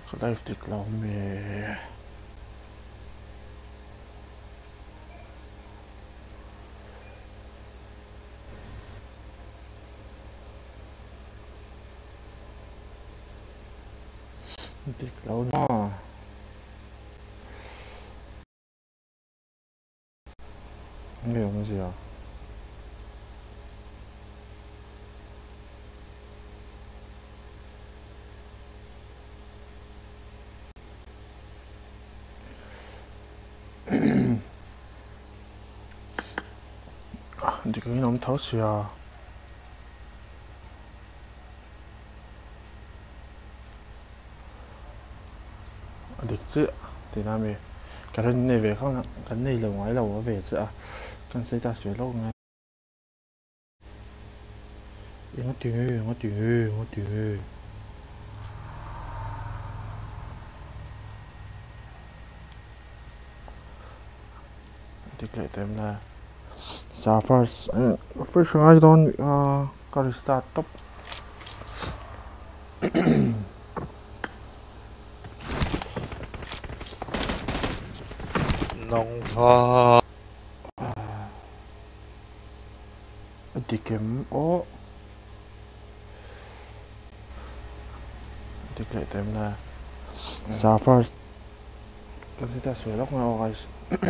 Life tik lau me. Tik lau no. Nghe không gì à? Thì cái nó thấu xìa được chứ thì nam về cái thân này về không cái này là ngoái lầu về chứ cần xây ta sửa lâu ngay ngó tuyệt thì cái tem là so first I don't gotta start top nông pha đi kiếm ô thì cái tem là so first cần xây ta sửa lâu ngay guys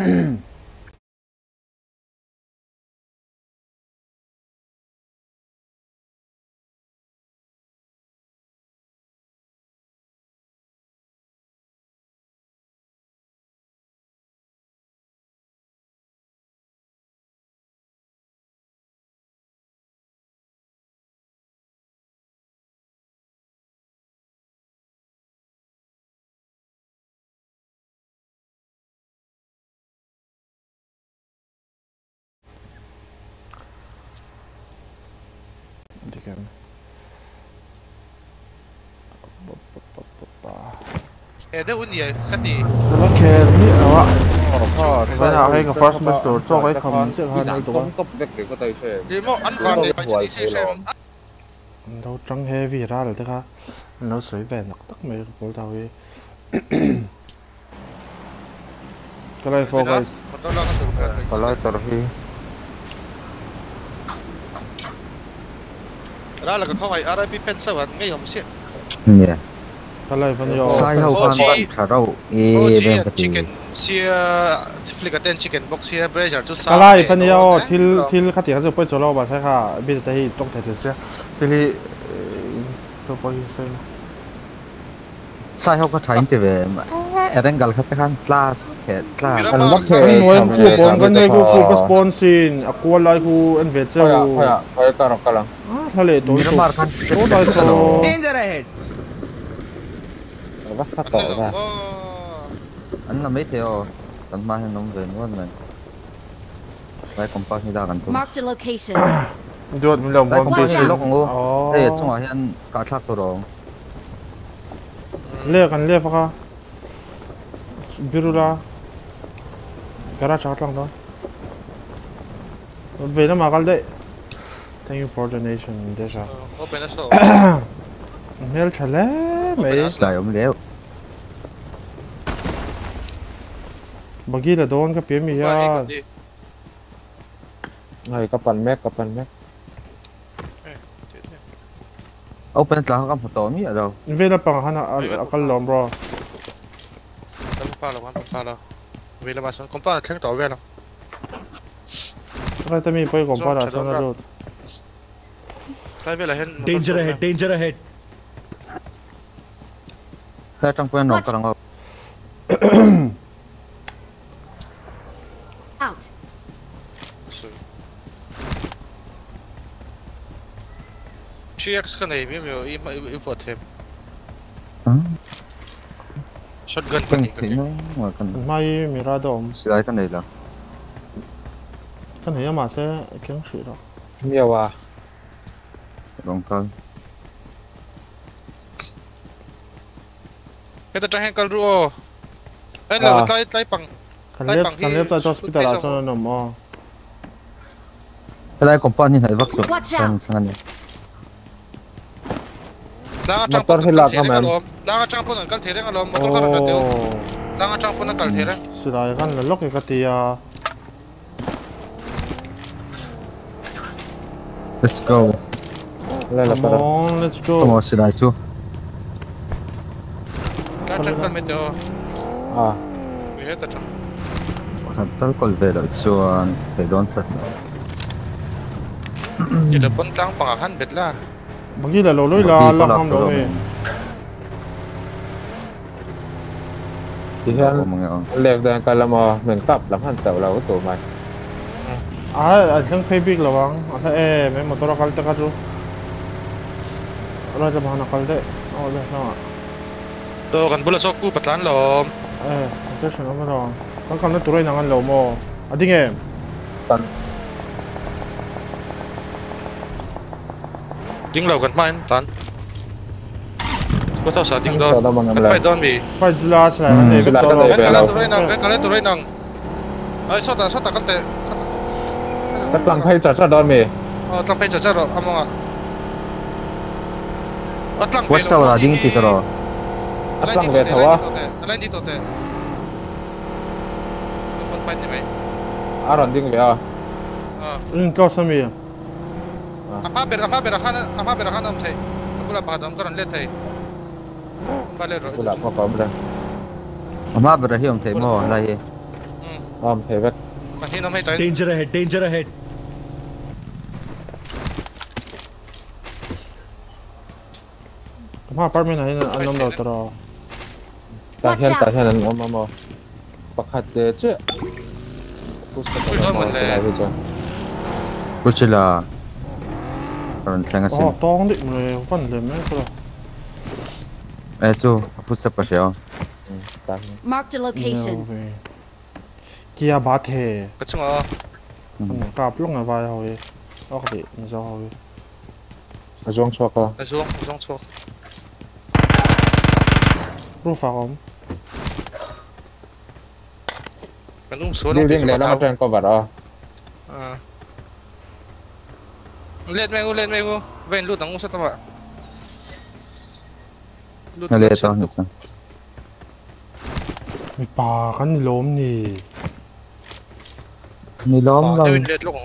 đi kiếm đây uốn nhỉ cái gì nó kêu như là vậy nào hay cái first master cho cái không chứ hơn nữa tụi đi mua ăn còn thì phải đi xem đâu trắng heavy ra rồi thế ha nó sấy về nặc tắc mấy cái tàu ấy cái này focus kalau terhi ra là cái không phải RIP fence vẫn ngay không xịn yeah cái này phân vô sai hậu phan bắt khá đâu bên cái chicken chia flick chicken box chia brazier chút cái này phân vô til khát tiền rồi bây giờ lo bà sai ha bây giờ thấy trong thời thế thì tôi bao nhiêu xem sai hậu có thấy thì về orang gal kata kan class cái lắc cái nuôi em cu bồn cái này cu bớt bồn xin aku lại cu anh về chơi kaya tarong ka lang thôi lệ tối tối đại số danger ahead bắt phát tỏ ra anh làm mấy theo tận mai nông về luôn này đây còn bao nhiêu đa gần thôi Marked a location. được mình làm đây con còn bao gì nhiêu lúc ngô đây trong ngoài hiện cả thác rồi lệ kan lệ phaka birura gara chat lang đó về nó mà gal đấy thank you for donation deja open the store mail chale mấy lại ông đéo bagi là don cái PM mi ya Này kapan map open là không có tổ mi ở đâu về nó bằng hana akal lom bro Pala về là mà xong công pa thắng tỏ về nào cái tami poi kompa ra sana road cái về là hết danger ahead đây trong quen nó còn không Out. GX cái này biết nhiều info thêm shotgun quen thì nó mà còn mai miradom sai cái này là cái này mà sẽ kiếm sự đó Nhiều à còn cân cái ta trang cái rùa anh là tay bằng kan left side hospital là sao nó mà cái này còn bao nhiêu này vắt Watch out. sang này langa chang motor pon hilak kal man thereng langa chang pon kal thereng alom motor kar ra teu langa chang pon kal thereng silai kan la lok ka tia Let's go. come on let's go Come on, Sidai too. langa chang kal meteo à we het ta chang Tal col velo, chuan they don't touch. ye da pon chang pang han bet la bagi la lo loi la la ham lo me thì hiện Mga lẹt đèn cái làm mình cặp làm hắn tàu là tổ mày anh sang pay big la wang asa me motor kal ta ka chu ra ja bahana kal de oh le na to kan bula sok ku patlan lom attention ama ra kan kan na turai nangan lo mo ading em còn ding lo kan main tan có thao sa ding tàu don đâu mà ngầm kan lại fight don bi phải la sai ne Sila to ka lo de. kan kala turai nang ai sota kan te cắt lăng hay chặt đòn mì tlang pe cha ro amonga atlang pe What's our ding titro? cắt lăng về thầu á alain di to te kon fight ni mai à đòn đinh về à in ka sami ama ber khana am thai bula pa dam karan le thai bale ro là có đây Ama berahim thay mo lai. thấy vết kan hin am hai tai Danger ahead, danger ahead. ma apartment này anh nom lo tro tại hiện anh mà bạc hạt chứ Kuchila. Karon tanga sin. tong dik me fan le me tro Chu, pusta pa siya. Marked a location. kia ba the ka chunga ka plong na vai hoi ok đi mình cho hoi ở trong cho cơ na zong chok ru fa om kan so đi na đi để nó trên có vật đó let me go ven lu tang sa tama lu Nale to nito. mi pa kan lom ni Nilom teu lang. let lo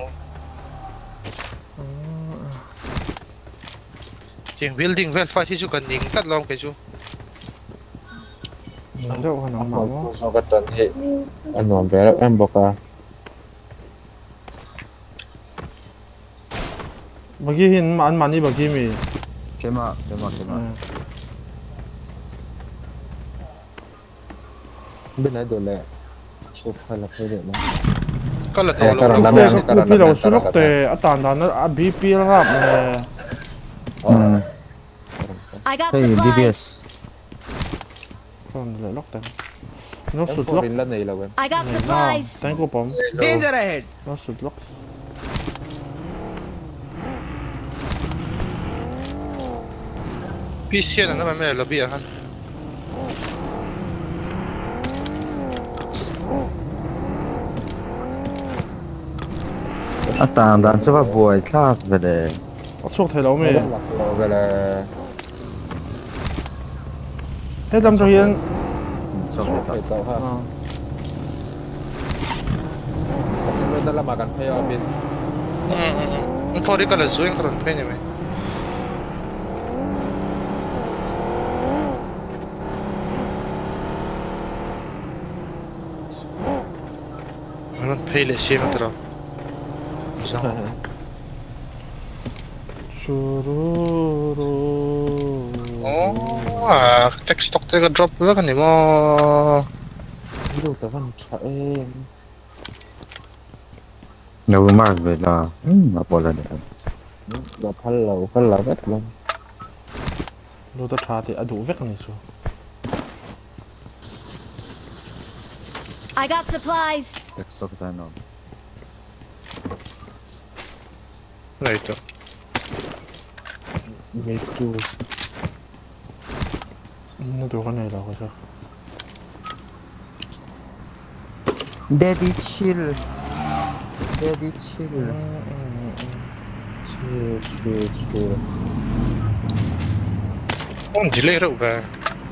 ching building vel fight hi chu kan ning tat lom ke chu đâu có nằm máu cho cái trận thì anh nói về em bọc à bagi hin man mani bagi mi Kema. bên này đồ lệ chụp hay là cái gì mà ka la to lo Karon ku lamang. pe ku pi lo sulok te atan dan a bp rap ne I got Hey, supplies. DBS. kon le lok ten nó em sụt có lốc lần này là quên I got supplies. thank you pom Danger ahead. nó sụt lốc pc na na me lo bi han Atan dan chuba buai thak vele. suốt thầy lâu mày về là hết năm cho hiền Chok phải ito. tàu ha bên đó là mà cần phải ở bên for ka la zoing karon pe ni me karon pe le sim tra chururu text stock te ka drop ba kan ni mo đủ tao vẫn chạy Nawu mark vela. Mapola de. là phân lầu vết luôn đồ ta trả thì đủ vết này chứ I got supplies. Tekstok tano. right mày chu nó đồ cái này là cái sao Daddy chill. Daddy chill. chill Con delay rồi về.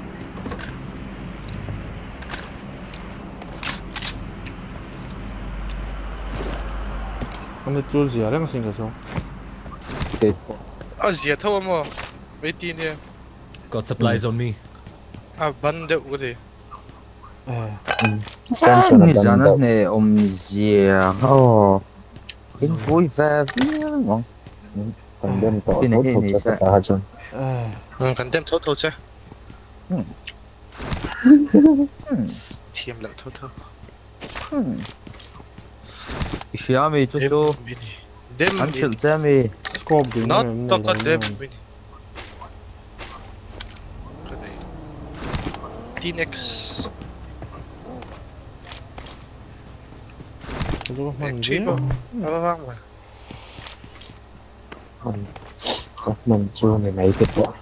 anh ấy chú gì đang sinh cái số À gì thôi mà mấy tin đi. Got supplies on me. À bắn được cái gì? Ni zana ne zia. Oh. In vui vẻ ngon. Còn đem tỏ Bên tốt này thuộc thì cho sao? cả hai chân. Cần đem thôi chứ. Thiêm lại thôi. Xiaomi chút chút. Đem Anh chịu Xiaomi. scope đi nó nó to đem. Cái này. 10x. cái số mình Cheap biết vâng mà. Mình chưa ngày mấy kết quả.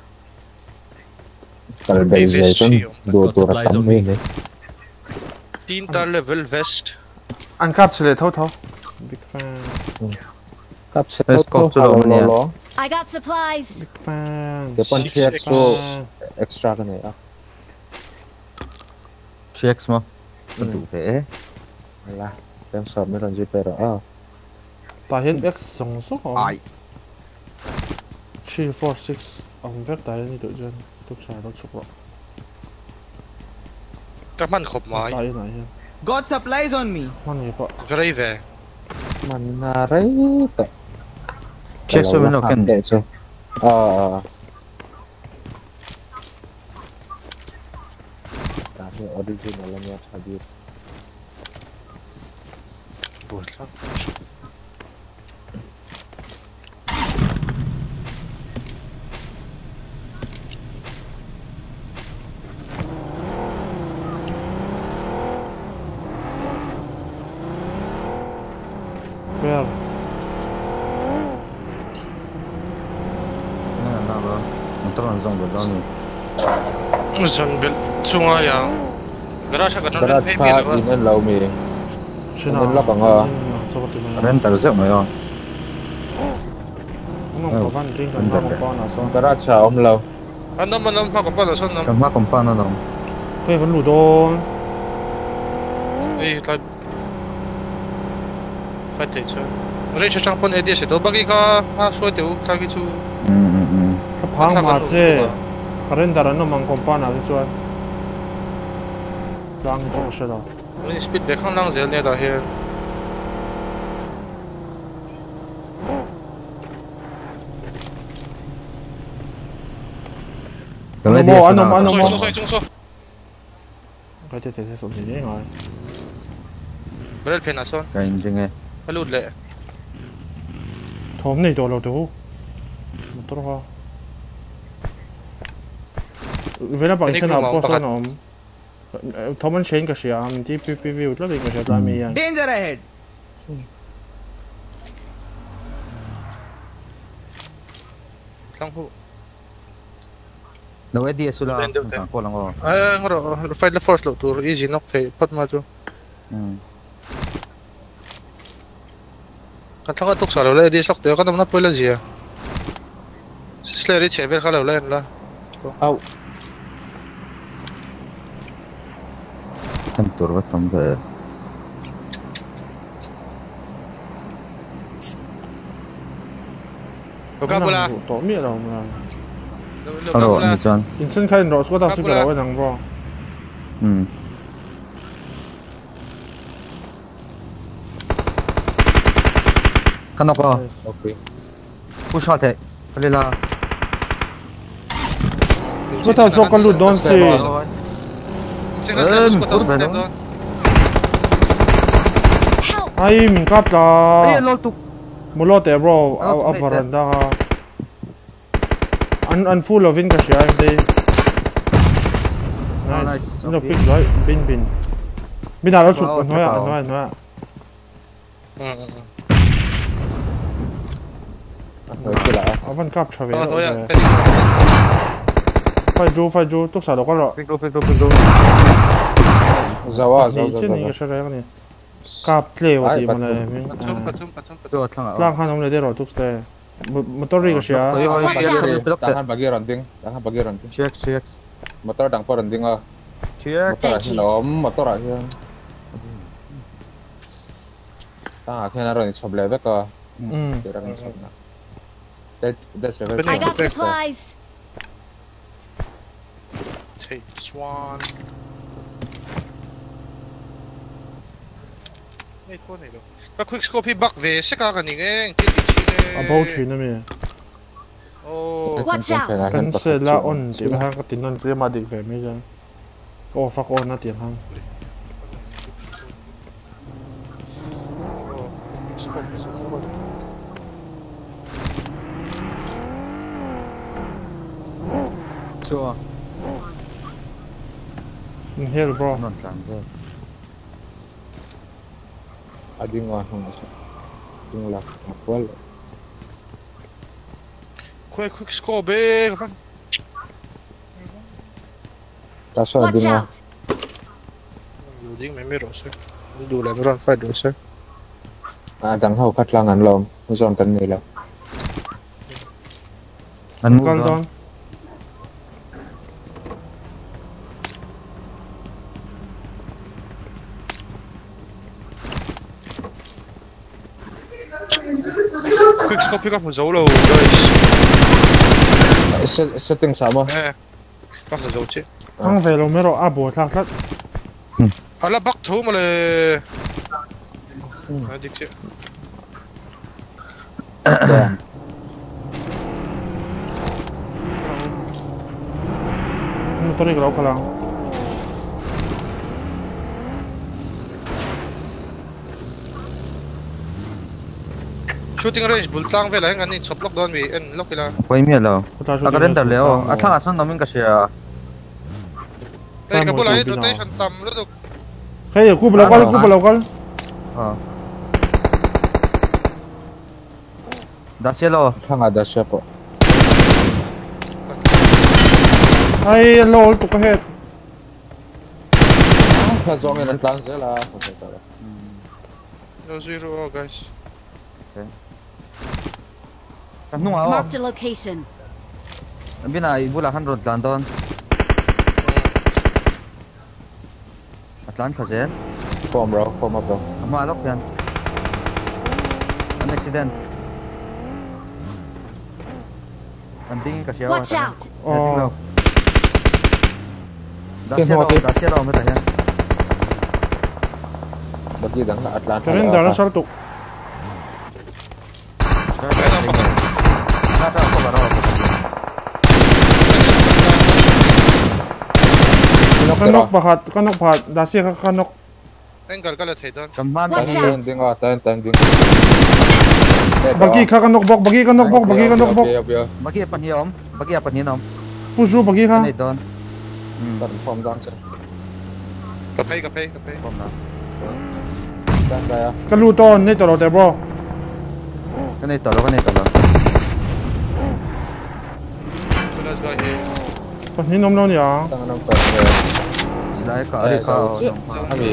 Còn bây giờ chân đồ đồ đặt tấm lên đấy. Tin ta level vest. anh cắp sẽ thâu thâu big fan Cắp sẽ Let's tốt go to lo the one, lo. I got supplies. big fan Cái con 6x. chiếc số extra cái này á. 3x mà. Cần đủ thế. Là xem sớm mới làm gì phải rõ. ta hiện x sống số không Ai. 346 ông vét tay đi tự nhiên tục xài nó chụp rồi Các bạn khop mãi. tay này hiện Got supplies on me. man gì vậy Cái này về. Mình đấy. Check số bên nào cần. Để cho. Cái original là nhạc sao biết. Buồn lắm. Where? Nè nào rồi. Mình tôi làm rong được đâu nhỉ? Dân bil chung ai à? Garage cái nó Cái lên pay mi đó rồi. đi nên lâu mì. Xin Nên lắp bằng ngờ. Rental rộng rồi. nó có văn riêng còn nó con nào sao Cái đó chờ ông lâu. Anh nó mà có bao giờ xuân Cầm mắt cầm pan nó đâu. khi vẫn lù đôn Ê lại phải thấy chứ. Rồi cho trong con edit sẽ đâu bagi ka ha suy tiểu thay cái chú. cái phang mà chứ karen đã nó mang công pan nào chứ đang cho cái đó Mình speed về không năng dễ lên đó hiện. Cái Ano mo, ano mo, ano mo? Trung số. cái thế sống gì đấy rồi Bữa pay na son. Cái anh chừng nghe. Hello lệ. thom này đồ đâu đâu một tô hoa vậy là bằng xe nào có số nào thom anh xem cái gì à mình đi PPV là cái gì đó mình Danger ahead. Sang hộ. Đâu idea sula. Có lang ko. À ngoro fight the force lo tour easy knock thấy pat mà chú. Kan thang tuk sa lo le di sok te kan na pula ji. Sleri che ber khala lên la. Au. Kan tur wa tam về. Ka bula. tổ miệng đâu mà Alo, anh John. in sân khai rõ số tao sẽ phải nói bro Kan ako. Ok. Push out. Kalila. số tao số con lụt đón gì Xin lỗi tôi có tao đó. ai mình cắt Ay, là lol tu. một lót thế bro ở veranda anh full of in cái gì em đi nice nó pick rồi bin bin nào nó chụp nói Rồi kia là. ở văn cáp trở về Thôi à. phải du tốt sao đâu có rồi Pick do. Zawa, thì chứ này cái này này cáp leo thì mà này mình Patum. So, at lang. lang han ông này để rồi tốt thế motor ka siya. Tangan bagi ranting. CX. Motor dang po ranting ah. CX. Thank you. Motor aja. Akhirnya naruh sob level ka. Kira kan sob na. That's level. I got supplies. Take swan. Này con này đâu. Các quick scope back về sẽ cả cái này cái About chuyện này. Oh. Watch out. Kan se la on ti hang ka tin non pre ma dik ve me jan. Ko fa ko na ti hang. Sure. Here bro. Non trắng rồi. Adi nga hong isa. Yung lock makwal. Quick scope be. Kaso Watch adi nga. out. Loading mấy mấy rồi sao? Đủ làm run fight rồi sao? Dang hao kat langan lom. Zon kan nila. Anh Kan mua don. Quick scope pick up một dấu đâu guys. Setting sama. Bắt một dấu chứ. Hang ve lo mero abo thak thak. Ala bắt thấu mà là. Đi chứ. Motor ka lo ka lang. Shooting range bultang về là anh anh chop lock down vì anh lock là. Quay miệng rồi. Cái render leo. À thằng sao nó mình cái gì à? Đây cái bộ này rotation tầm lúc đó. Hey, ku belakal. Dah selo. Hang ada siapa? Ay, lol to ka head. Zongin ang plan sila. No zero guys. Kan nung ako. Marked a location. Ang binay bulakan road lang doon. Atlan kasi. Form up bro. Malok yan. An accident. Ang tingin kasi ako. Watch out. Oh. Dah selo mo tayo. Bagi dang na Atlanta. Karen dara saltok. Kanok pahat. Dasi ka kanok. Angle ka lahat doon. Kamman Watch out. Time ding. Bagi ka kanok bok. Bagi apa niom? Puso bagi ka. Ano ito? Form down sir. Kapay. Form na. Dan kaya. Kaluton nito ro te bro. Kanito lo. Let's go here. Paninom lo niya. Tangan ng top. Sila ay ka. Kami.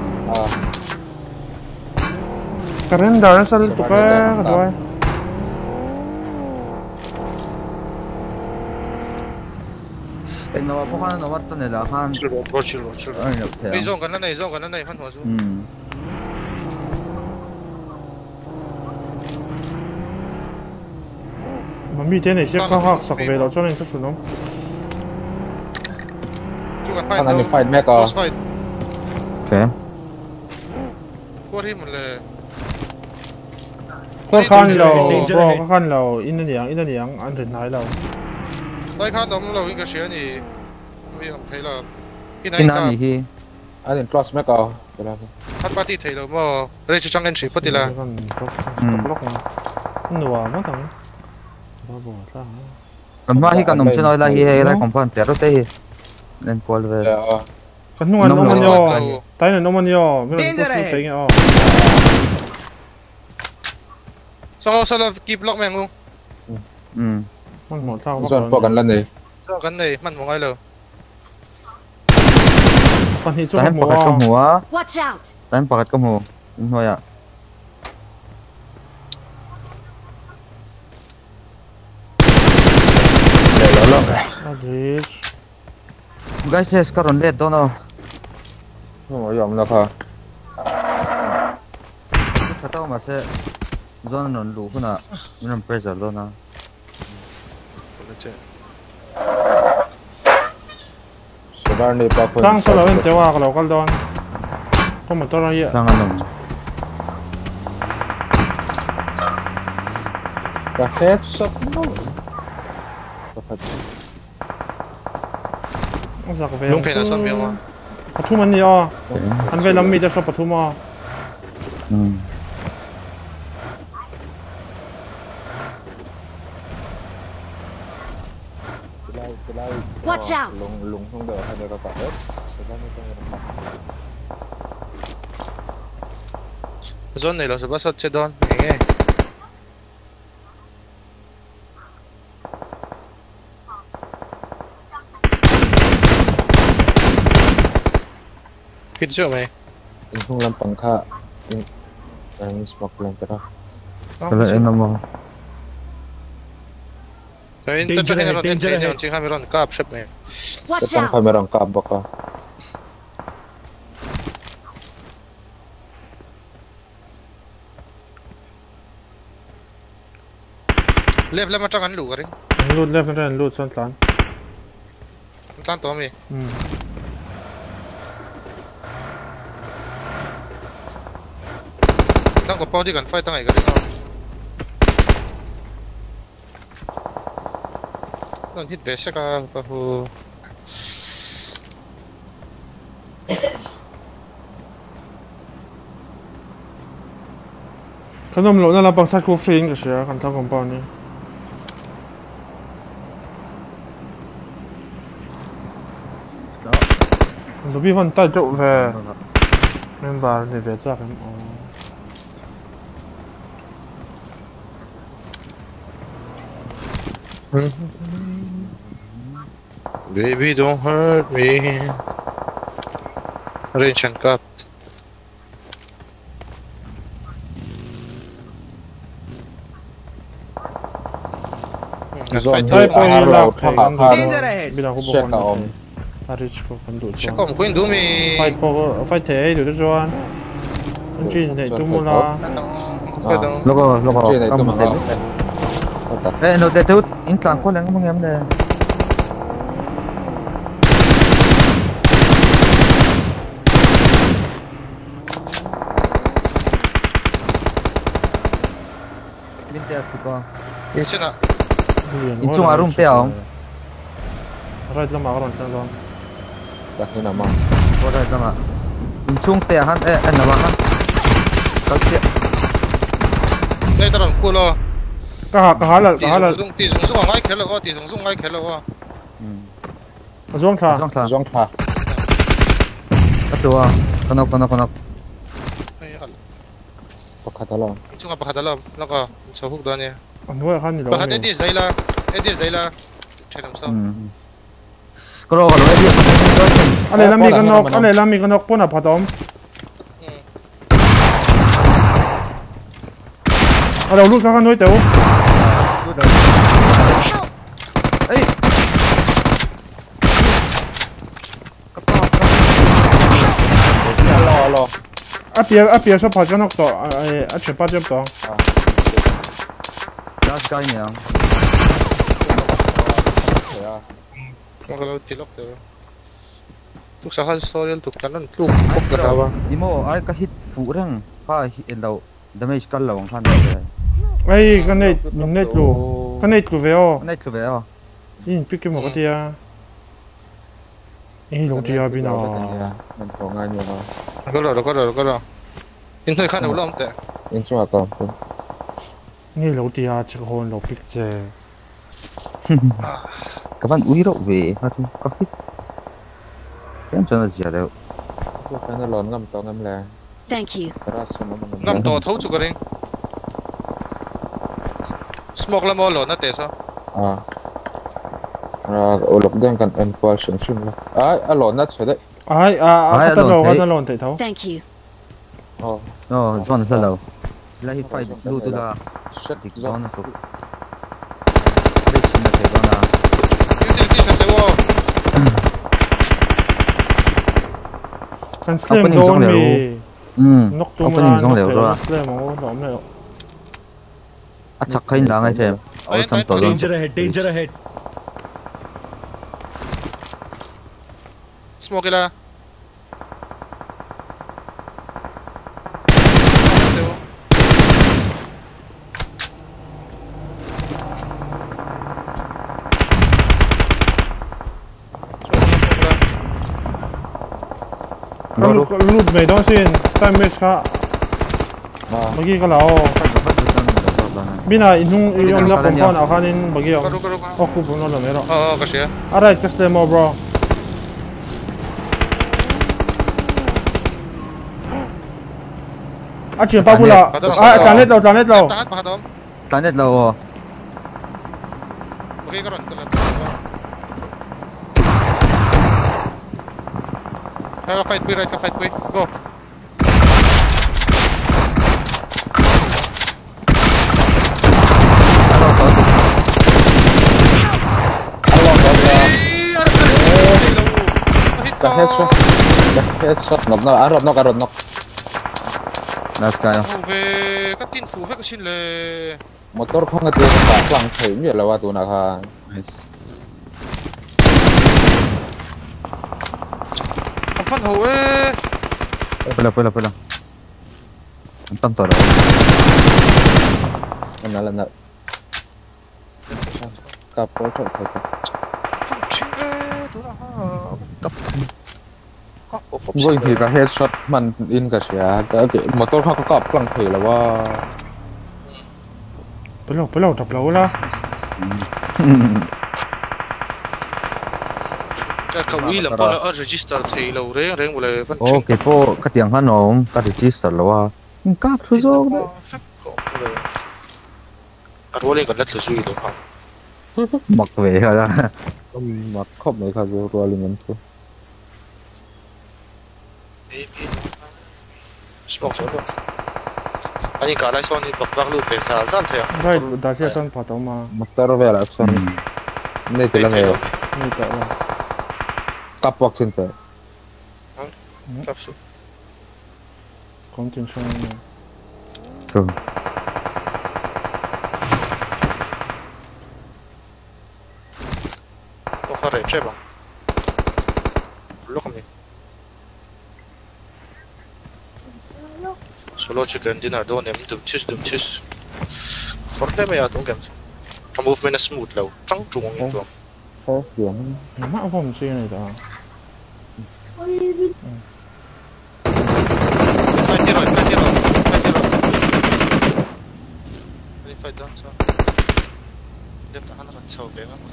Karen dara saltok ka. Kadway. Nawa po ka na nawat to nila kan. Chill. Ay, May zone ka na fan mo. Mami te ne siya ka hak sak ve lo chon ka sunom. Tangan ni fight meka. Close fight. Okay. Kuha mo le. Ko kan lo bro ka kan lo in niang an rin nai lo. Tay kan dom lo in ka siya ni. May ang thay lo. Kinami hi. Alin close meka. Hat party thay lo mo. Reach chang entry pati la. Block na. Nuwa mo tang. Babo ta. Kamma hi kanom chinoy la hi he ra compound pero te hi. Len polver. Kan nuwa no man yo. Tai na no man yo. Meron ko su ting oh. So sa love keep lock mengu. Man mo ta. Zon po kan lan eh. So kan nei man mo ngai lo. Pan hi chu Tahan mo. pakat ka mo ah. Watch out. Tahan pakat ka mo. Hoya. Adis. Guys, yes, karon red dono. Yom na ka. Chataw mase zone non lu kuna minam pressure dona. Sebar ni pa ko. Tang sa lawin tewa ka lokal don. Ko motor na iya. Tang anong. Ka headshot mo. Ang sa ka ve. Lung phe na son biang ma. Pathum an ya. An ve lam mi da so pathum ma. Watch out! Lung không được hay là cả hết. Sebar ni pa. Zone này là sẽ bắt sốt chết đòn. Nghe. Hit chưa mày? In không làm bằng kha. In smoke làm cái đó. Kala enamo. Rồi in tất cả những cái này chỉ hai mươi ron cáp xếp mày. Watch Cái out! camera ang kaba ka. Left left mà trăng ăn lũ cái Loot left and loot son tlan. Tan to mày. Tăng có bao đi gần fight tăng này cái nào? Còn hit về sẽ cả hồ. Kanom lo na la bang sat ko free ka sia kan ta compound ni. Lo bi van ta jo ve. Member ni ve cha kan. Baby don't hurt me. Range and cut. Zone Tay po Arrow, la Thaka, bila ko Check bo on. Arich ko kan du Sẽ cho. có một cái đứa mày. Fight po fight thế du cho an. Anh chi này tu mo la. Phải đâu? Logo Chuyện này tôi kam mà te. ngon. No te tut in tlang ko lang mong yam de. Din te ko. In xin ạ. In chung arum te ong. Right la ma ron tang don. Chắc như nào mà. Ko ra tama. In chung te han en na ba han. Ka te. Đây tao làm culo. Ka ha la. Tỷ dùng ngay khé了哇，tỷ dùng ngay khé了哇。 Zong tha. Zong tha. Zong tha. Atua. Kanok. 哎呀， Pakatala. chung apa kata lo, lo ko so huk đó nha. An ho khan ni lo. Bakit edis dai la. Chơi làm sao? Kro ka lo edi. Ane lami kan nok po na phatom. Alo lut ka kan noi teu. Ei. Alo. Apia so phat kan nok to. A chepa jam to. Last guy nè. Không có tilok teu. Tuk sa hal story tuk kanan tuk kok katawa. Imo ai ka hit fu rang ka hit lo damage kal lo khan de. Ai kan nei net lu. Kan nei tu veo. Nei tu veo. In pick mo ka tia. Ei long tia bina. Mình có ngay nhiều mà. Có rồi. In thôi khăn đâu lắm tệ. In chung à con. Ni lo tia chi hon lo pick che. Các bạn uy độ về ha tu ka hit. Em cho nó gì đâu. Cái nó lòn ngâm to ngâm là. Thank you. Ngam to thấu chu cái smoke la mo lo na te sao? Ô lộc đang cần ăn qua sướng sướng là. Lòn nát rồi đấy. Ai kan lon te thau. Thank you. Zone sa lo. Lai fight lu tu la. Shit, Zone ko. Base na te zona. Kan slam down mi. Knock tu opening ma zong leo rồi slam mo dom leo. chắc khai đá ngay thêm ôi xong tổ luôn Danger ahead, danger ahead. Smoke la. Kan loot mai dong sin time waste ka. Bagi ka lao. Bina inung yung la compound akanin bagi yung. Aku puno lo mero. Kasi ya. Alright, kasi mo bro. Achi pa pula. Tanet lo. Tahan pa dom. tanet lâu Okay karon. Kaya fight boy, right ka fight boy. Go. Headshot knock. last guy Fuve, cái tin fuve cái xin le. Motor không có tiền cả lăng thấy như là tụi nào ha. nice Ang fan ho eh. pula ang tanto rồi Lần cặp có chỗ thấy Fan chinh eh, tu na ha. Tập. vui thì cả headshot mình in cả xe cái motor không có cặp lăng thấy làว่า Pelo tập lâu la. Cái cậu uy làm bao là register thì lâu reng boleh fan chinh. ok po cái tiếng hắn ông cái register là wa các thứ rồi Phép cậu boleh. Rolling còn rất là suy đúng không? mặc về ra mặc không mấy cái rồi rồi liền thôi Smoke rồi. Anh cả lại son đi bật vác luôn về xa rất thế. Right, da siya son patao ma. motor về là xong này thì là nghề Ni ta la. cặp box center Capsule. Content siya na. thường Có phải chạy bằng. Lúc không đi. Solo chicken dinner don't em đừng chis. Khó thế mà đúng game. Cái movement smooth lâu, trắng trung như vậy. sao điểm Mà không siya na ta. Fight rồi. Anh fight down sao? Đem tahan ra sâu bé lắm.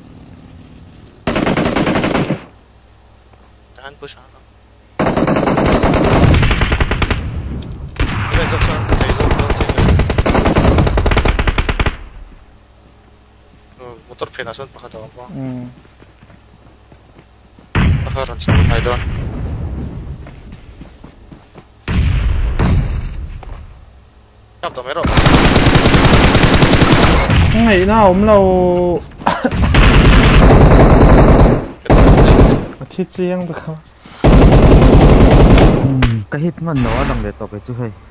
Tahan push á. Cái dốc sang thấy dốc trên motor phena son pakhat daw mo. Nakaran sa hay doon. Tap daw meron. Ngày nào cũng lâu. Chết riêng được không? cái hit mà nó đang để tập cái chú hay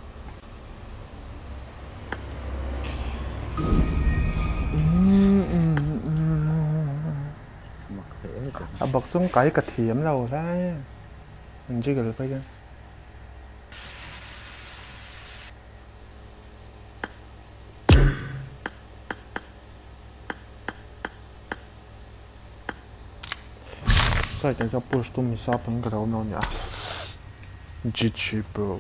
Bọc trong cái cà thiếm lâu ra. Mình chưa được bây giờ. Sai cái push to mi sa pang grau no nya. GG bro.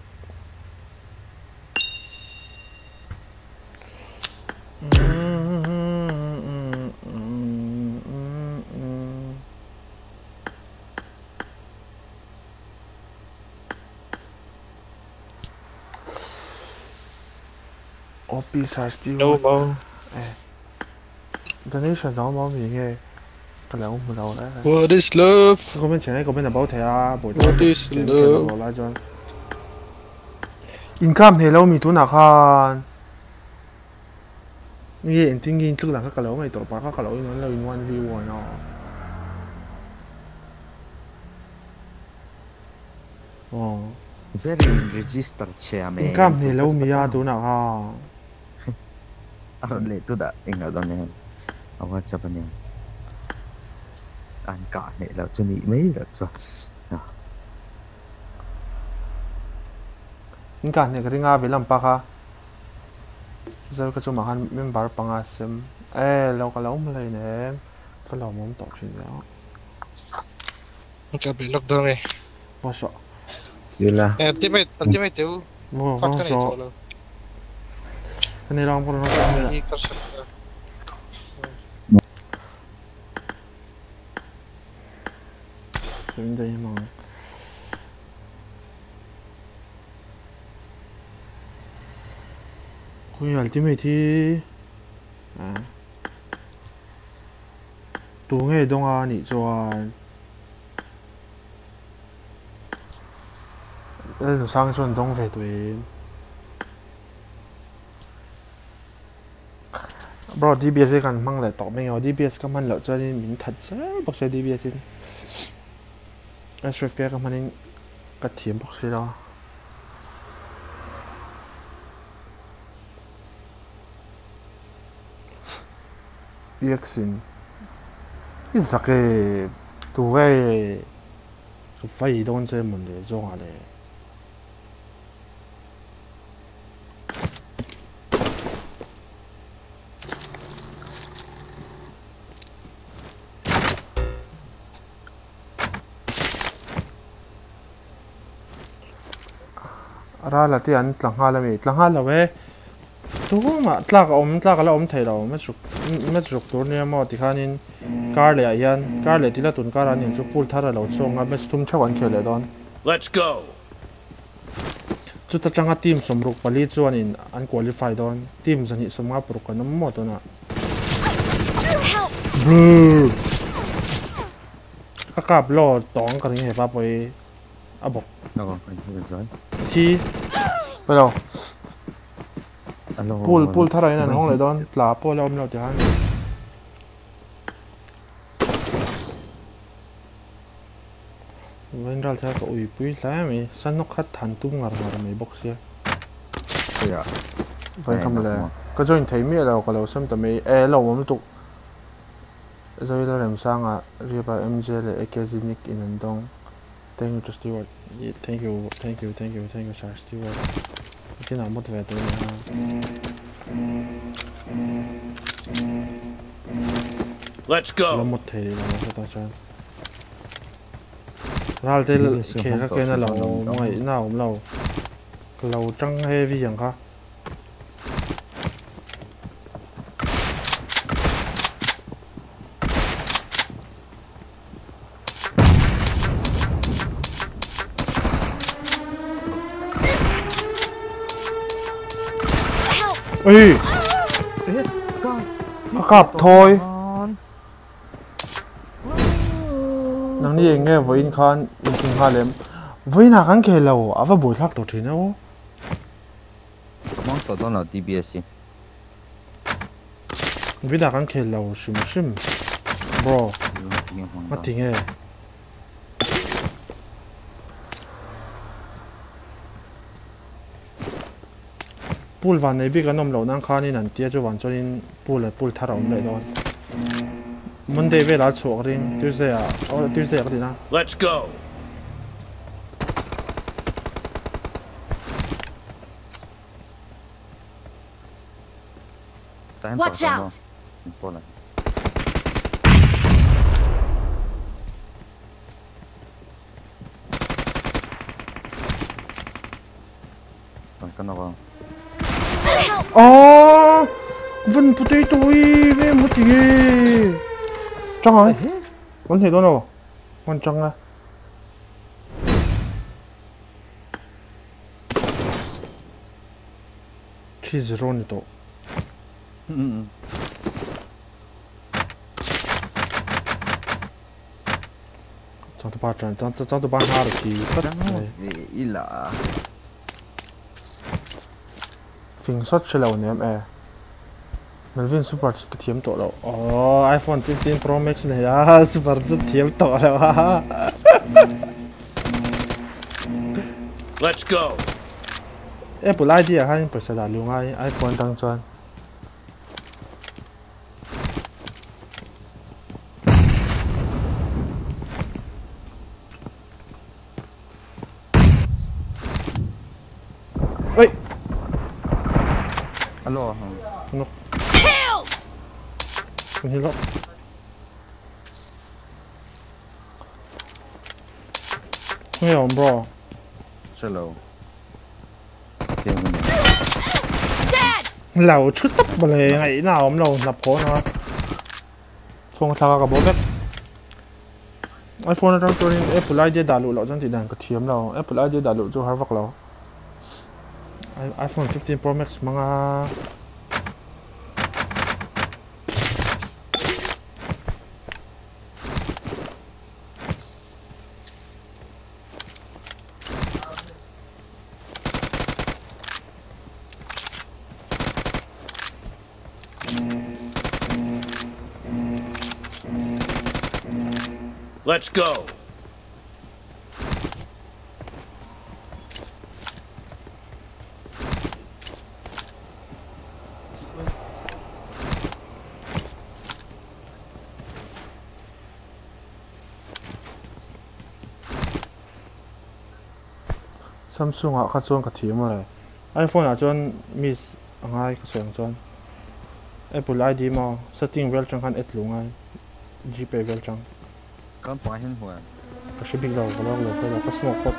OP still No mo. Donation đó món gì nghe. Cái là không đâu đấy. What is love? Có bên này có bên là bảo thẻ à, buổi What is love? lại cho. Income thì lâu mình tu nào khan. Nghe anh tiếng nghe tức là các lỗ mày tổ ba các lỗ nó là in one view rồi nó. very registered chairman income ni lo mi ya tu na ha le tu da inga don ne awa chapane an ka ne la chu ni mấy rồi so income ni ka ringa velam pa kha giờ cái chỗ mà han member panga sem lo ka lo mlai ne fa lo mom tok chin ya cái bị lock down này bo so là ultimate tiêu bo phát cái này so cho lo cái này long ko no ka đi cắt sợi sem dai ma kui ultimate thì tu nghe dong a ni chuan sang chuan dong ve tuin bro DBS kan mang lại tỏ mình DBS cái man lợ cho nên mình thật sẽ bóc xe DBS in SFP cái man cái thiểm bóc xe đó Yaxin Isake tu cái phải đón xe mình để cho họ để ra là tiền tlang ha là về tu mà tlang là thấy đâu mất rục tu này mà thì khanin car lệ yan car lệ thì là tuần car anh nhìn chụp full thara lâu xong ngay mất thum chawan kêu lệ đón Let's go. chút ta chăng team som ruk pali chuan in an qualify đón team dân hi som ngap ruk kan nam mo to na blue akap lo tong ka ring he pa poi abok nó còn rồi thi bây giờ alo pull thara ina hong le don tla po lom lo ti han wen ral tha ko ui pui la mi san nok khat than tu ngar mai box ya ya wen kam le ka join thei mi lo ka lo sam ta me lo mom tu rồi là làm sang à riba mj le ekazinic in andong thank you to Stewart thank you sir Stewart cái nào mất về tôi Let's go. là một thể là một cái chuyện ra thế là cái này là ngoài nào cũng lâu lâu trăng hay vì chẳng khác ê cặp thôi nang ni nghe với in khan in sinh ha lem với na kan ke lo ava boi thak to thina o mong to là DBS với na kan ke lo sim bro mà tiếng nghe pool van này bị cái nôm lâu năng khan in anh tia cho van cho in pool thara om lại đó Monday về là chuột riêng Tuesday à Tuesday cái gì na Let's go. Watch out! Cái nào vẫn phụ tay tôi về một tí chắc hả vẫn thấy đó nào quan trọng à thì zero này to chẳng tôi bắt chẳng tôi bắt hai được thì tất ý là phim sót chơi lâu nè em Melvin super cái thiểm tổ đâu iPhone 15 Pro Max này super rất thiểm tổ đâu ha Let's go. Apple ID à hay phải sẽ đặt luôn ai iPhone tăng cho ơi alo nó Killed! không hiểu lắm không hiểu bro hello kêu mình Dead! lẩu chút tấp mà này ngày nào ông lẩu nạp khó nó phong thang cả bố bếp iPhone nó cho nên Apple ID đã lụ lọ chân thì đàn cái thiếm lẩu Apple ID đã lụ cho hai vạc lẩu iPhone 15 Pro Max mga Let's go. Samsung à khát chuan cái thiếm mà này iPhone à chuan miss ngay cái sòng chuan Apple ID mà setting vel chẳng hạn et luôn ngay GPay vel chẳng con phải hình hoa cái ship đâu cái đó là cái smoke pot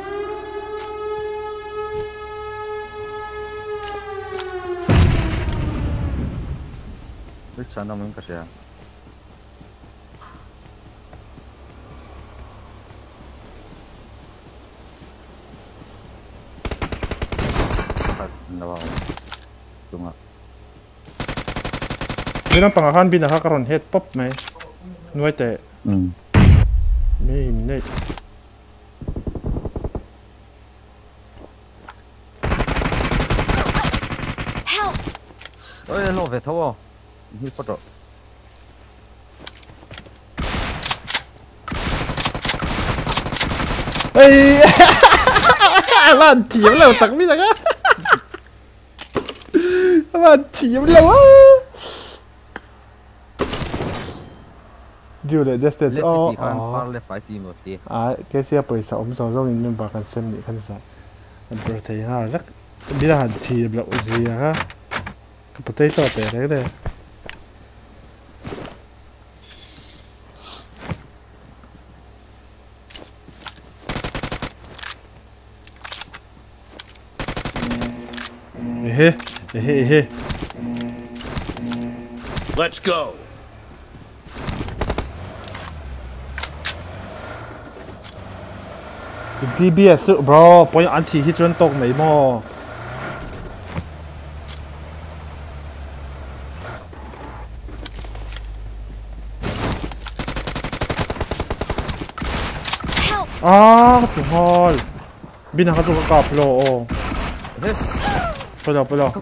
biết sao nó mình cái gì đâu đúng không Bila pangahan binakakaroon head pop may nuay te may minute Help! ơi lo về thâu như bắt đầu ê bạn chiếm lâu tặng biết rằng á bạn chiếm lâu á điều để distance phải tìm một tí cái xe bởi sao ông sao giống như bà cần xem những khán giả anh thấy ha rất biết là hẳn chiếm lâu gì ha cái potato tệ đấy đây Hey. Let's go. DBS bro, point anti hit run tốc mấy mò. À, cái hol. Bin hàng cái cặp lo. Pello.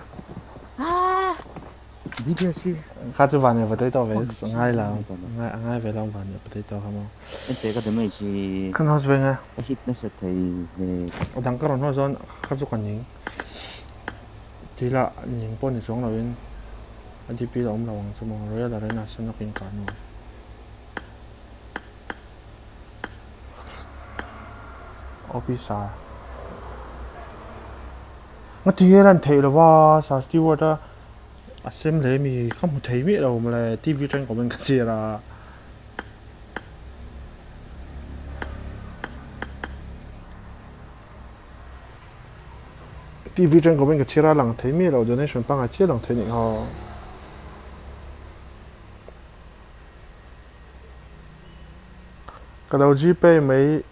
DBS Khá chú vàng vào tới tàu về ngay là ngay về long vàng vào tới tàu không? anh thấy cái đấy chỉ không house về nghe. hit nó sẽ thấy về đang có nó zone khá chú còn những chỉ là những bọn này xuống là bên anh chỉ biết là ông lòng cho mọi người là đây là xem nó kinh cả nữa. Officer nó thì là thấy là wow sao steward á xem lấy mình không thấy biết đâu mà là TV trên của mình cái gì là TV trên của mình cái gì là lằng thấy biết đâu donation bằng cái lằng thấy những họ cái đầu GPay mấy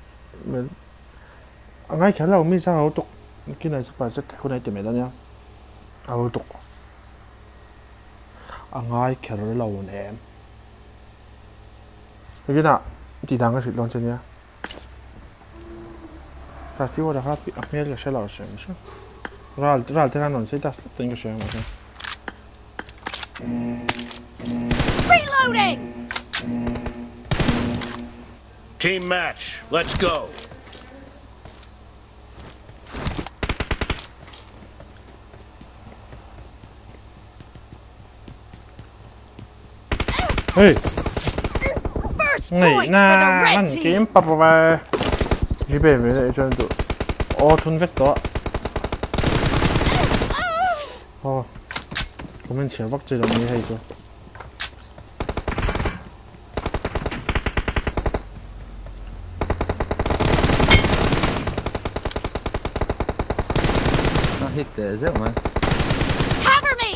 ngay cả là mình sao tục cái này super rất cái này tìm ra nhá tục ngay cả là lâu nè cái nào thì đang cái sự luôn chứ nhá ta chỉ có là cái mail cái sẽ là xem chứ ra thế nào sẽ ta tính cái xem mà Reloading! Team match. Let's go. Hey. First Này point for the na red ngăn team. kiếm bập về. Chỉ về về để cho tụi. Ô thun vết đó. Ô. Có mình chỉ vắt chơi đồng ý hay chưa? Nó hit cái dễ mà. Cover me.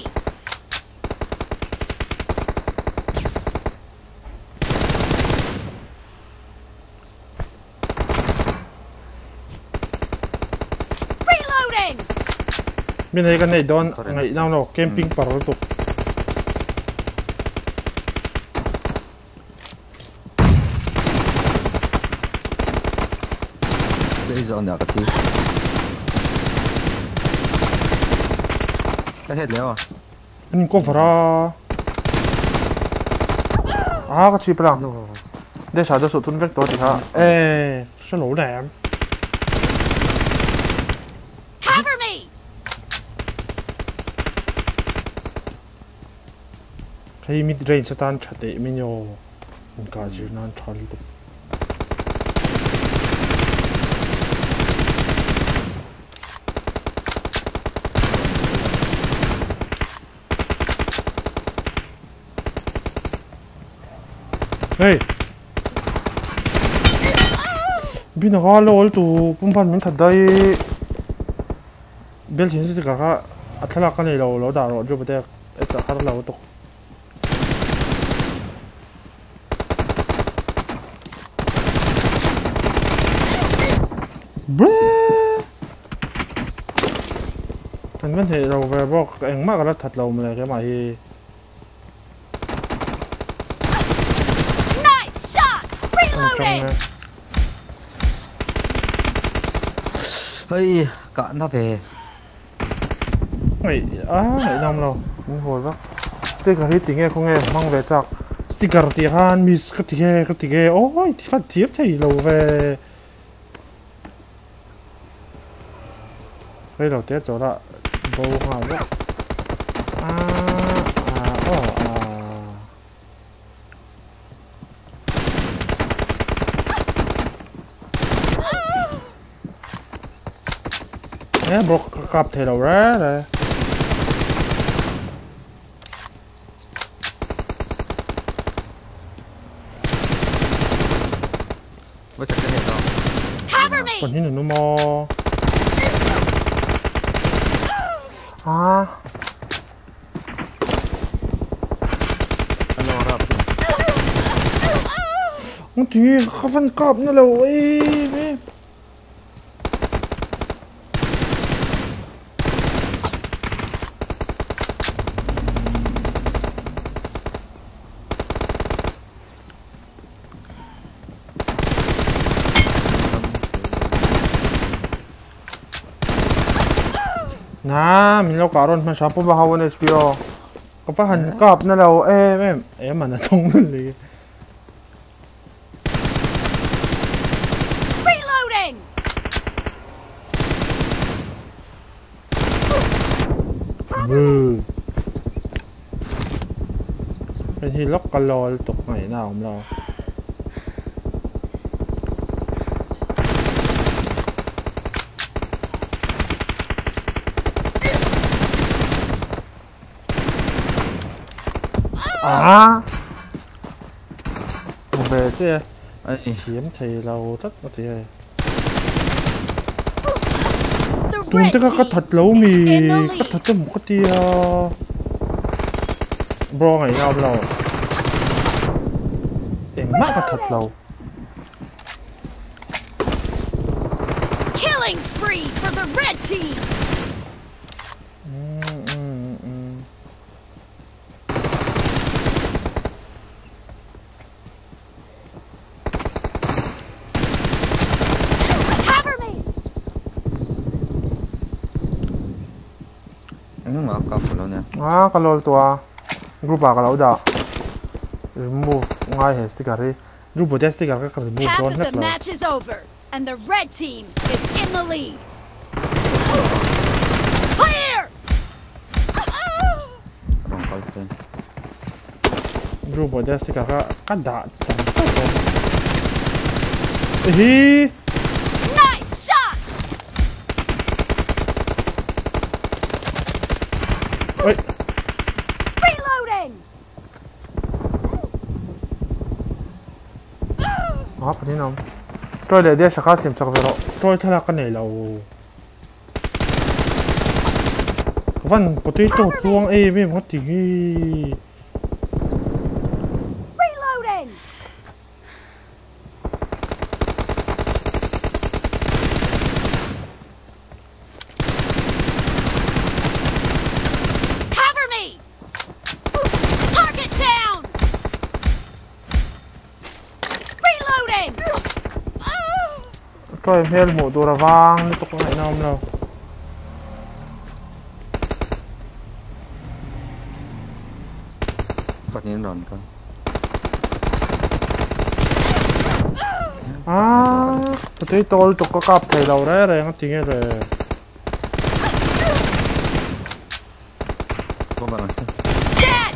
Reloading. Bên này cái này đón ngày nào nào camping par tụi. Dễ dọn nhỏ cái tí. Cái hết léo à? Anh có vara. À cái chip lang. Để sao cho số thun vết đó thì hả? Ê, sao lỗ này em? Cover me. Cái mid range sẽ tan chặt để mình nhô. Mình cả chỉ nan chặt được. Hey. Binakalo to pumpan min thadai. Bel hin si ka athala ka nei lo da ro jo bete eta har lo to. Bre. Kan man he lo ve bok eng ma ka la that lo me ke ma hi. Nice shot. Reloading. Hơi cạn nó về. Ngày ngày năm rồi mình hồi bác sticker hit tiếng nghe không nghe mang về chắc sticker thì han miss cái thì nghe ôi thì phát thiếp thì lâu về đây đầu tiên chỗ đó bầu hòa bác nè bọc cặp thì đầu ra này Với chắc cái hết đâu. Cover me. còn như nó mò à Alo rap. không thì không phân cọp nữa đâu ấy nà mình lâu cả rồi mà sao không vào hơn SPO có phải hành cọp nữa đâu em mà nó thông lên Reloading. bừ cái gì lóc cả lò tục ngày nào không lo à về chứ chiếm thì lâu rất là thì The tung red tức có thật lâu team mì is in the có lead. thật cho một cái tia bro ngày nào lâu em mắc có thật lâu Killing spree for the red team. Cover me. Anh mà cặp rồi nè. à cái lol tua group à cái lâu đã remove ngay hết sticker đi group của sticker cái remove Half luôn of hết the rồi match is over, and the red team is in the lead. Clear. Wrong call thing. รูบอดเดสติกก็กระดาษสั่งเฮ้ย Nice shot. เฮ้ย Reloading. อ๋อพอดีน้องโดยเลยเดี๋ยวชักการเสียมจักรเวลาโดยทะเลาะกันไหนเราวันปกติตัวทวงไม่หมดที Reloading. Cover me. Target down. Reloading. โดยเพลหมูตัวระวังนี่ตกไหนน้องเราปัดนี้นอนก่อนปกติตัวตกก็กลับไทยเราได้แรงจริงเลยก็บ้าน Dead.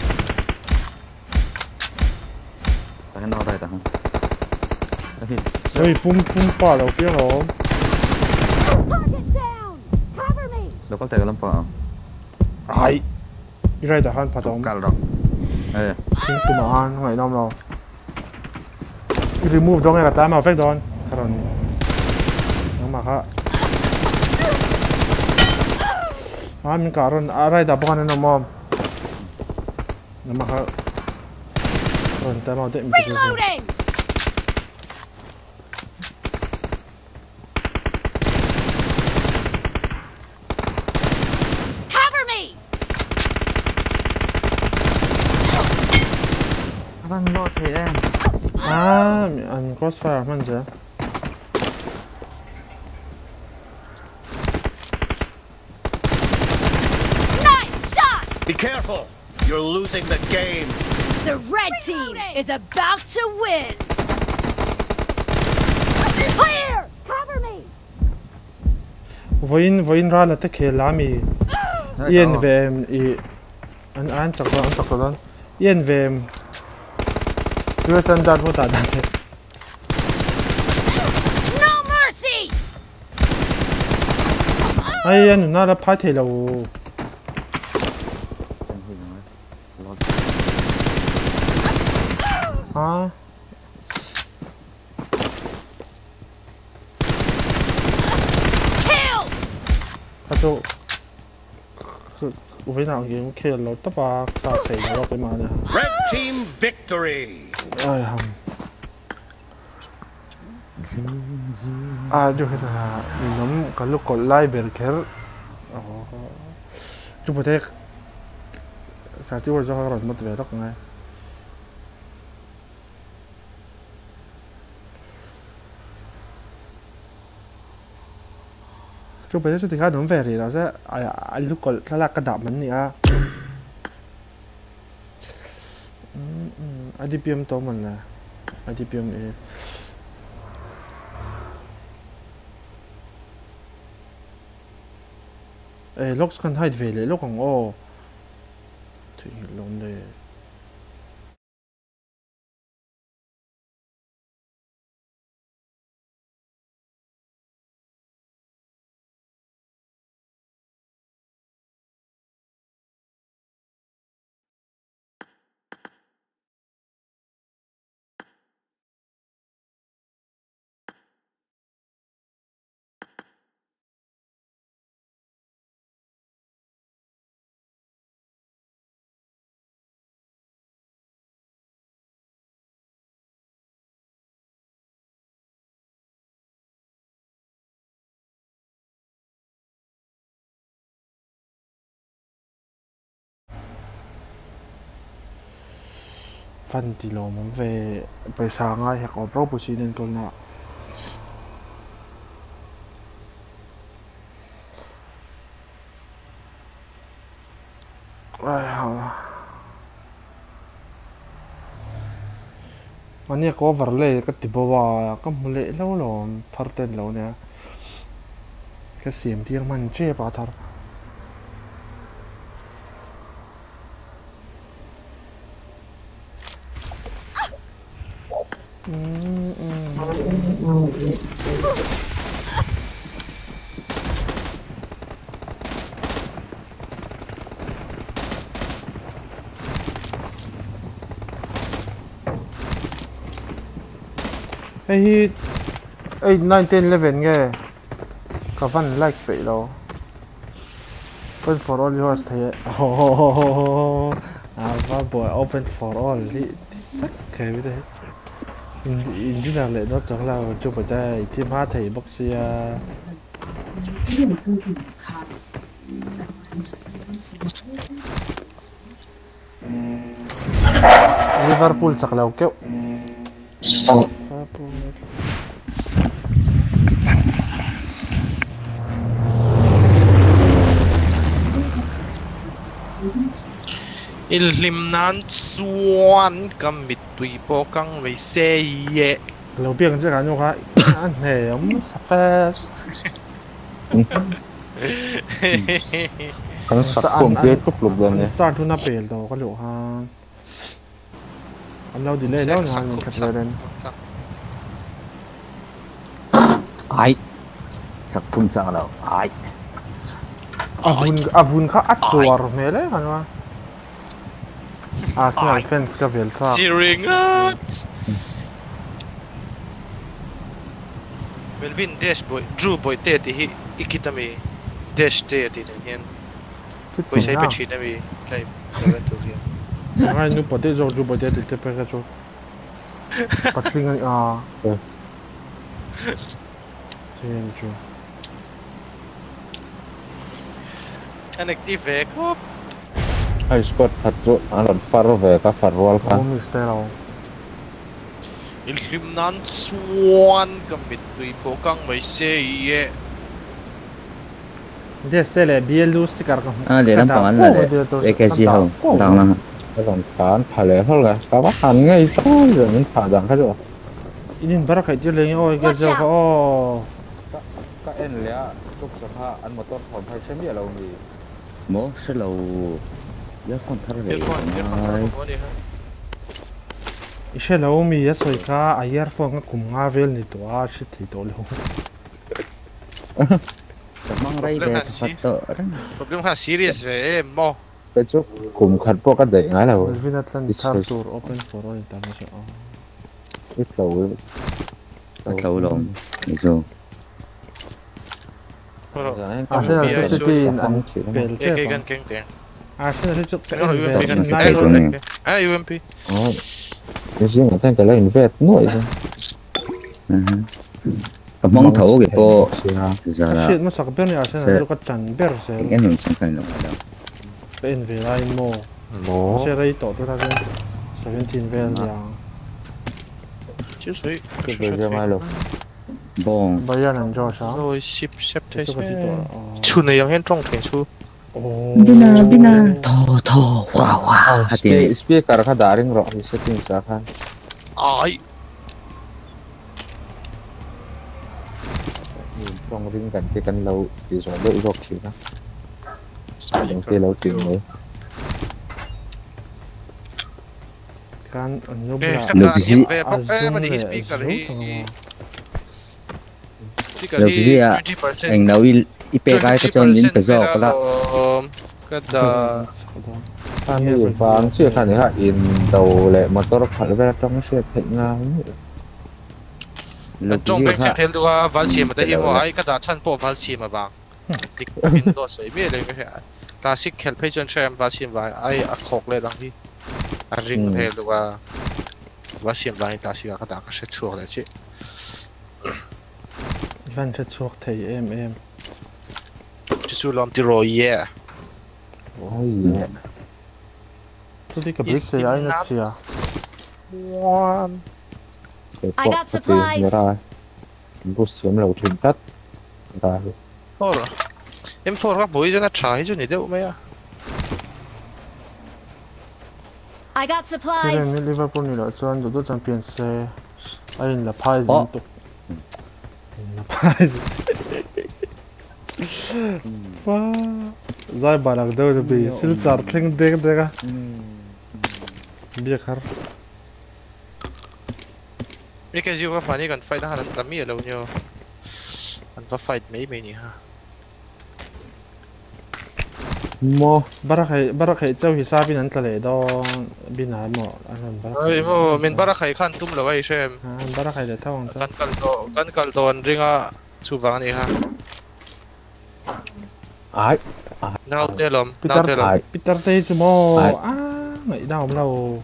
แต่ให้นอนได้แต่ฮะแล้วพี่เฮ้ยปุ่มป่าเราเปี้ยหรอ Target down. Cover me. แล้วก็แต่กำลังเปล่าไอ้ยังไงแต่ฮันผัดตอกมกันหรอกทิ้งตัวมาฮันไหนน้องเรา remove ตรงไงกับตามาเฟกดอนคราวนี้น้องมาค่ะมันการันอะไรแต่พวกนั้นน้องมอมน้องมาค่ะตอนแต่มาเด็กมีตัว Reloading. Cover me. บ้านรอดเท่อัน crossfire มันจะ Nice shot. Be careful. You're losing the game. The red team is about to win. Clear. Cover me. Voin ra la te khela mi ien vem I an chak dan ien vem tu san dar mo ta dan te No mercy. ai an na la pha the lo ha Killed. ta to với nào game kia lo ta ba ta thể lo cái mà nè Red team victory. ai hầm जो है सर नम कल्लू कोल्लाई बेरखेर जो बोले साथी वर्ष का रद्द मत वेरक ना जो बोले जो दिखा नम वेरी ना से आलू कोल लाला कदाम मन नहीं IDPM तो मन ना IDPM locks kan hide vele lock ang thì lon le fan ti lo man ve paisa nga he ko pro pusin ko na mania ko overlay ka tibawa ka mule lo lo thar ten lo ne ka sim tir man che pa thar Hey, 8, 9, 10, 11 nghe. Cả văn like vậy đâu. Open for all yours thấy. Oh, boy, open for all. Đi sắc cái vậy. In chứ nào lại nó chẳng là chụp ở đây. Team hát thấy boxia. Liverpool chắc là ok. Ilim nan chuan cầm mít tùy bộ căng với xe ye. Lâu biếng chứ cả nhau khác. Anh hề ống sắp phê. Kan sakkum ke kupluk dan ya. Start to na pel đâu có lỗ hàng. Anh lâu delay lâu nha mình cắt lên. Ai sakkum sang đâu ai Avun ka at suar mele kanwa. Arsenal fans ka vel sa. Cheering out. Melvin dash boy, Drew boy te ti hi ikitami dash te ti nen. Boy sai pe china mi kai level to ria. Ngai nu pote zo Drew boy te te pe ka zo. Patling a. Chen chu. An active ko. Hai squad thật rồi, anh làm far về các far wall Oh, kan. mistake đâu. Ilim nan chuan cầm mít tùy bộ căng với xe ye. This tele BLU sticker ka. à để làm phản là để cái gì không đang làm Cái làm phán phải lẽ thôi là các bác hành ngay thôi rồi mình phá rằng cái rồi. Inin bara khai chứ lên ôi cái giờ có. Các em lẽ lúc sắp hạ anh một tuần phòng phải xem biết là gì. bố sẽ lâu rất con thắt Dir đấy con có đi ha. Ishe lâu mi ya soi ka ayer phone ka kum nga vel ni to a shit thi to lo. mang đây để phát tợ đó Problem ha serious về mo. Cái chút cùng khát bộ các đẩy ngay là Melvin Atlantic Car Tour open for all international. ít lâu. phát lâu rồi rồi Arsenal City in an pel Cái che. gan keng tiền. Arsenal chụp Nó là UMP gan. cái À UMP. Cái gì mà tên cái là invest nổi rồi. cái mong thấu cái bộ giờ là shit mà sắc bên Arsenal có chăn ber se. cái hình sang cái nào đó Ben về lại mo. Nó Se rai to ta ben. 17 vel yang. Chứ suy. cái BGMI luôn. bông Bayern and Josh ha. Rồi ship xếp thế. Cái gì to. Chu này yang hen trong thành chu. bina thô wow wow hạt tiền Speaker ka daring ro setting sa kan. Ai. Trong ring kan cái kan lâu thì rồi đợi gọc chỉ đó. Những cái lâu tiền mới. Kan anyo Eh, bra. Lực gì? mà đi speaker hi. Speaker Lực hi gì à? 20%. anh đâu ít cái cái cho nhìn cái gió cái đó Cái đó. Kan đi vàng chưa kan ha in đầu lệ motor phải về trong xe thịnh ngang. lực Trong gì bên hả trên thêm đua ván xì mà đây mà ai cái đó chân bộ ván xì mà bằng. Địch pin đua sấy biết lên cái này. Ta xích kẹt phải chân xem ván xì và ai khóc lên đằng đi. Ring thêm đua ván xì và ta xí cái đó cái sẽ chuộc lại chứ. Van chat suak thei em. Chứ chú làm tí rồi yeah. Ôi yeah. Tu di ka bris se ai na sia. One. I got supplies. Ra. Bút xiêm lâu trình tắt. Ra. Thôi rồi. Em phô các bối cho nó trái cho nhỉ đâu mấy à. I got Thế supplies. nên Liverpool ni la chuan do champion se ai la phai Ồ. tu. La phai. Fa. Zai balak do de bi sil char thleng dek deka. Bi khar. mấy cái gì có phải này cần fight đó là làm gì lâu nhiều anh phải fight mấy mấy nhỉ ha Mo barak hay châu hisabi nan tlale do binar mo anan barak ơi mo mình bara khai khan tum lo ai xem barak hay le thawang kan kal to an ringa chu wang ni ha ai nào telom Peter te chu mo ngai daum lo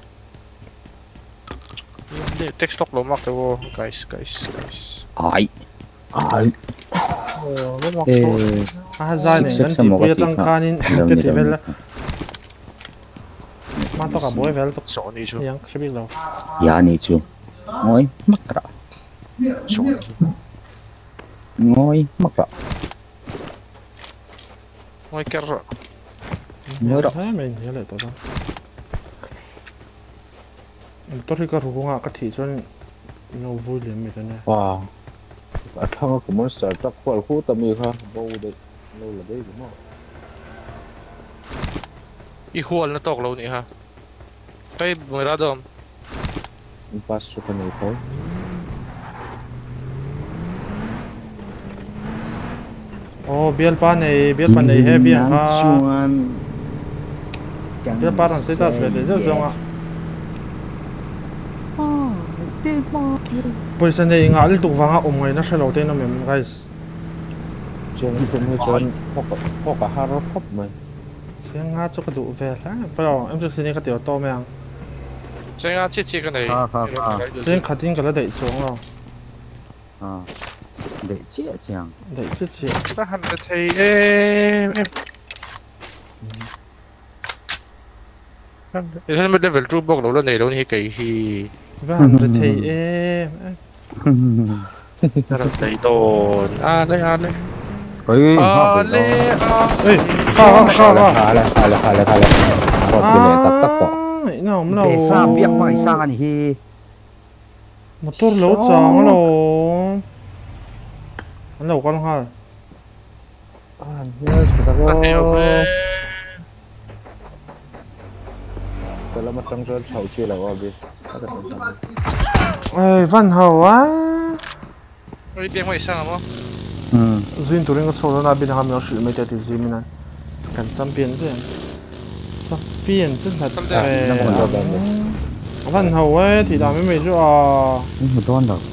text talk lo mak to guys ai zane nan ti puya tang khanin te ti vel ma to ka boy vel to so ni chu yang shibik lo ya ni chu ngoi makra so ngoi makra ngoi ker nhớ đó ha men ya le to da to ri ka ru nga ka thi chon no vui le me tane wow ở thằng của monster chắc qual khu tầm gì ha bao đây lâu là đấy đúng không i hual na tok lo ni ha kai mo ra dom pass cho cái này thôi bial pa nei heavy ha bial pa ran se ta se le zo zonga position nei nga al tuk wanga ngai na shalo te na mem guys trên có cả hai rốt mày siang nga chu ka du ve la pero em chu sini ka tio to meang senga chi cái này siang khatin ka la dei chong lo để chia chàng dei chi ta han de thei em em mình level 2 bok lo nei lo ni kai hi van de thei ra dei ton đây cái lên ê kha khai lại còn cái này tắt bỏ nào mà để sang biết mai sang anh hi motor lo chang lo anh lo con ha yes kita go kalau macam tu chau chia lah wabi ê văn hậu á ơi tiếng mày sang không zin turing ko solo na bin ham no shil me te ti zimina kan champion chen thật văn hậu ấy thì làm mấy chỗ một đòn đâu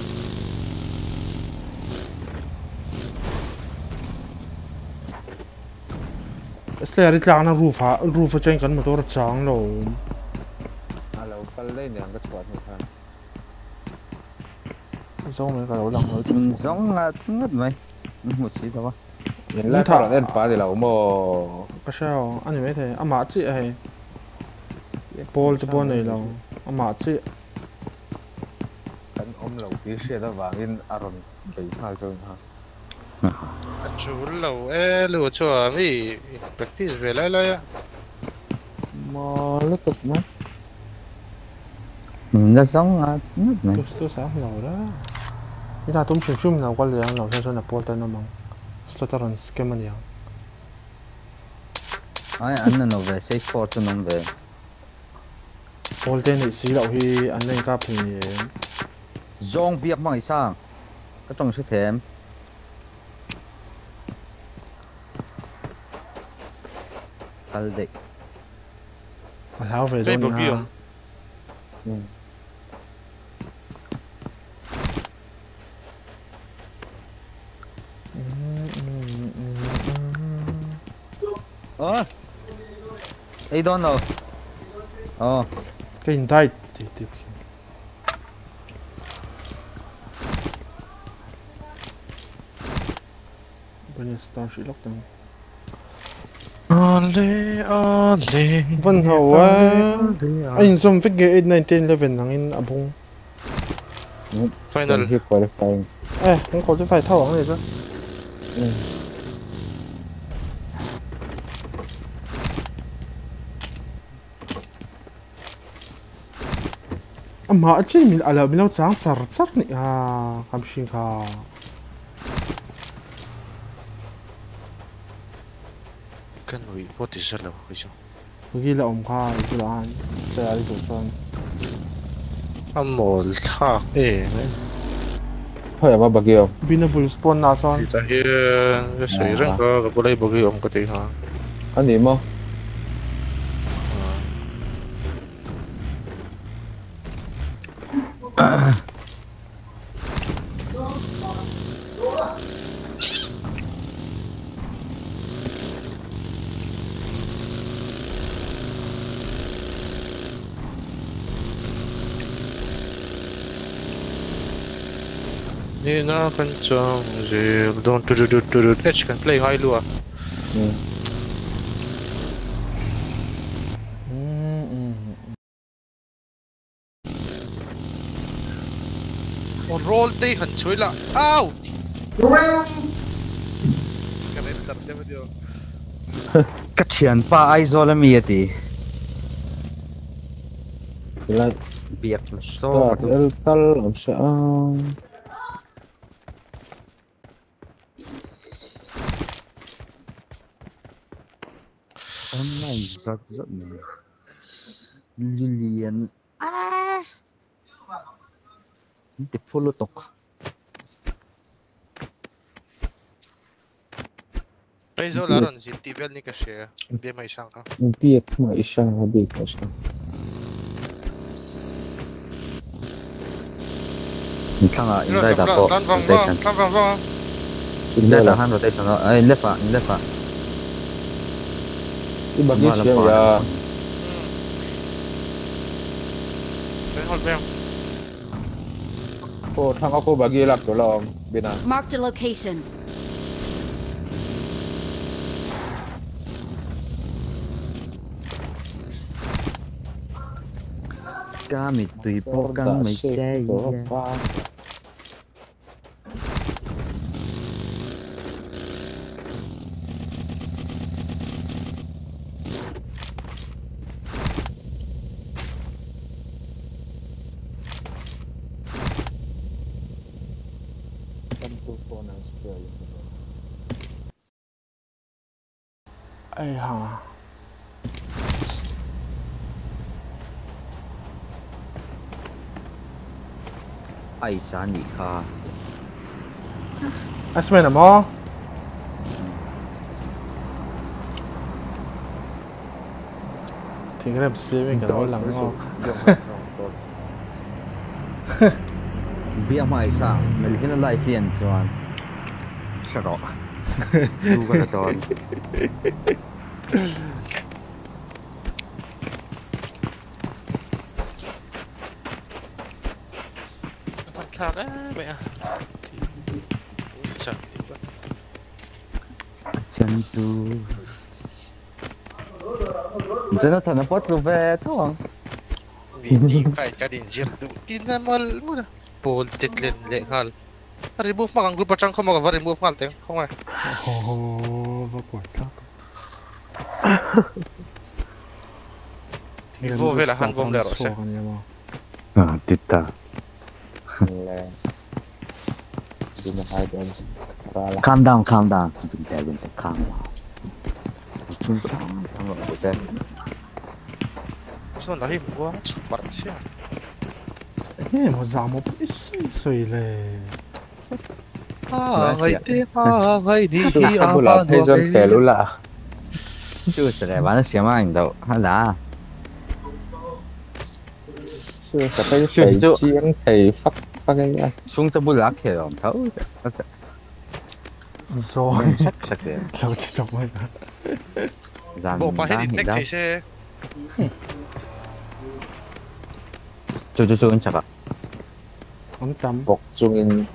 Sle ri tlang na roof chen kan motor chang lo alo kal lên yang cái chuột này ha giống mấy cái lo lang lo giống ngất mày một xí thôi nhìn lại thằng lên phá thì là mò cái sao anh mấy thế mà chị hay ball to ball này lo mà chị kan lâu tí xe đó vàng aron bị phá rồi ha chú lâu lâu cho mi practice về lại á mò lúc tục mất nó giống ngất mày tôi sáng lâu đó cái ta tôm chim nào qua liền lâu cho là ball tay nó mong starter scam anh yang ai anh nó về say sport cho nó về ball tay này xí lâu hi anh lên cáp thì giống biết mai sang cái trong sự thèm Alde. Lao về rồi nha. Ấy đó nào. Cái hình tay thì bây giờ start shit lock down. Ole Văn hậu á anh zoom fix ghế 1911 thằng in abung final hit qualifying không có cái phải thao này chứ mà chứ mình ở mình lâu trắng chặt chặt này cảm xin khá kan ui what is hello cái gì ghi là ông kha cái là anh stay ở chỗ son Amol thak thôi mà bagi om Binable spawn na son. Kita hian sei reng ka kulai bagi om ka ti ha. anh đi mo Ni na kan chang zil don tu edge kan play ngai lua. O roll te han chui la. Au. Kan ai tar te video. Cái thiền pa ai zo là mi ti. lại Biếc so. el tal om sa Online rất rất nhiều. Lilian. Để follow tục. Ai zo la ron zin ti vel ni ka share. BGMI sang ka. biết mà isang habi ka siya Mình khang à, in đây đã có rotation. Vâng. In đây là hand rotation đó. Ai left à, left à. cái bagi siya ya Bên hold bên. ko thang ako bagi lak to long bina Marked a location. Cá mì tùy bộ căng mì xe. Ai hả? Ai sáng nhị kha. Asmen am mo. Thì cái làm xe mình cái đó lắng ngon. BGMI sang, Melvin lại phiền chuan. Sao đó? Du cái đó. Phần thạc á mẹ. Chẳng Chân tu. Chân nó thằng nó bắt đồ về thôi. vì đi phải cái điện giật đủ tin ra mà mua nè. Bol tít lên lệ hal. Remove mà ang grupo chang không mà remove hal tiếng không ai. Vad borta. Vi får väl han vom där också. À, titta. le bina hai den rala Calm down, calm down. Bình tĩnh, calm down. Chúng ta đang ở đây. Sao nó hiểm quá, chụp bắt xe. Ê, mà giảm một ít sợi lệ. Ngày tê, ngày đi, kamu la thấy dân pelu la Chưa sẽ lại bán xem anh đâu. Hả là? chưa sẽ thấy thầy chiến thầy phát phát cái gì Xuống tới bút lá kìa rồi, thấu. Rồi. Chắc kìa. Lâu chỉ chọc mày. Bộ phải hết định thì xe. Chú anh chắc ạ. Ông tắm. bọc chung in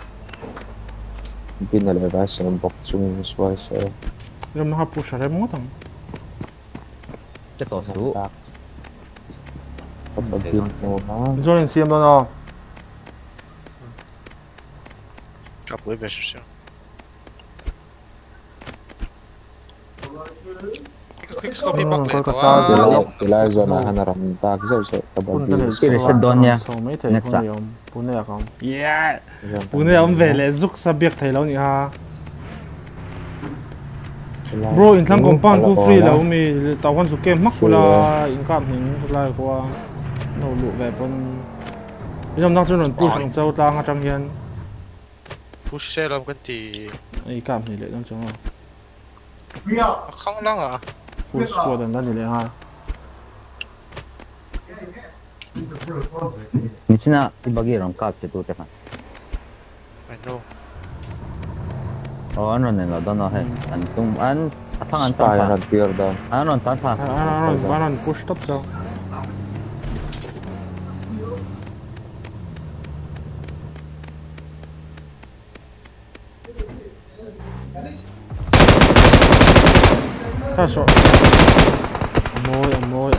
bina le va sẽ bọc chung in xoay sẽ Nhưng mà họ push ra một thằng. Cái tổ số. có một pin màu nó Rồi anh xem đâu nào. Cặp với về xe. Quick stop hip hop thì lại rồi là hắn làm ta cái sẽ tập Pun đi cái Cái này sẽ đón nha. Số mấy thầy Next không hiểu. Pun này không. Yeah. Pun này ông về lại giúp sa biết thầy lâu nhỉ ha. Bro, in thang compound ku free lâu mi tao quan số game mắc là in cam hình là qua đầu lụ về con Mình đang chơi push sang châu ta ngang trong hiền push xe làm cái gì ấy cảm thì lệ đang chơi không lắm à full squad đang đi lệ ha Michina ibagi ram kap che tu te kan. I know Oh ano ne la dono he. An tum an athang an Spy ta. and tear down. Ano ta ta. anh push top châu sao sợ môi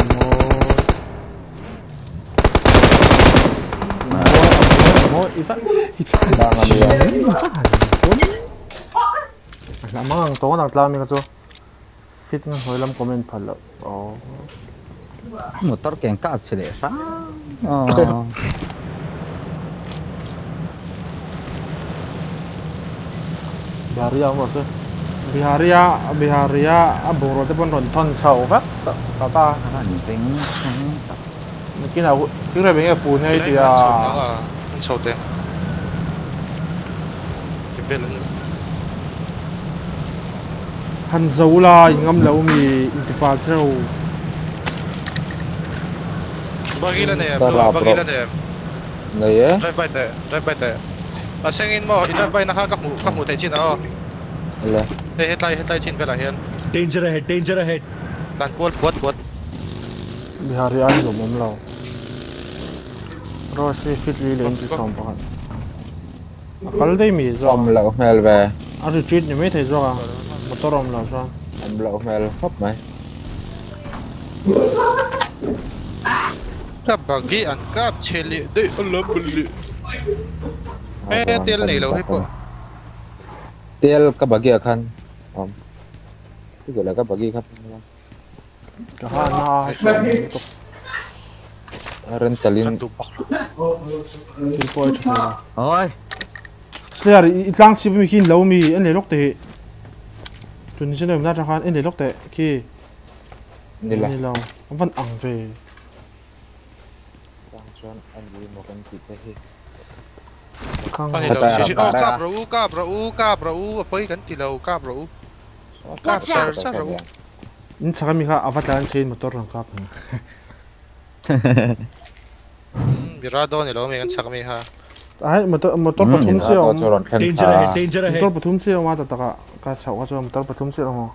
Ivan làm mang tố nặng làm mình cho fit ngang hồi làm comment phật lợ Motor ken kap che le sa. Biharia bùng rồi tới bên rộn thon sầu vắt ta An ping. cái nào cái này bên cái bùn này thì sâu tiền thì biết là hắn giấu là ngâm lâu mi intipal treo bagi lên này Này á. drive by there à sang in mo drive by naka các mũ thấy chín à Là. headlight chín về là hiền Danger ahead. lan quất Biharia anh dùng mồm lâu rồi sẽ fit li lên tới xong bạn kalau đây mi rồi Om lậu mel về. anh retreat như mấy thầy rồi motor om lâu rồi Om lậu mel khóc mày. các bagi ăn cáp cheli đấy lắm bự tiền này lâu hết bộ Tiel ka bagi akan. Itu gọi là ka bagi kan. cả hai na untuk Rentalin. simple cho Oi. Slayer itlang chip mi kin lo mi en le lok te tun ni chen na cha khan en le lok te ki Ni là. ni lo van ang ve Chuan anh đi một con thịt thế. khang cái này đâu cáp rau phải cái gì đâu cáp rau cáp sao rau in cha mi kha avatar chain motor rang kap virado này lâu mình ăn chắc mi ha ai motor pathum se om Danger ahead. motor pathum se ma ta ta ka chau ka motor pathum se ho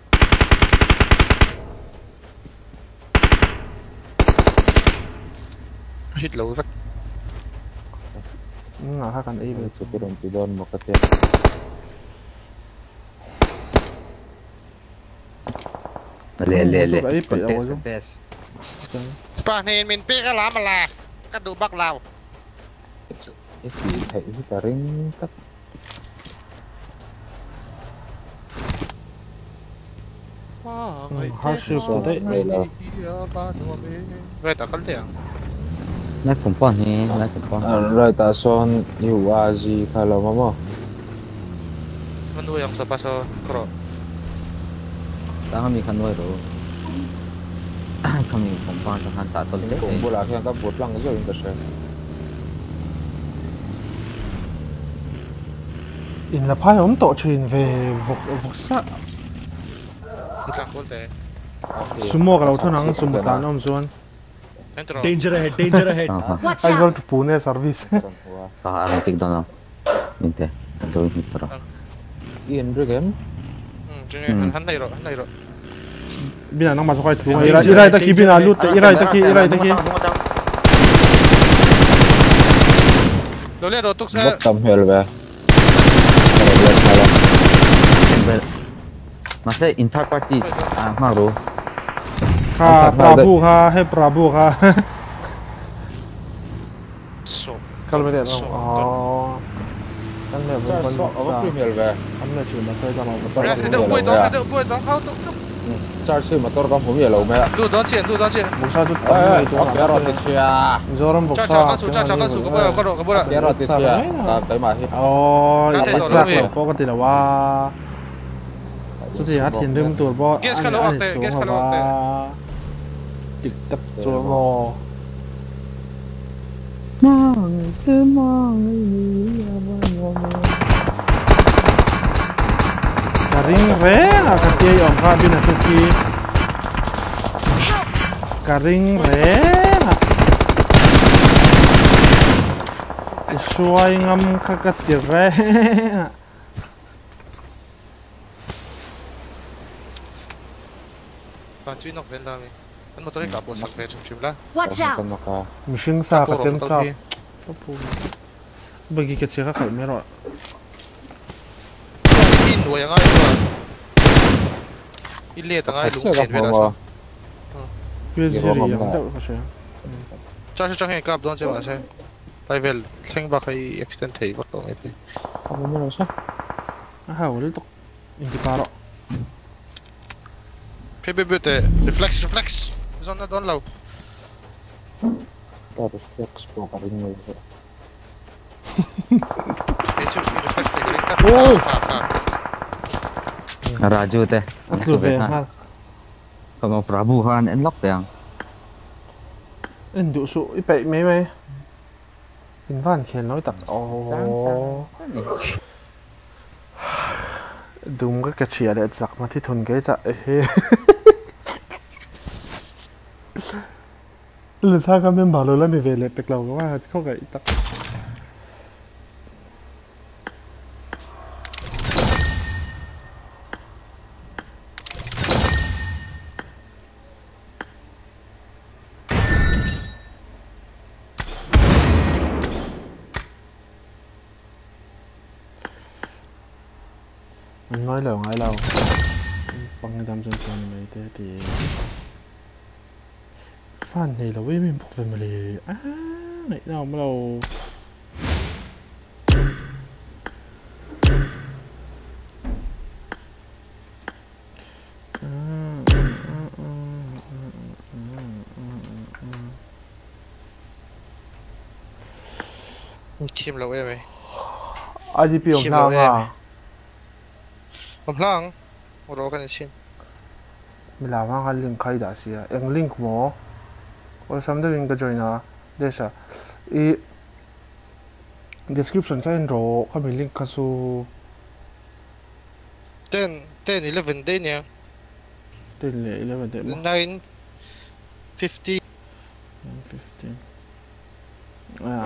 hit lâu rất na ha kan ei ve Sự cái đồng chí đòn một cái tiền. Le. Context. ป่ะเนี่ยมินปีก็ล้ามาละก็ดูบักเรา Cái gì thấy cái ring cắt. Hardship today Đây là. Rồi ta khẩn tiền Na kompon ni, na kompon. Rồi ta son yêu aji kalau mama. Mendu yang sepaso kro Ta kami kanoi ro. Kami kompon ta han ta tol te. Cũng bữa là khi các bột lăng cái rồi ta sẽ. in la phai om to chin ve vok sa Entah kau teh sumo ka lo thon ang sum ta nom zon Entah Danger ahead. Watch ai zon out! tu pune service Ka aram pik dono. Inte. Do mitro. Yên rồi game. Jadi han này rồi bina nang masuk ai tu irai ta ki bina lut irai ta ki Đâu lihat rotuk Mất saya tâm hell về. Masa inter party ma ro. kha prabu kha So kalau bete no kan le bon Ở góc phim hell về. kan le chin ma sai jama Ada buat kau tu Charge mà tôi có phím lâu mẹ. Lu dah cien mo sa tu Ê, có kéo rồi thì chia. zoram bok Cakap kasu kau boleh kau boleh Kéo rồi thì chia. Ta tới mà hết. oh Nanti ya tolong, sa ko ti la wa so ti hat tin rim tur bo Guess kalau waktu, guess kalau waktu. tik tak so mo Karing re à cái kia ông pha bên này kia karing re à xuôi ngâm cái tiệt re Bạn truy nọc bên đó mi. Anh một tôi cả bộ sạc về chụp lá. Watch out! mình sinh xa cái tiếng sao bây giờ cái chiếc khác mấy rồi In đuổi ngay rồi. In liệt ngay lúng tiền về đó. cái gì vậy không đâu có sao Cho nghe cặp đón chơi mà xem. Tại vì thanh bạc hay extend thấy bắt đầu ấy. Không có sao. hào liên tục in cái paro PBBT reflex. Zona don low. Reflex po ka rin yun. Itu reflex tadi kita. Far. Raju teh. Aku về ha Kalau Prabu han enlock yang. anh đủ số ít bảy mấy mấy in van khen nói tập đúng cái chia để giặc mà thích thôn cái giặc lần sau các bên bảo rồi về lại bạch lầu các bạn không phải tập nói lâu ngay lâu bằng cái đam chân này mấy thế thì fan này là với mình phục về mà lì này nào mà lâu Chim lâu em ấy. IDP ông nào à Ông lang. Oro kan sin. mình làm hàng link khai đã xí à em link mỏ ở xong đây mình cái join à đây sao i description cái anh rồi cái mình link cái số 10, 11 day niya. tên lệ 11 tên 9, 50. 15 à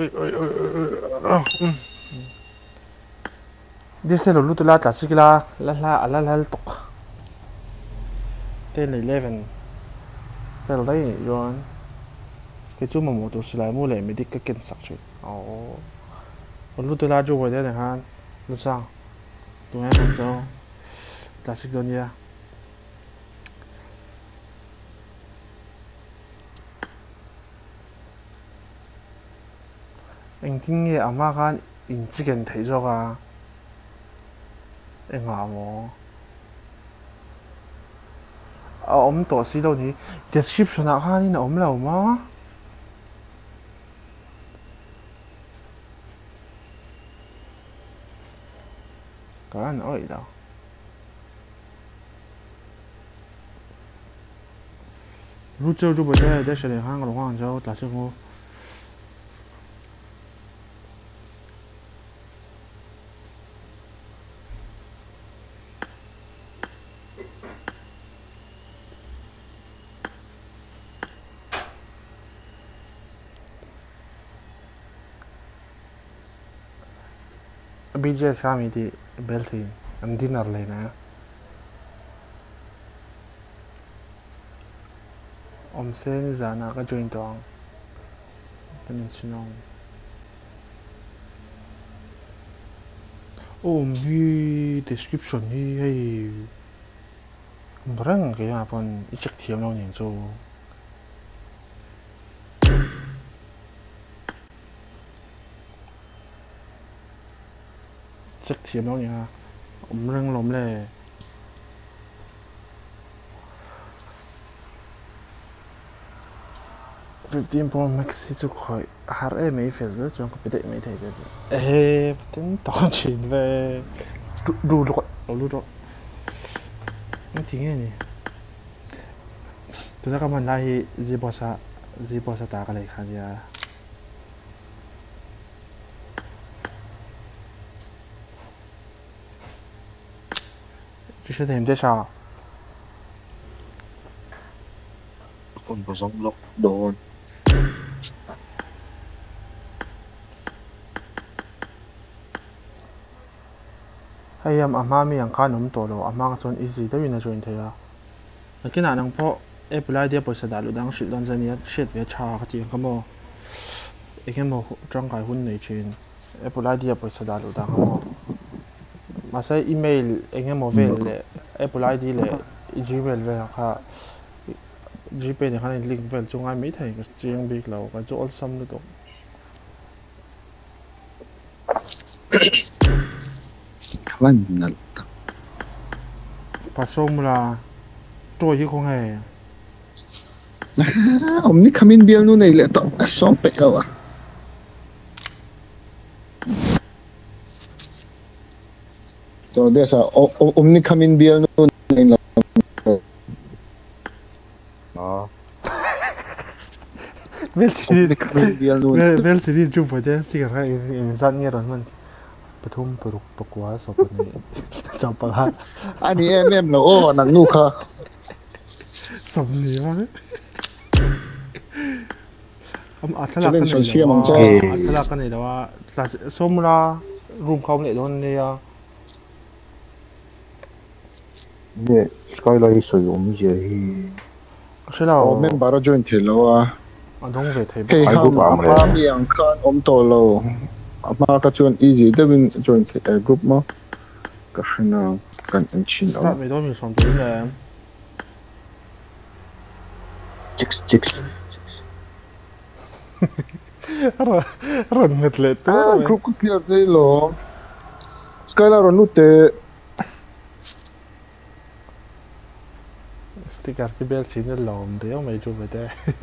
this tên là lúc tôi la trả xí la tục tên là 11 tên là đấy rồi cái chú mà một tổ sư lại mua lại mới đi cái kiến sắc chứ lúc tôi la chú về đây này ha lúc sao tụi em làm sao trả xí rồi nha anh tin nghe à mà gan in chỉ cần thấy rồi à anh à mà ông tổ sư đâu nhỉ description à ha đi ông lâu mà cái anh nói đâu lúc trước chú bây giờ để xử lý hàng rồi hàng cho ta xem cô BGMI kami di Belsi am dinner lena om sen zana ka join tong kanin sinong mi description hi hay barang kaya pon i-check thiam lo ning chu check thiam lo ning ha rang lom le Fifteen Pro Max thì chụp khỏi har em mấy phiền rất trong cái đệ mấy thầy rồi tính tao chuyện về đủ rồi nó tiếng này nè tôi đã cảm ơn lại gì bỏ sa ta cái này khai ra chỉ sẽ thêm thế sao con có giống lốc đồ hay ama mi ang khan to lo ama chon easy da win a join thea nakina nang pho apply dia poisa da lu dang shil don zania shet ve cha ka ti kamo ekemo trang kai hun nei chin apply dia poisa da lu dang mo ma sai email engemo vel le apply di le gmail ve kha gp ne khan link vel chunga mi thai ka chiang big lo ka jo all sam lu to Kawan ngal. pasomula trôi hi không hề Om ni kamin bial nu nei le to som pe lo à. To desa om ni kamin bial nu nei lo. Đó. vel Om ni kamin bial nu. vel chỉ đi chụp với thế chỉ cần hay dân nghe rồi mình Patum peruk pakwa sopan ni sampai ha Ani em lo oh nang nu kha. som ni ma am athala Challenge kan social ni mang cha. athala kan ni dawa somra room khom le don ni ya 네, 스카이라이스 용지에 sela Oh men bara join the lo à. adong ve thai Hey Hai ham group am re. apa mi ang khan om to lo. Ama ka chuan easy da win join the group mo. Ka hina kan an chin start lo. ve do mi som tu le 찍찍 ron met le tu Group ko clear dei lo. Skylar nu te sticker ki bel chin le lom de mai chu ve te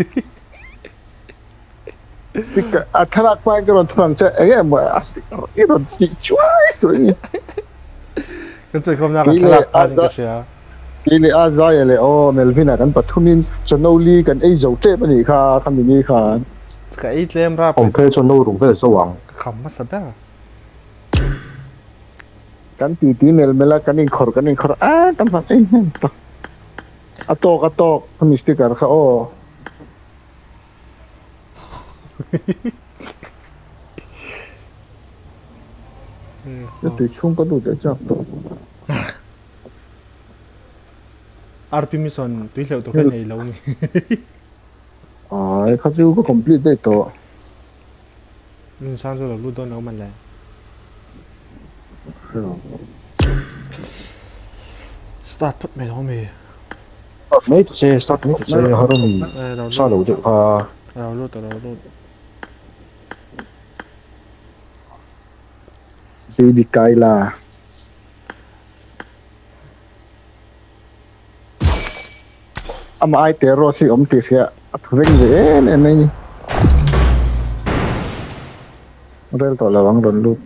sticker atharak pa ko thang cha ege mo sticker iro ti chwai to ni. kan se khom na ka thala pa ni ka sia Ili azai le o Melvin kan pathumin chonoli kan ei zo che pani kha khamini khan. ka ei tlem ra 엄폐 전노 롱페 소왕 kham ma sa ba Kan ti mela kan in khor kan fa ei hen to. Atok kami sticker kha o. Te chung ka du de chak to. RP mission tui leu to kan ei lo mi Ai kha chu ko complete de to. min sang zo lo lu don au man le start put me ho mi 메이트 제 스타트 메이트 제 하루미 사로 저 rau lu to rau lu Di di kai la. Ama ai tero si om ti sia. Athring ve en ni. Rel to lawang don lu.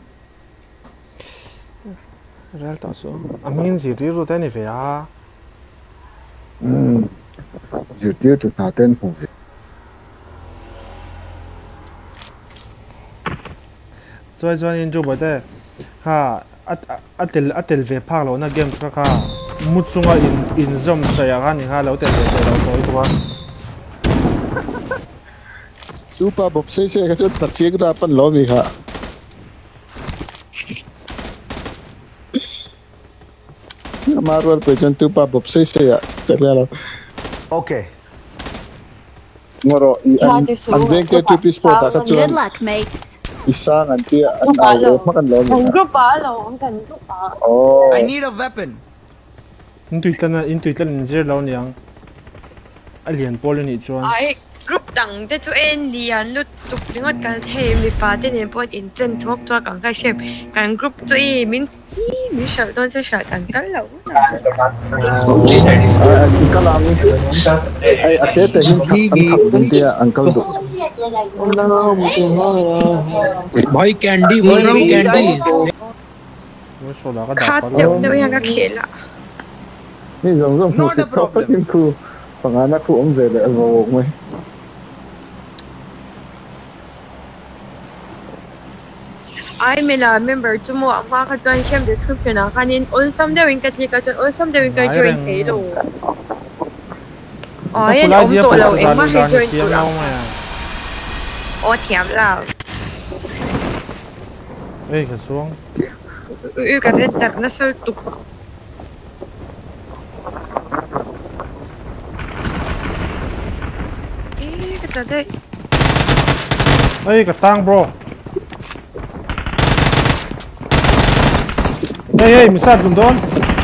real ta so amin gì ri ru ta ni ve a Dự tiêu từ thả tên phòng việc. choi in ju ba te kha atel ve phak lo na game kha mut sunga in zom sa ya ga ni ha lo te lo to to Super bọc xe cái chút đặt chiếc ra phân ló vì hả. Marwar pe chân tupa bọc xe ạ. Thật ra là 오케이 ngoro an veng ke tupi sport ka Good chuan luck, mates. isang an tia an au makan lo Thành group á lộn thành group á. oh I need a weapon. in tui tan zir lo ni ang alien pol ni chuan Ai group đằng thế tụi em liền lúc tục đến ngót cái thêm bị phá thế này bọn in chân thuốc cho càng cái xem càng group tụi em mình sợ tôi sẽ sợ càng cái lẩu. kalang ai ate te hin an tia uncle du भाई candy बोल रहा हूँ candy mo so la ka da Khát pa được đâu yang cái khế là. ni zong zong Not si a problem. tin khu pangana khu om ze le wo mai I member tomorrow mga ka-join siya description na kanin also dawin ka tika jon also dawin ka join kayo. Ay, om to law em ma join ko lang. O thiam lao. Ê, cái xuống. Cái red dark nó sao tục. Cái đây. Ê, cái tang bro. Ê, mình sát cùng đón.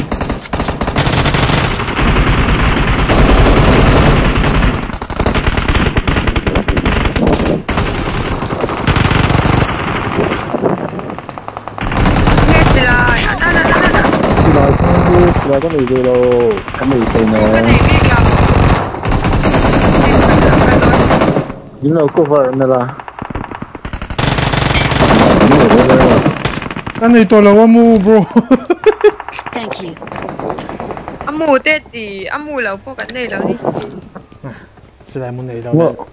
Là có gì đâu, cái gì đây nè. You know cover này là. Cái này tôi là amu bro. Thank you. Amu tết gì, amu là có cái này đâu đi. Sẽ lại muốn này đâu.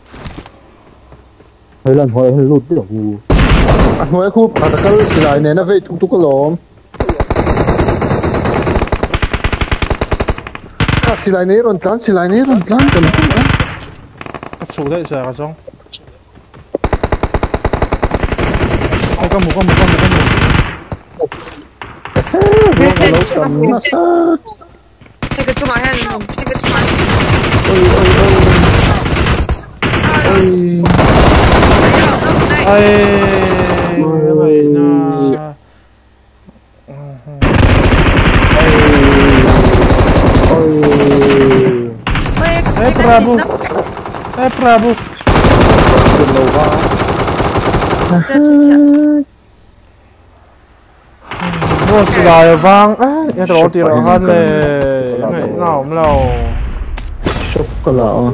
Hơi lần hỏi hơi lụt được. Anh nói khu, à cái xì lại này nó về thúc cái lom. Xì lại này rồi tán, xì lại này rồi tán cái này. Cái số đấy giờ cái giống. Ai có một. Cái lỗ cầm nó sát. Take it to my hand, mom. Take it to my hand. Vậy na. Prabu. Prabu. Bro, lại vang. Cái đầu tiên là hơn lệ. Này nào không lâu. Sốc cái lọ.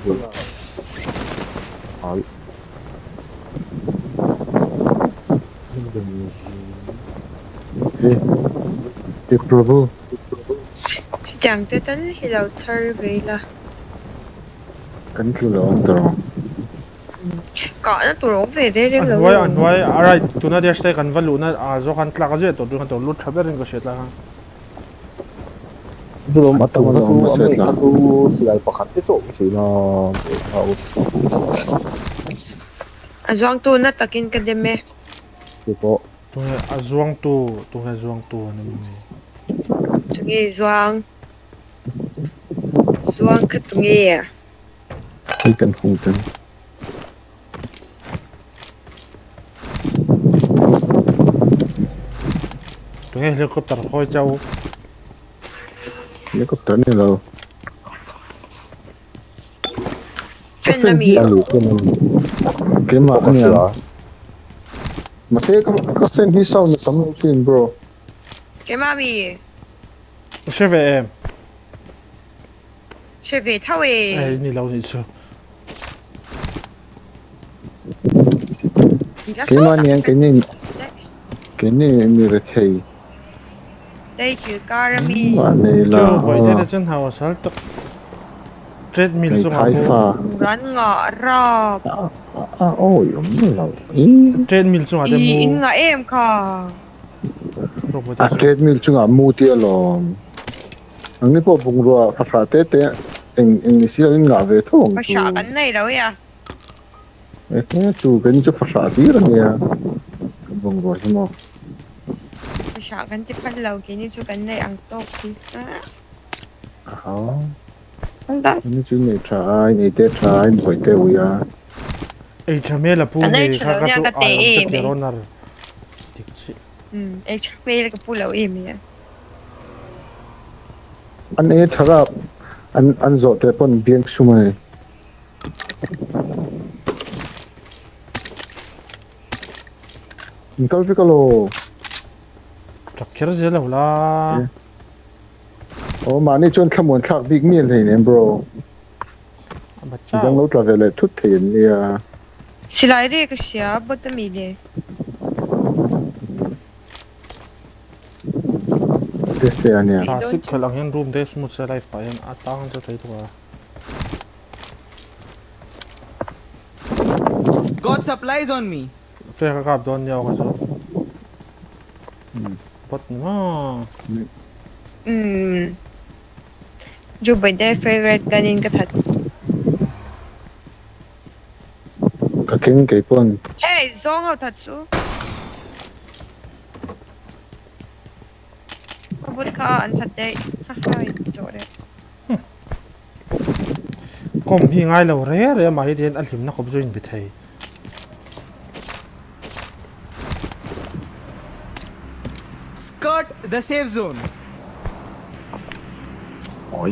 Đi Prabu. Chẳng tới tới thì đầu thơ vậy là. Cánh cửa lộn rồi. Có nó tụi nó về đây đấy rồi. Anh nói, alright, tụi nó đi stay gần vào nó do khăn tla cái gì, tụi nó lút thắp lên cái shit là. Rồi mà tụi nó tụi lại bắt hạt chỗ chỉ là. Azuang tu na takin ka deme. Thì có. Tụi azuang tu này. Tụi azuang. Azuang ka tụi à. Hay cần không cần. Tụi helicopter khôi châu. Helicopter này đâu. Friend na mi. Cái mà anh nhỉ? Mà thế có sen hi sau nó tấm xin bro. Cái mà mi. Sẽ về em. Sẽ về thao về. Ê, đi lâu đi chưa? Cái mà nhang cái này mi rất hay. Đây chứ carami. Mà này là. Chưa vậy thế là chân hào sao tập. Chết mil xuống Thái pha. Rắn ngọ rộp. Ôi, ông lâu. Chết mil xuống hả em mua. In ngọ em kha. Chết mil xuống hả mua tia lò. Anh ấy bỏ bùng rùa phá tết tết. Anh ấy xíu in ngọ về thôi. Phá xả cái này đâu ya. Thế chú cái chú phá xả tí rồi nè. Bùng rùa chứ mà. Phá xả cái tiếp phát lâu cái như chú cái này ăn tốt thì. Ini chú này trái, này tết trái, bởi tết uy à. Ê, chả mê là phu này khá khá chú ai ông sẽ kể rôn nà rồi. Ê, chả mê là cái phu lâu em nha. Anh ấy thở ra, anh dọ tết bọn biếng xung này. Anh câu với câu lô. Chắc khá dễ lâu là. Ồ mà này chôn khám muốn khắc big meal này nè bro. Chỉ đang nốt là về lại thút thiền đi à. Xì lại đi cái xìa bớt tâm ý đi. Thế sẽ anh à. Classic khá lang hiền room days một xe life pa hiền à tăng cho thấy thôi à. Got supplies on me. phê các cặp đón nhau cái số bắt mà dù bây giờ favorite ganin cái thật cái kinh cái pon hey zong ao thật số không biết cả anh thật đấy ha ha chỗ đấy kom hi ngay lâu rồi mà hiện anh tìm nó không join bị thấy Skirt the safe zone. ôi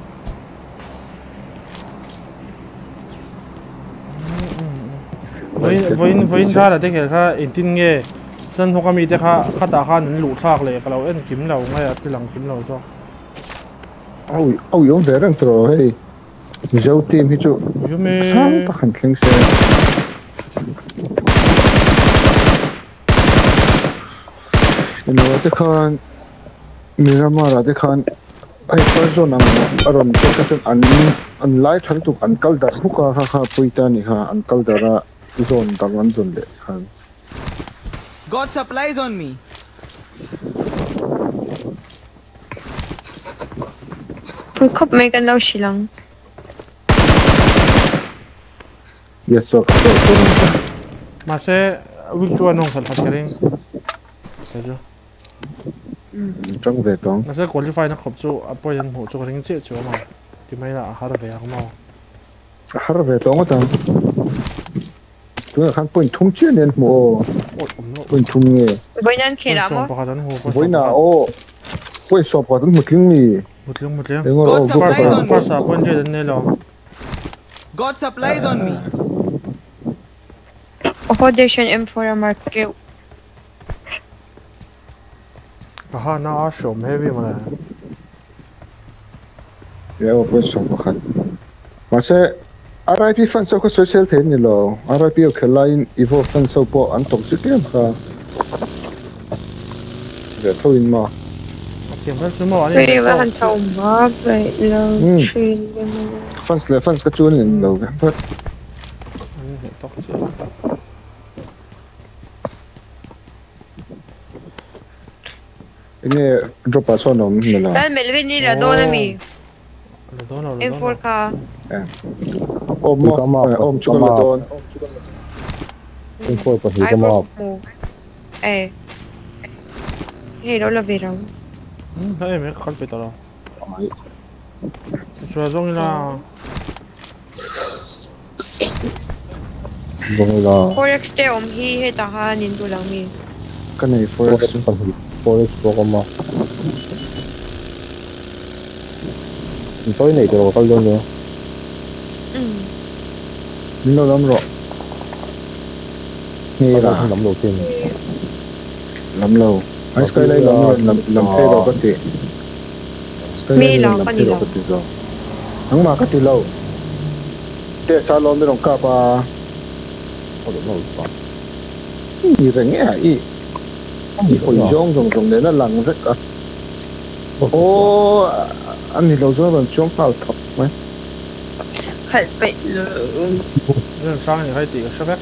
với ra là thế cái in tin nghe sân hoa mi thế cái ta cái nên lụt thạcเลยkalau em kiếm lâu ngay cái lăng kiếm lâu cho ôi yếu để rằng rồi hey dấu tim hi chu sáng ta khẩn khinh xe nó thế con Miramar thế con ai phải cho năng aron cái cái an lại thằng tụi an kal dar huka ha puita ni ha an kal dara zone dangan zone le khan Got supplies on me. khóc mấy cái lâu xí lăng yes so mà sẽ will chuan nong thật cái riêng thấy chưa trong về tông mà sẽ qualify nó khóc chú appoint hộ cho cái riêng chết chú mà thì mấy là hát về không mau har về tông ta tôi khăn point thum chuyện nên mo point thum nghe với nhân khi làm á với nào ô với shop có một tiếng mì một tiếng Got supplies on first me. appoint chết nên lo Got supplies on me. Accommodation M4 market aha na show heavy mà này yeah với shop có khăn mà sẽ RIP fan sao có social thế nhỉ lo RIP ở line evo fan sao po an tổng chữ kiếm ha để thôi mà tiền cái số mà vì vậy hắn sống mà vậy là chuyên fans cái chuột này đâu cái ini drop a son om nila Well, Melvin ni là đô la mi M4 ka om chukaladon Không có gì ai cái mà có mù hey đó là về đâu thế mấy con bị tao đâu cho giống như là giống như là Forex te om hi he ta ha nin tu lang mi cái này forex forex có mà tối này tôi có câu luôn nữa nó lắm rồi nghe là không nắm đầu tiên lắm lâu anh cái này làm thế đâu có thể mi là con gì đâu rồi hắn mà cái gì lâu để sao lo mới đồng cặp à không được lâu quá gì vậy nghe ý hồi giống đấy nó lằng rất à ô anh thì lâu rồi còn chống phao thọc mấy khẩn bị lượng nên sang thì hay tỷ cái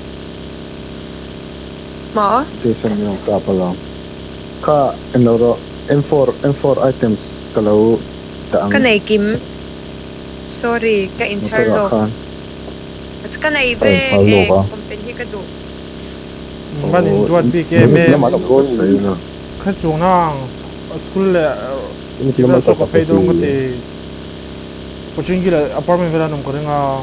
mở để xem như đồng cặp à ka em lâu rồi M4 items kalau cái này kim sorry cái internal cái này về company cái đủ bạn đi đuổi bị cái mẹ khách chuồng nang school là nó số có phải đông cái thì có chuyện gì là apartment về là nông cái nga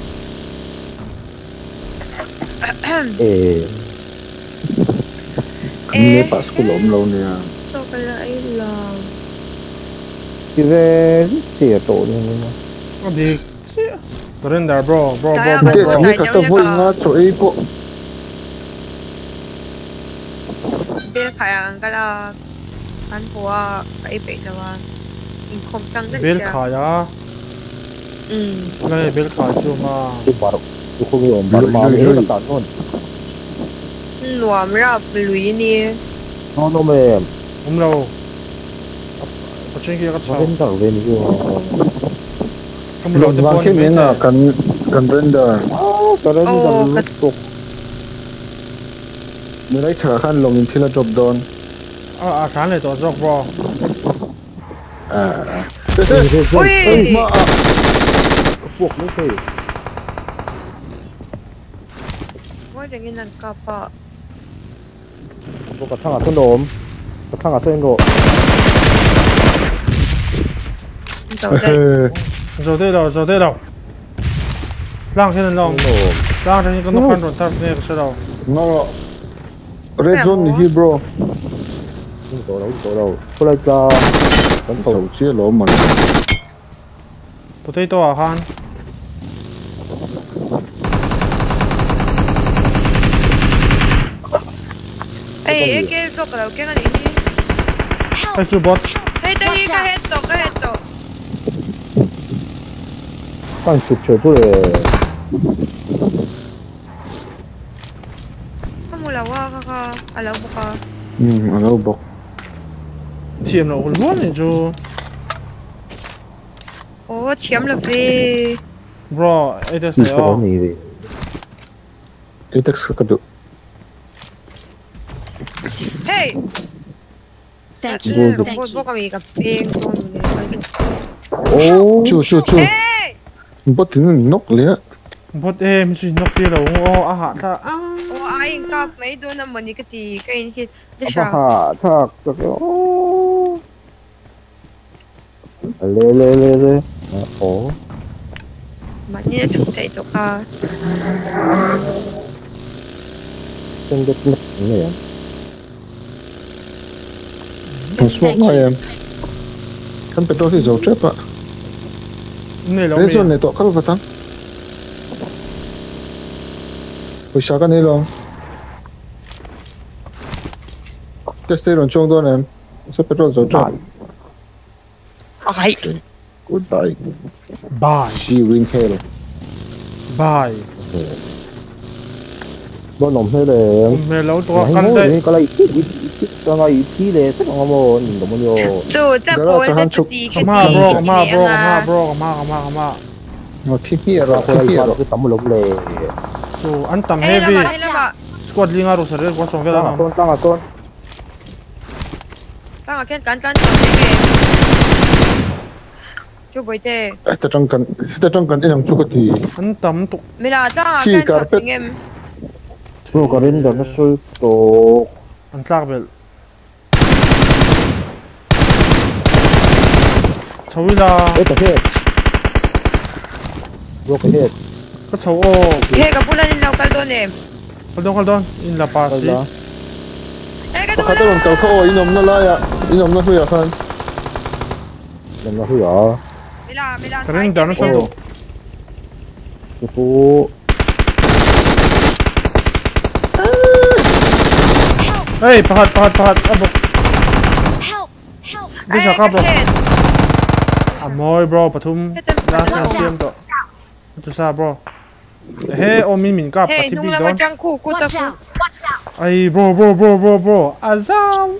Ini pas school om lâu nè sao cái lại là cái về chỉ tổ này mà đi render bro để xong cái tao vui ngã chỗ ấy bộ biết phải ăn cái là ăn hoa cái bị làว่า income tăng rất bill khai á này bill khai chú mà chú bảo chú không hiểu mà hết tất cả luôn nuông ra lùi nè nó mềm lâu có chuyện gì cái sao bên tàu bên kia không lâu thì vang cái miếng à cần render cái render tục mình lấy thở khăn lòng in thila drop down sáng này tổ dọc bro Ui mà buộc nó phải Ôi đừng nhìn lần cọp ạ buộc cả thằng ở sân đốm cả thằng ở sân độ Dầu đây rồi đây đâu lang thế này long lang cho những con nó khăn rồi ta sẽ cái đâu nó red zone đi bro tổ đầu có lại cho con sầu chia lỗ mà potato à khan Ê, cái dọc đầu cái này đi cái chú bot Ê, đây cái hết tổ con sụp trở cho để Không mua là qua à lâu bọc anh đâu bọc chiếm nó luôn này chú Ồ, chiếm là về bro ấy thế gì sao có gì vậy cái text cái được Hey Thank you. Bố bố có bị gặp bên con ô chú Hey bot thì nó nóc lẽ bot em suy nó kia đâu ô hạ ta Ồ, ai gặp mấy đứa nằm mình cái gì cái gì Để à sao ha thật cái lê ồ Mà như chụp thấy tổ ca sân đất mất này thằng smoke này em kan petrol thì dầu trap ạ này là red zone này tọa các vật tăng hồi sáng cái này luôn cái stay rồi trong đó em sẽ petrol dầu trap Ai goodbye bye see you in hell bye bao nồng thế để mẹ lâu to cái căn đây cái này cái này thì để sức ngon mà nhìn đúng không Chú ta bố là gì cái mà gì bro mà khi kia rồi cái này cái tấm lục lệ chú anh tầm Ê heavy là bà squad linga rồi sẽ có xong về tăng là à son Tăng ở kênh cắn Chú bồi tê ta trong cần em chút cái anh tầm tục Mình là tăng ở kênh cho chính em rồi cái bên đó nó sôi tổ anh tạc bel cháu là ấy cái hết rồi cái hết cái cháu ô Hey, kapulan din local doon eh Kaldon in la pasi Eh, có khá tôi cầu khô inom nó lại ạ inom nó hủy khan làm nó hủy à Mila cái này nó sao cái phố hey pahat abo đi sao bro amoy bro pathum last time game to tu sa bro hey o min ka Hey, pathi nung bi lang don dyan ku ta Watch out. ai bro azam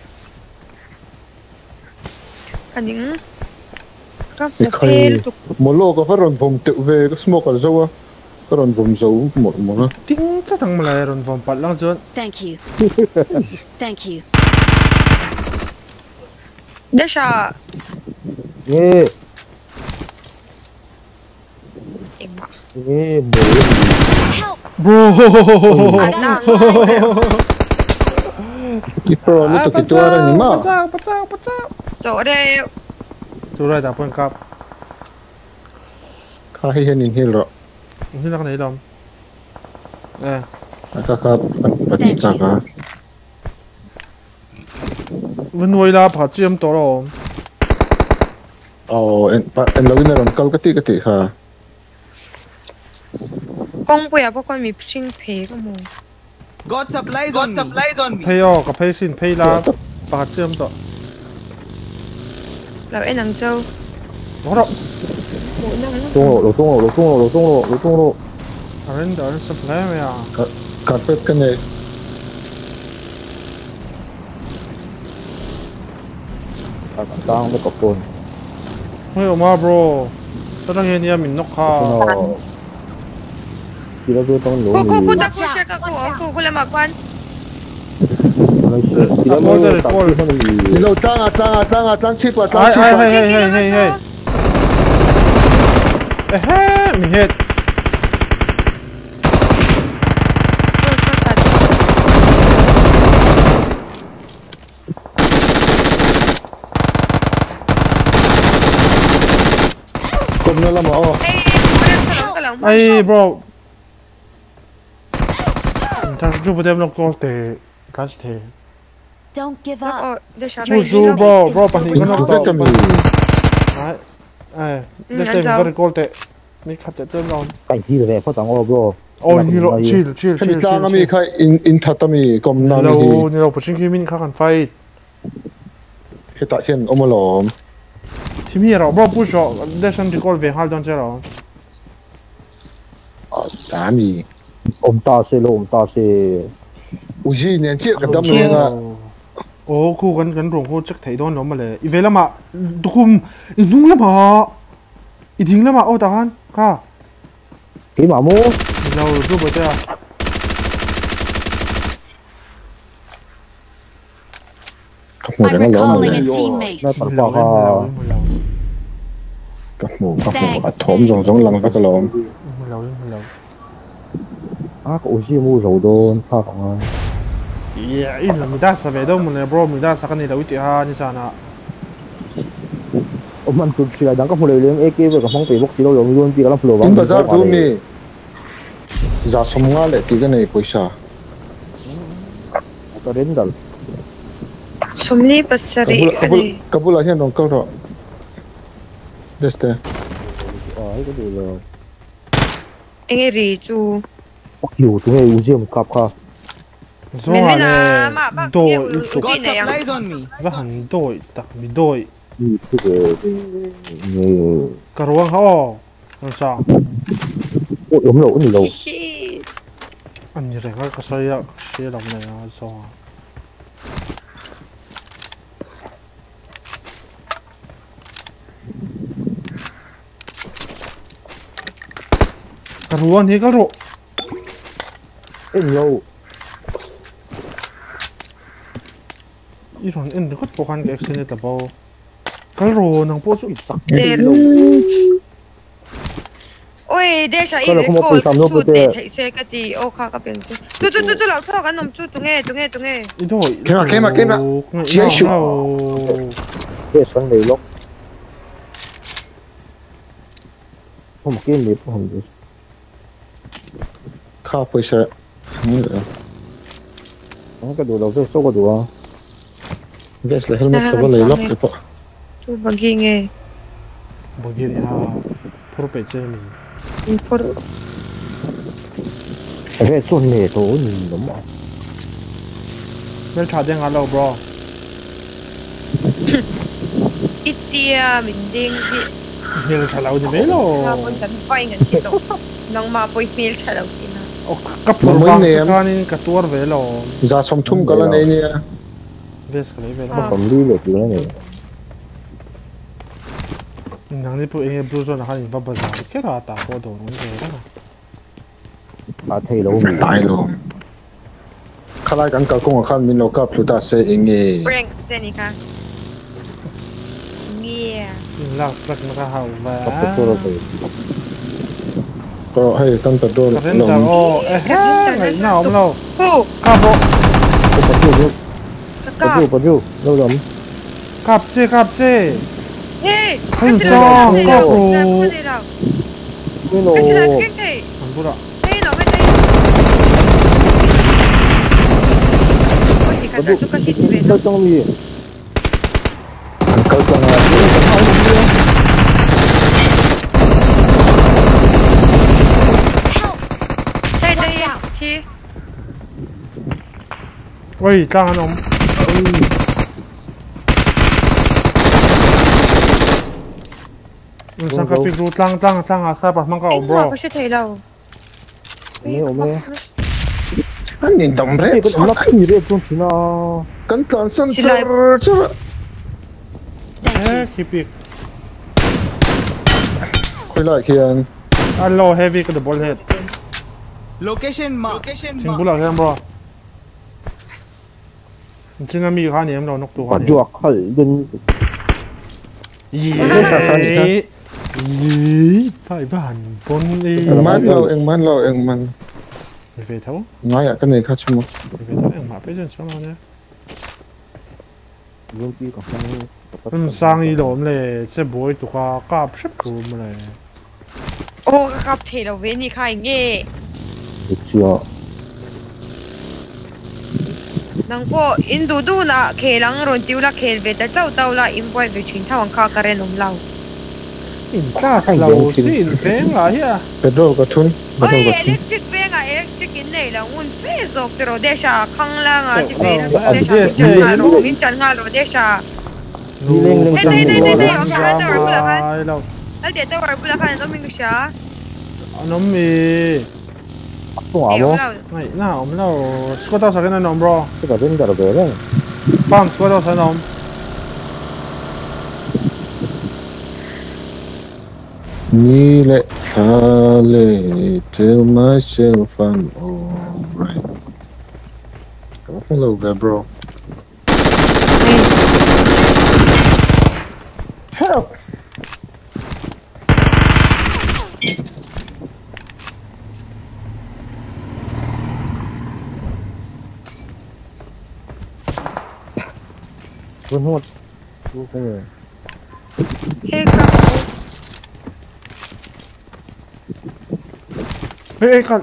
Kaning Ka cái khay một lô có phát rồn vùng tự về cái smoke ở dâu á cái rồn vùng dấu một nó ting cha thang malai ron vom pat lang jon Thank you. Thank you. Desha nghe Ima nghe bro cái pro nó tụi cái tua ra nhỉ mà patao So, đây tu rai da point kap khai hen in hell rồi hin nak nei dom các bạn các vun noi la pha chiam to ro en login na ron kal cái ti ha Kung puya po kon mi psing phe ka mo Got supplies on me. pay o ka pay sin pay la pha chiam to Lao en ang châu ro trung lộ aren da sa play me ya carpet cái này tăng cái cọc phun hoi o ma bro ta dang hen ya min nok kha chỉ là cái tăng lỗ Ku gì ta ku share ka ku le ma kwan Lâu tăng chip và tăng chip. Hey. Mình hết. Cầm nó làm ô. Ay bro. Ta chụp dem nó có thể catch thế. Don't give up. Chụp bro pa ni nó tao. Ai. Để tem có call thế. Ni khát tem nó. Cảnh thi về phát tăng ô bro. Oh hero chill. Cái tang ami khai in thắt ami cầm nam hi. Ni lo pushing him in khan fight. Cái tại hiện ông lòm. Team hero bro push để xem recall về hal don chero. Đá mi. Ông ta sẽ. Uzi nên chiếc cái đâm này là. Ồ, khu gần rồng khu chắc thấy đó nó mà lẽ. Vậy là mà, đúng đúng lắm mà. Ý thính lắm mà, ô tao han, cả. Cái mà mua. Lâu rút bớt ra. I'm recalling a teammate. Nó tao bỏ ha. Các mù thổm giống lăng các cái lồng. Lâu. À, có gì mua rồi đó, sao không? Yeah, ít là mình đã sao về đâu mà bro, mình đã sao cái này đâu ít ha như sao nào. Ông anh tụt xìa đang có một lời lên AK với cả phong bì box đâu rồi luôn bị cái lắp lồ vào. Nhưng mà ra đúng mi. Ra xong ngã lại cái này paysa. Tao đến rồi. Somni pasari. Kabul là hiện đồng câu đó. Đấy. Cái gì rồi. Anh ấy rì chú. Fuck you, tụi mày uzi một cặp ha. Melvin à, đội Got supplies on me. và hẳn đội đặc biệt đội. Cả ruộng họ, làm sao? Ôi ốm lỗ gì đâu. Anh như thế cái xoay á, xe đồng này à, sao? Cả ruộng thì cả ruộng. Em lâu. Iron in rất khó khăn cái accident là bao. Cái rồ nàng po chút sắc. Ôi, đây là cái cổ suốt để thấy xe cái gì, ô khá cái biển xe. Tôi lão thọ cái nằm chút, tôi nghe. Cái mà. Chia sẻ. Cái sáng này lắm. Không một cái gì không được. Khá paysa. Cái đồ đầu tôi số cái đồ. Vest là helmet cái lấy lóc cái bộ. Chú bagi nghe. Bagi à, pro pe chơi mình. Pro. Cái xuân này tối nhìn lắm mà. Mel trả tiền hello bro. Itia mình điên gì. Mel trả lâu gì mấy lo. Mà muốn tận vay ngân chị đâu. Nông mà bôi Mel trả lâu gì nào. Cấp phổ vang cho cái này cái tour về lo. Ra xong thum cái này nè. Vest cái này về lo. Nó sống đi được cái này. Nàng đi phụ anh blue zone là vào bazar. Cái đó ta có đồ nó về đó. À thấy lâu mình. Tại luôn. Khai lại cái công khai mình lo cấp ta sẽ nghe. Bring Zenica. Nghe. Lạc nó ra hậu và. Cấp cho nó rồi. Có hay tăng tật đô. Cái rent ô, ngày nào ông lâu. Cáp bộ. Bắt vô, lâu lắm. Cáp chê. Hey, không sao, cáp bộ. Cái lồ. Không biết ạ. Đâu trong gì? Câu trong là đây. Ôi, tăng ông. Sang cái pick root tăng à sao bằng cái bro. Có sẽ thấy đâu. Mẹ. Anh nhìn đồng đấy. Cái lắp gì đấy trong chỉ nào. Cẩn thận sân chứ. Keep it. Quay lại kìa. Hello heavy cái ball head. Location mark. Chính bula em bro. chính là mi khá niệm đâu nóc tụ khá Quả chuột khởi đừng phải vạn bốn đi em man về thấu ngay à cái này khác chứ mà về thấu em mà bây giờ sao nào nhé vô chi còn sang đi lộn lệ sẽ bồi tụ qua cáp xếp bùm này ô cáp thể đầu về ni khai nghe được chưa nang po indu du na khelang ron tiu la khel ve ta chau tau la impoi ve chin thawang kha karen lom in class lâu xin phèn lại à petrol có thun ôi electric ve nga electric in nei la un fe zok pero de sha khang la nga ti ve de sha ro min chan nga ro de sha lên nei om sa ta war bula khan al de ta war bula khan no min sha nó mi xuống ảo này nào ông nào squad tao sao cái này bro sẽ có bên đó về đấy farm squad tao sao nó ni lệ tha lệ tell myself I'm alright hello there bro help Vâng hốt vô cái này he ka ê con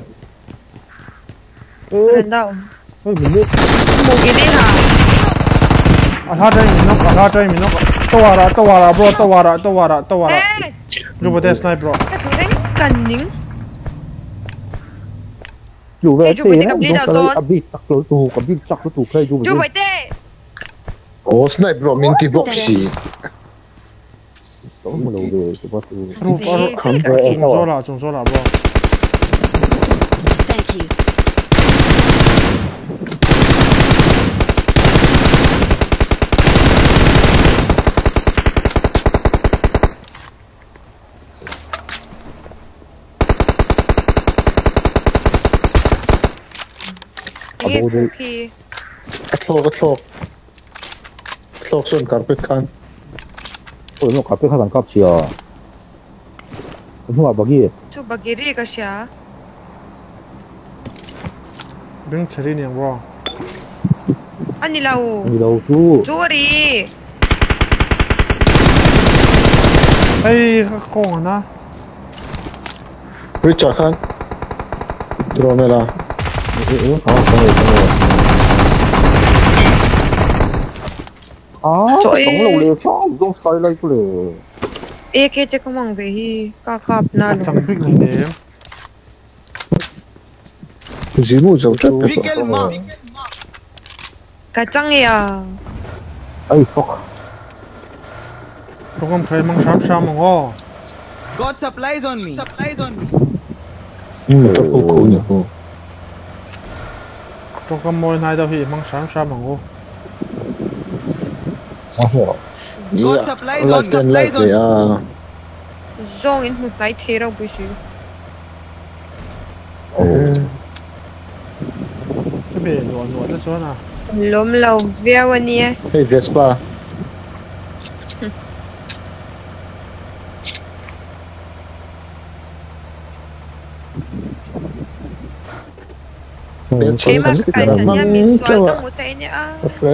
lên đâu mình biết một cái đi hả thắt đây mình nó tao vào bro tao vào rồi bật sniper bro cái thứ đấy cần những dù về thế nó cũng sẽ bị chắc lối tù khai dù chú vậy tê oh sniper min ti boxi đó một đầu về chú bắt tù chúng số là bro Thank you. Okay. Clock son carpet khan. ôi nó carpet khá cặp chia không phải bagi Chú bagi ri ka siya. Bring chari niang bro Ani lau. đi đâu chú Sorry. ay con na Richard khan. Dromela. Trời tổng lầu lề sao không sai lại chú lề Ê kê chê có mong về hi ca cặp na lu. chẳng biết là nè Zimu zau chat. Ka chang ya. ai fuck tôi không thấy mang sám mà ngô God supplies on me. Tập cô nhỉ cô. tôi không môi này đâu thì mang sám mà ngô God supplies on me. Zong in mu sai the ra bu shi. cái về nuột nó số nào Lom lau veo ani. Hey Vespa. Em mà cái nhà mi xoay ka mu tai ni a.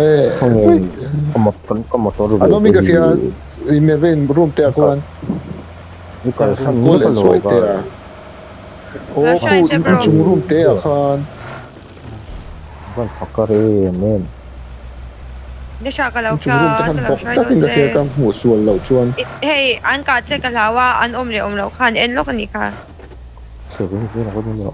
có một tổ Ano mi kaya Melvin room te ako an. cái sân Ko nước le lầu soy te. và Oh ko chung room te akhan. vẫn fucker men Ni siya ka lau Chung room te ka. khan bok ta pin kaya kam mu sual lo chuan. Hey, an ka che ka lawa an om lau khan en lo ka ni ka. sử dụng gì là có đúng không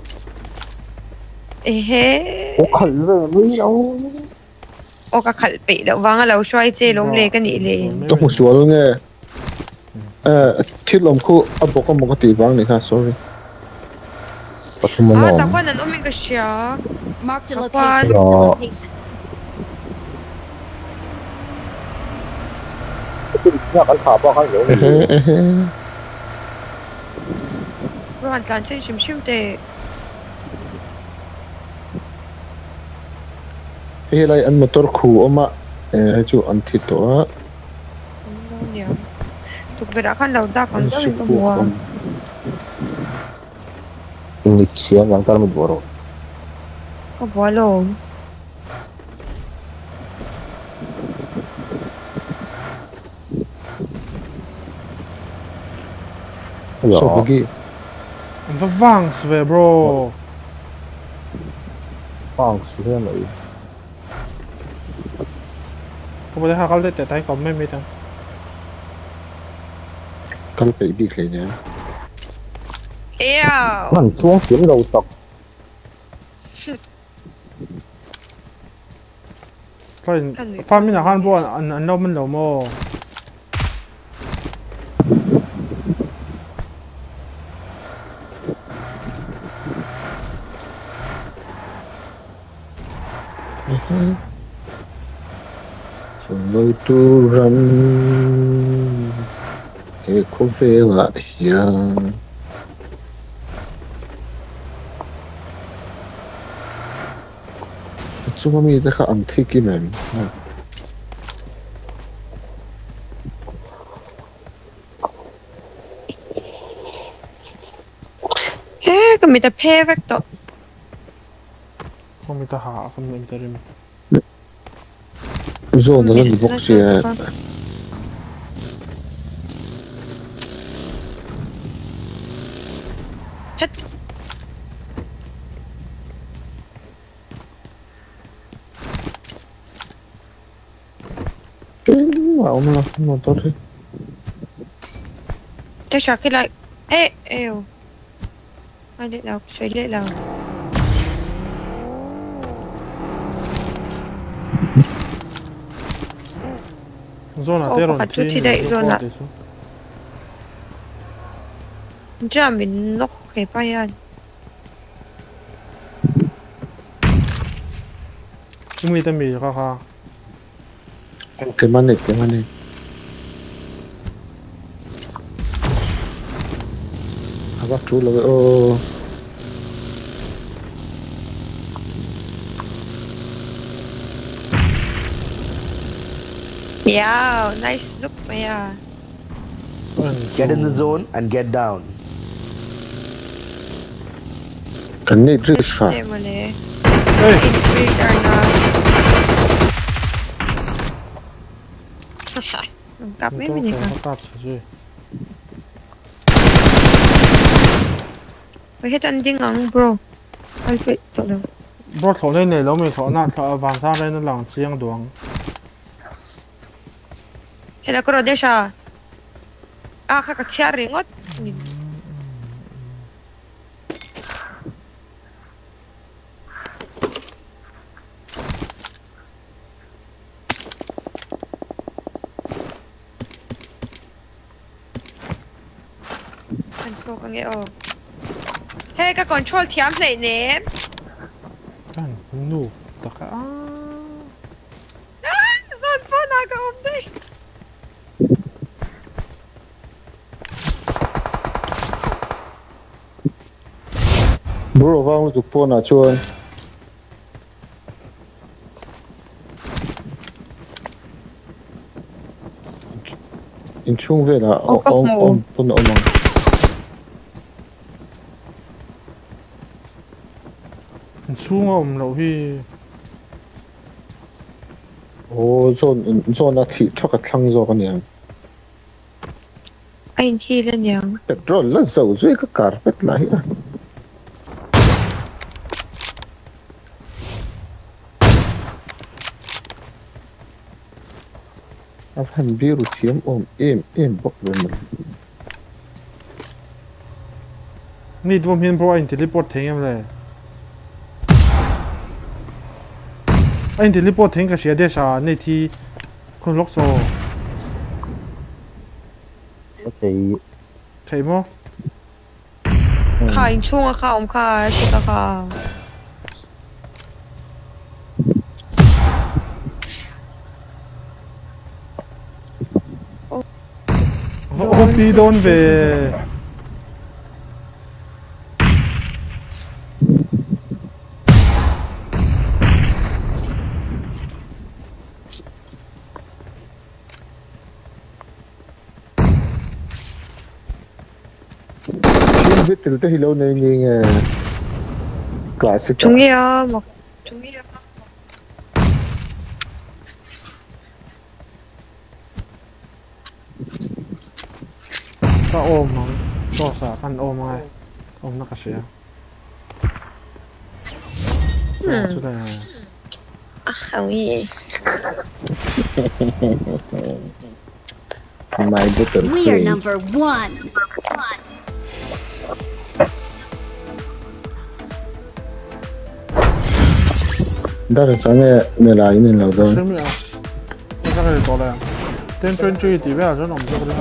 He. có khẩn về mấy đâu O ka khal pe lo wanga lau shwai che lom le ka ni le. To mu sual nge. Thil lom khu abok am ko ti wang ni kha sorry. có thêm một Ah, nón takwan an om ka siya. Marked a Kapal. location. chứ nhà ăn thả bao cái lỗ Ruan tlan chen shim shim te. Hei lai an motor khu oma chu an thi to a Nè tụi về đã khăn đầu ta còn rất là mùa Lịch xiên yang tar mit boro. có bó lồ so bagi Anh vang về bro. Vang xiên này. Có bao giờ hai cái tệ tay còn mấy mấy thằng. kal pe bi khle ne eo Man chuông kiếm đầu tóc. Cái farm mình là han bo anh đâu mình đâu mò. Loi tu ran he ko vela hian chunga mi te kha an thi ki mem cái mình ta phê vách tọt Không biết ta hạ không biết ta rim. zone lan box ya hết wow mà motor he để sao cái lại ê eo ai để đâu xoay để đâu Zona Ô, teron có chút thì đậy rồi ạ. Chứ mình nóc cái bay ăn Chúng mình tâm bị kha kha. cái mane aba chu lo o yeah nice giúp mày à Get in the zone and get down. kan ne risk ha để mà nè Ê, cặp mấy tôi mình không có cắt gì. phải hết anh đi ngang bro ai phải chỗ đâu Bro thổ lên này lâu mình thổ nát thổ vàng sang đây nó lằng chiang duang. hết là có rồi đấy sao à khắc chia riêng ngót có nghĩa ồ hey cái control thiam lại nè Anh nu tất cả. Zon phone nào cả hôm nay bro vang tu po na chuan in chung ve la om pun omang Xuống lâu hi. o zone na thi thak thlang zo kan yang anh thi lên nhàng petrol la zo zui ka carpet la hi a han biru thiam em bok ve mal Ni dvom hin bro anh teleport theng em le. Anh teleport theng ka sia de sa nei thi khun lok so. Thì Thấy mo? khai chung à khai ông khai chỉ có khai OP đôn về. biết từ tới hello này nghe classic 종이야 막 종이야 ก็โอมมั้งก็สาพันโอมไงโอมนักเชียสุดเลย 아우이 My button We are number 1. Đó sáng nghe mẹ lại nên là đâu. Sớm rồi. Nó ra cái to này. Tên chuyên truy thì bây giờ nó nằm chỗ đó.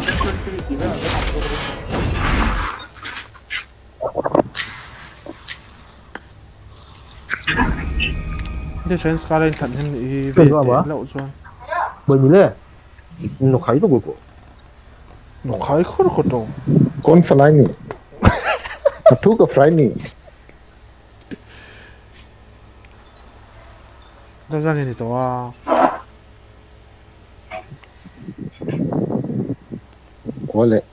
Để chuyên Skyline thận thêm đi về lậu cho. Bởi vì lẽ nó khai nó của Nó khai khó khó đâu. Con fly nè. Thu cái fly nè. Ra cái này to à. Có lẽ.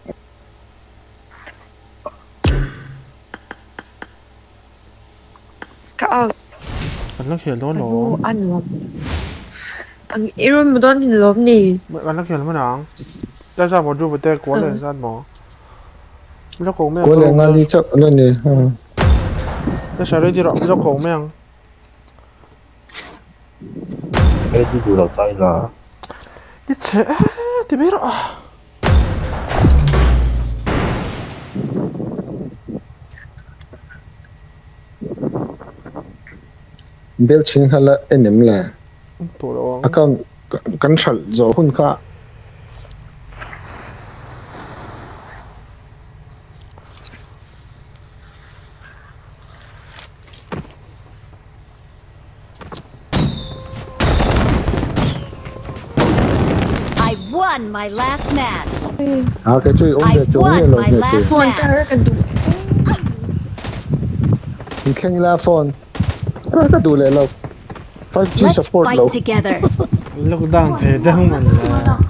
까 Anh lắc hiện đó nó. ăn lắm ăn 이런 무던 럽니 Anh lắc hiện mà nàng. Ra sao mà đưa về tay quá lên ra mà. Nó cũng mẹ. Có lẽ ngay đi chắc lên nè. Nó sẽ đi rồi, nó cũng mẹ. Ê đi đủ đầu tay là Đi chết, thì biết rồi. Bel chinh hala enem la. Tổ đó. Akan kan sal zo hun ka. I won my last match. Cái chui ông I để chung nghe won lo my nghe last kì. match. Mình khen la phone. Cái đủ lệ lo. 5G Let's support fight lo. together. Lockdown thế đâu mà là.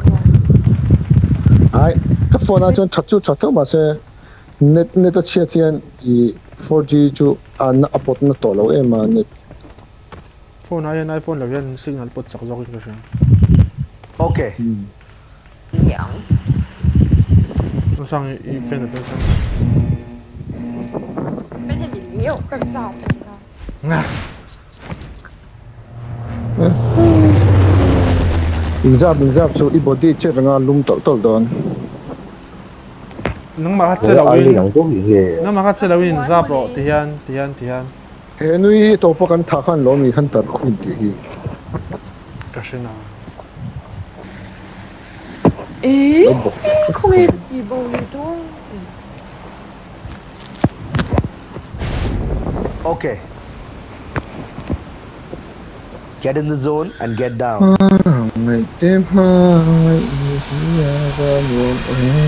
Ai, cái phone nào chọn chặt chú chặt thôi mà sẽ net chia tiền i 4G chú anh upload nó tổ lâu em mà net. Phone này iPhone là viên signal bật sạc dọc cái gì. Okay. 양 Nó sang i phone là bên sang. bên này nhiều cần sao Nga. Bình giáp chú i body chết là lung tol đòn. Nang makat Ủa, sila ai đi win. nắng tốt gì ghê Nang makat sila win zap ro tiyan. He nui to pa kan tha khan lo mi khan tar khun ti hi. Kasi na. 에? không hề chỉ bầu này thôi Okay. Get in the zone and get down. Ngày đêm hai ra buồn em.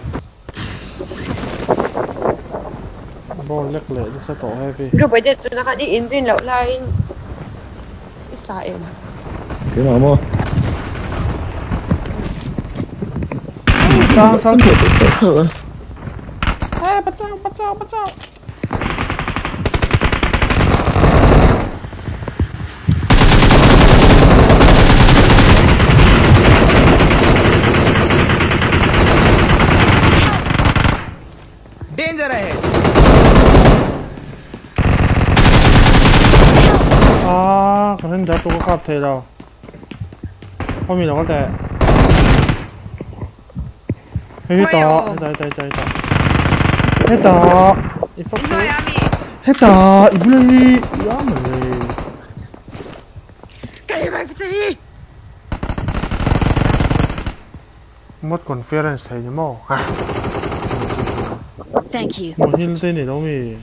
Ball lek le di sa to heavy. rồi bây giờ tôi đã đi in trên lậu lại xa em Thế nào mà? Sang sang. Thở. Bắt chao. Danger ahead. Cái hình đó tôi có cặp thế đâu. Không mình đâu có thể. Hết đó, 이블레이. 야, 뭐래. cái này gì Mất conference thấy nhá mò. Thank you. Một hình tên này đâu mì.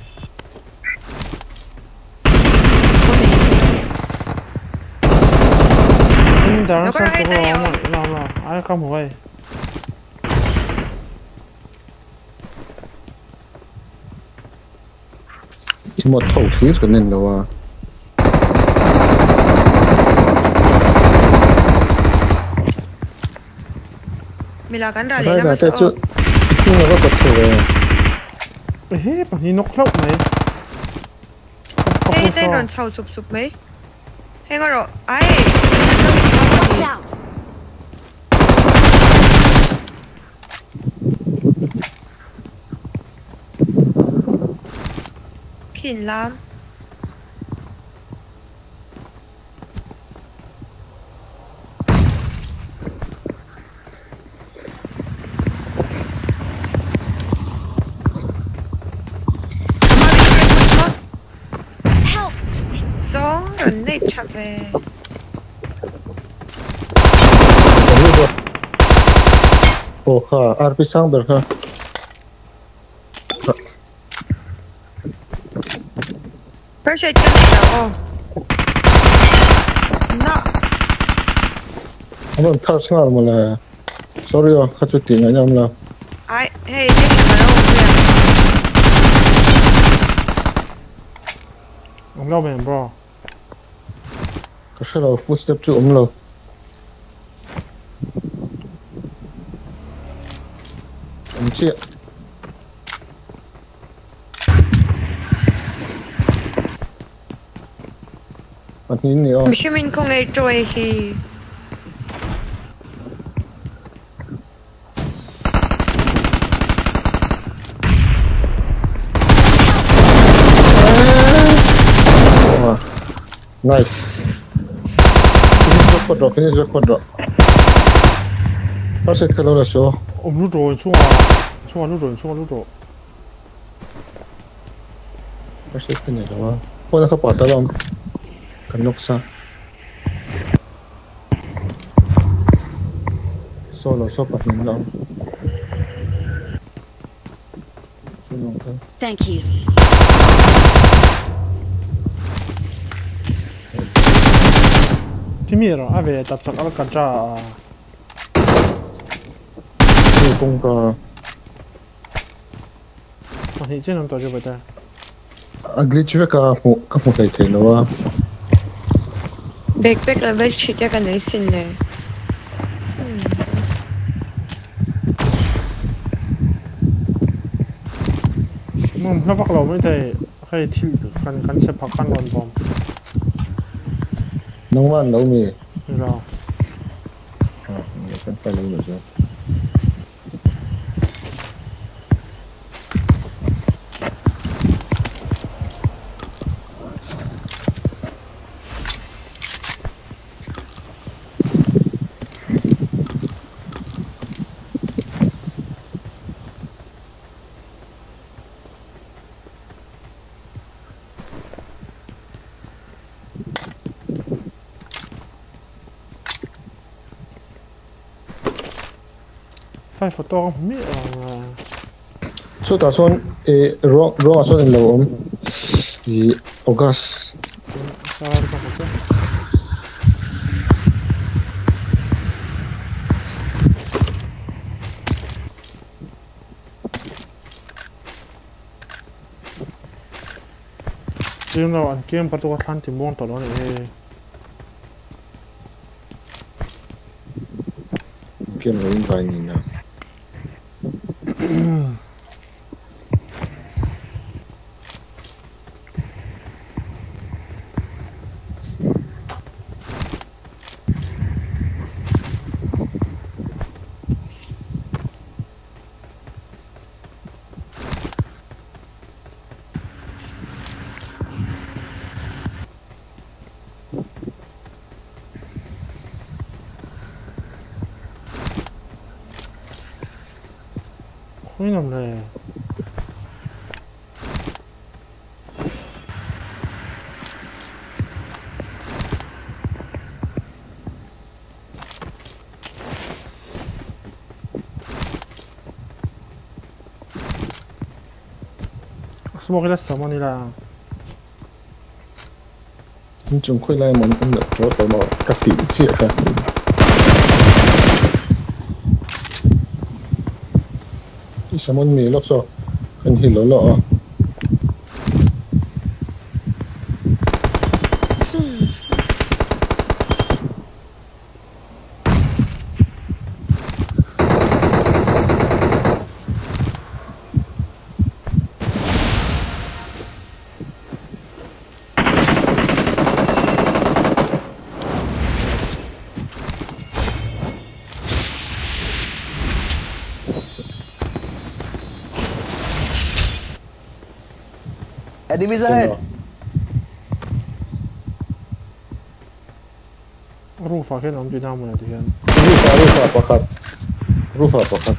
Darang sang ko lama. Ay ka mo ay. Một thầu khí cho nên là mình là cắn ra đây để là cái chỗ chung là có vật thể Ê, bạn đi nóc lốc này. Ê, đây rồi sầu sụp sụp mấy. Hay ngồi rồi, ai? Watch out! Khỉn lắm. Help! Gió rồi này chặt về. Ồ khá, RP sang bờ khá. Pressure cái này đâu? Nó. Anh tháo sang mà là. Sorry khá chút tiếng anh em là. Ai, hey, cái gì mà đâu vậy? Ông lâu mày bro. Cái sao là footstep chú lâu. Ông chị. Bạn nhìn nhỉ? Mình không nghe trôi khi. Nice. Finish the quadro. First hit ka là số. Ông lúc rồi xuống lúc rồi. First hit cái này rồi. Ôi nó không bắt được không? Cần nóc sa. Solo so bắt mình lòng. Thank you. Timiro, ave tập tập al kadra. Cũng có. Mà hiện trên làm tổ chức vậy ta. Glitch với cả một cái thế nữa. Backpack level chỉ cho cái này xin nè. Nó vắt lầu mới thấy hay thiêu được căn xếp phẳng căn còn bom. Nông man đâu mi. Rồi. Người cần phải luôn rồi. Phải photo không biết So ta son wrong ason in law the August. Riêng nào anh kiếm bắt đầu khăn thì muốn tao nói này. Kiếm rồi in vài nghìn nào. Không nằm này. Smoke là sao mà nila. Chúng khơi lại món ăn được cho tao bảo cà phê chia cả. Sao món mì lóc so, cần hiểu lọ. Enemies ahead. Rufa khen om dinam na tihan. Rufa pakat. Rufa pakat.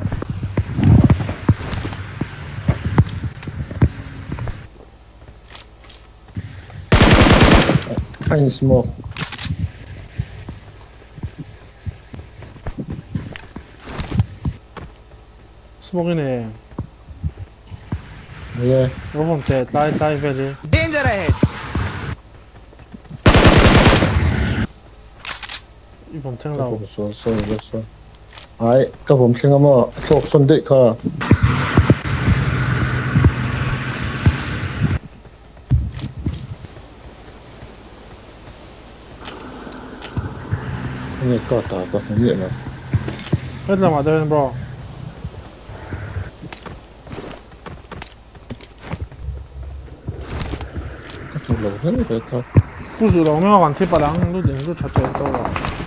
Fine smoke. Smoke ne. Yeah. Go from there. Lai veli. Danger ahead. Vom thang lao. So. Ai, ka vom thlenga ma thlok son dei kha. Ni ka ta ka ni na. Hết là mà đây bro. Lâu hơn cái ka. 不是的，我们要往铁板廊都人都差不多了。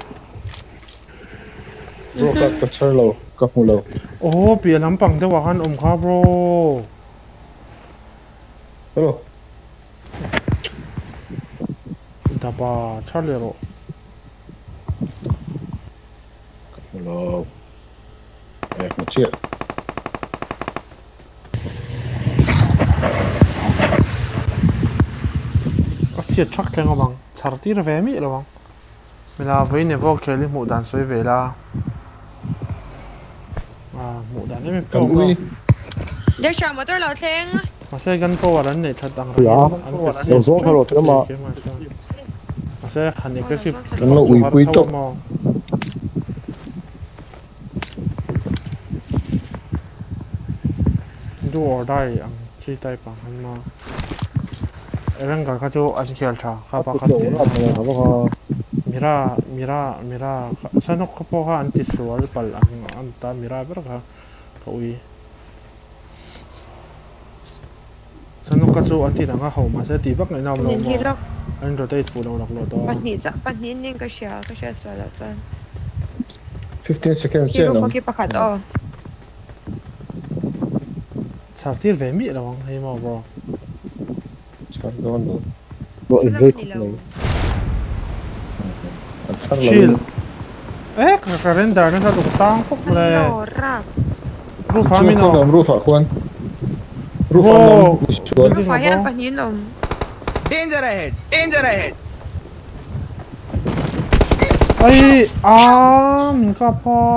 Bro ka char lo, ka mu lo. Oh, bia lam pang te wakan kha bro. Hello. Da ba char le ro. Hello. Một chiếc. Chiếc truck thang ngon bang. Char ti ra ve mi lo bang. Mình là với này vô kia li mu dan soi về la. À, mu dan này Cầm ui. Để cho mà tôi lo thêm. Mà sẽ gần po waran này thật đằng Dạ. Đầu số thay đổi thế mà. Mà sẽ hành cái ship. Nó ui quý tốc. Do or die ang chi tai pang han ma. Evang ka chu an khial tha kha pa khat te. Mira sanok ko po ha anti sual pal ang ta mira ber ka ui. Sanok ka chu anti na nga ho ma se ti bak nai nam lo mo. Anh rotate phụ đâu đọc lộ to. Bắt nhìn nên cái xe xoay lại cho. 15 seconds Kilo trên. có kia bắt hạt Sao tiết về mỹ đâu hay mà bro. Char don lo. Đội hơi này. Chill. Cái render nó sao được tăng phúc lệ. Rufa mi no. Rufa khuan. Rufa mo. Rufa ya bắt nhìn ông. Danger ahead. Danger ahead. Ay, mình có po.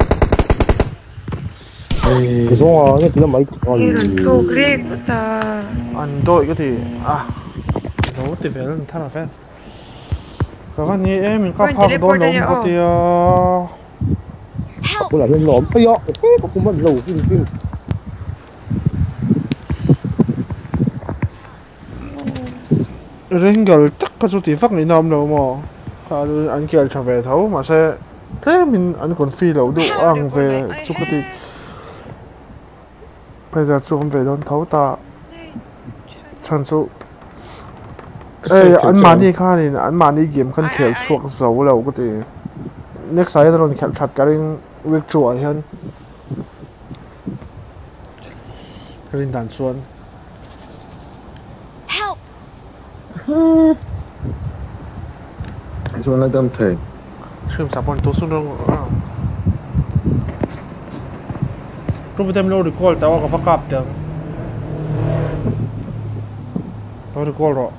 Cái số cái thứ mấy Iron thu grey của ta. Anh đội cái thì đâu thì về lên thằng nào phết. Cái này em mình có po đón đón cái thì cũng là bên lõm. Ây da, có cũng mất lâu cái gì. Ringal chắc cái số tiền phát này nằm đâu mà. Anh kia trở về thấu mà sẽ thế mình anh còn phi lẩu đủ ăn về chút cái thì bây giờ chúng về đón thấu ta chân số ê anh mà đi khai này anh mà đi game khăn khéo suộc dấu lẩu cái thì next side nó khéo chặt cái ring việc chuột hơn cái ring đàn xuân Cho nó đâm thể. Scrims sắp bọn tôi xuống đâu. Lúc em lâu recall tao có phát cáp chẳng. Tao recall rồi.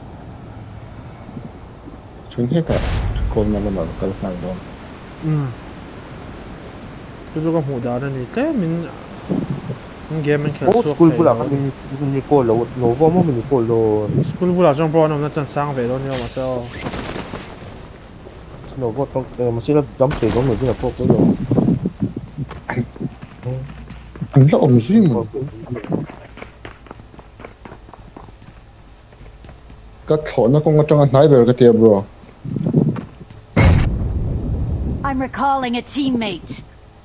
Chúng hết cả. Con nó mà cái hàng đó. Tôi có hũ đá này thế mình game mình khéo suốt. School bula mình recall lo, Nova mà mình recall lo. School bula trong pro nó chân sang về đó nhưng mà sao? Nova con mà sẽ là đóng tiền của mình cái là phố cái rồi. Anh là ông gì mà. Các thổ nó không có trong anh nói về cái tiệm bro. I'm recalling a teammate.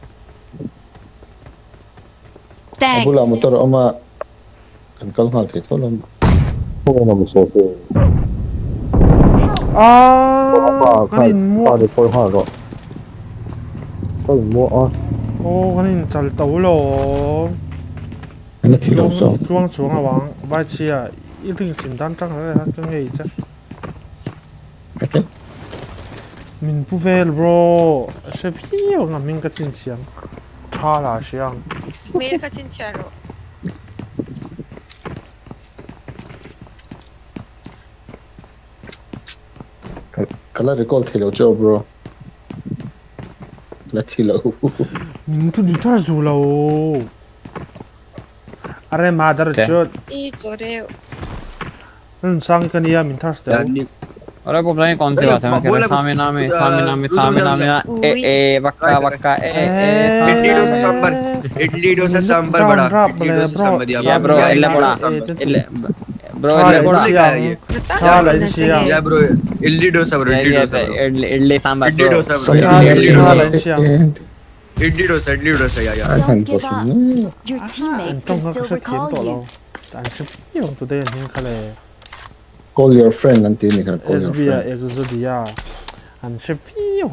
Thanks. Bula một tờ mà anh cần hàng thì thôi lắm. Không là một số số. Cái này mua. Để coi hoa rồi. Tôi mua Cái này chặt tàu lô. Anh thì đâu sao? Chuang à vắng, vai chia yêu thương sim đan trăng rồi ha cái ngày chứ mình bu về bro sẽ phiêu ngắm mình cái chuyện xiang tha là xiang mấy cái chuyện chả rồi cái là recall thay đổi cho bro là thay đổi mình cứ đi thar dù lâu are mother chốt ý chỗ đấy nên sang cái này mình thar đâu Ora problemi con te va, che samina vacca idli dosa sambar bada ya bro elle bora bro elle bora ya bro idli dosa idli sambar idli dosa ya Don't give up. Your teammates can still recall you. call your friend and tini ka call your friend Exodia and phiêu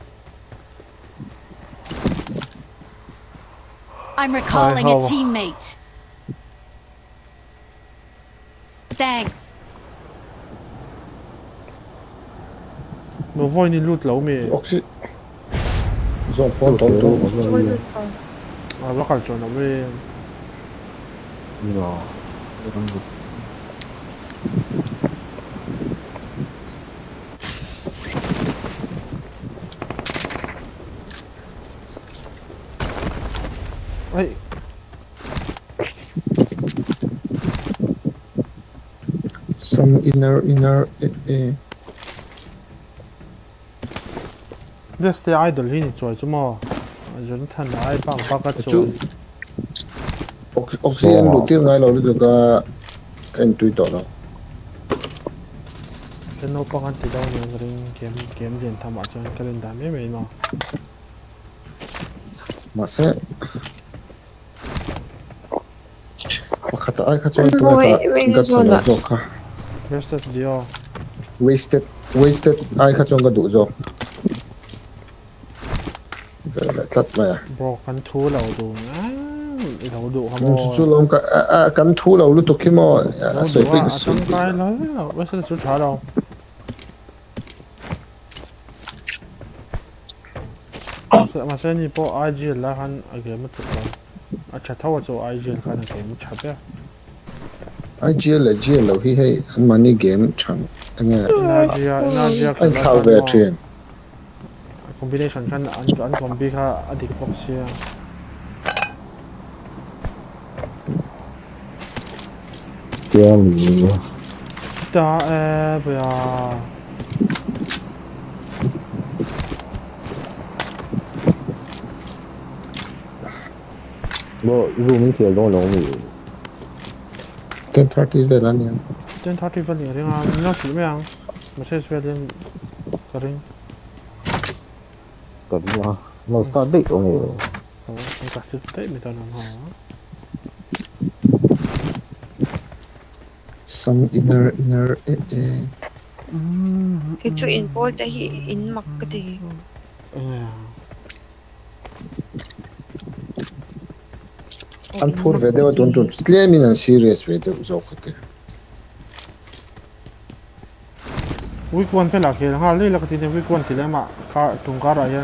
I'm recalling a teammate. Thanks. nó voi đi lút lâu mẹ oxy zo pol to nó cả chỗ nó về rồi ấy some inner this the idol hi ni choi chumo jun than ai bang ba ka chu oxygen lu tir ngai lo lu ka kan tui to lo cái nó có ăn thì đâu nhưng kiếm tiền tham bảo cho cái lên đám mấy mấy mà sẽ khát ai khát chơi tôi gắt xong rồi cả wasted dio wasted ai khát chơi cái đủ rồi lại tắt mày bro cắn thú lẩu đủ lẩu đủ không chú lông cả cắn thú lẩu lúc tục khi mà sợi pin sợi cái nó wasted chú trả đâu mà sẽ như bộ IG là hắn ở cái mất rồi à chả thâu cho IG cái này cái mất chả biết IG là GL hi hay anh money game chẳng anh nghe anh khao về chuyện combination kan an combi kha adik boxia ta bya bộ room thì lo lo mi 10:30 về là nha 10:30 分你啊你要洗没啊我现在点个人 cái gì mà nó sao biết ông này không có sức tệ người ta làm họ some inner cái chỗ in ball tại hi in mặc cái gì anh phur về đây tuần tuần claim in serious về đây rồi cái week 1 phải là cái ha lấy là cái tin week 1 thì lại mà cả tung cả rồi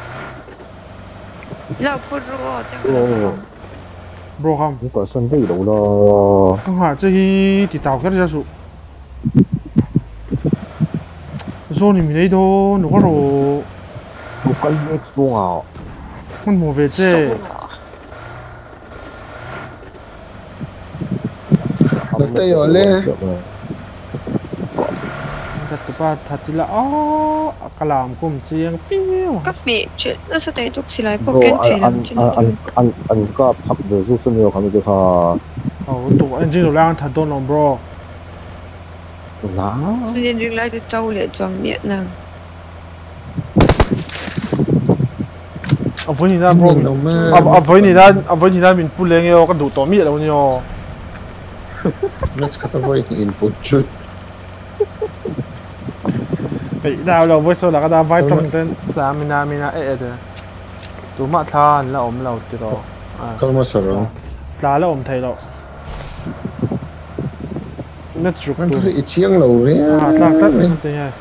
là bro không cũng có sân đi đâu lo thằng hà chứ thì tao cái ra số số này mình lấy đâu nó có rồi một cái gì luôn à con mua về chứ được tay rồi lên thật ba thật là cái làm cũng chiang phiêu các mẹ chuyện nó sẽ thấy tục xí lại bộ kén thể làm anh có học về giúp cho nhiều không được hả tụi anh chỉ là thật tốt lắm bro lá tự nhiên dừng lại từ trâu lại chọn miệng nào với người ta bro với người ta mình phụ lên cái đủ tóm miệng đâu nhỉ let's cut away input chút vậy đào đầu với số là cái đào vai trong tên samina đấy tụi mà than là ôm lâu từ đó cái mà sao rồi là ôm thầy đâu let's ruk anh thấy ít chiang lâu đấy tlang tlat không thấy ai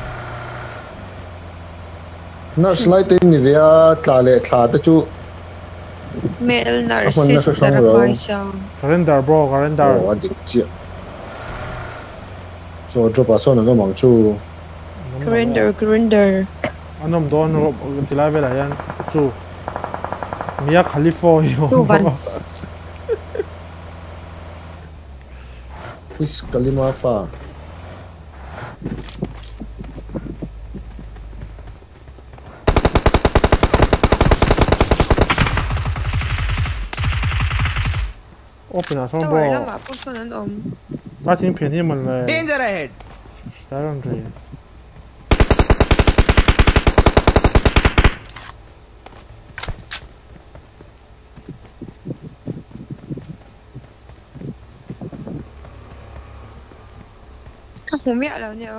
nó slide tên như vậy tla lệ tla ta chú Mel narcis tarapai sao calendar bro calendar anh định chiang so drop a son nó mang chú grinder anh om don chỉ lại về lại anh chú Mia Khalifa chú văn Wiz Khalifa pha open a song rồi bro lắm mà không có nên ôm ba tiếng phiền thì mình là Danger ahead. đá làm gì không mẹ đâu nhỉ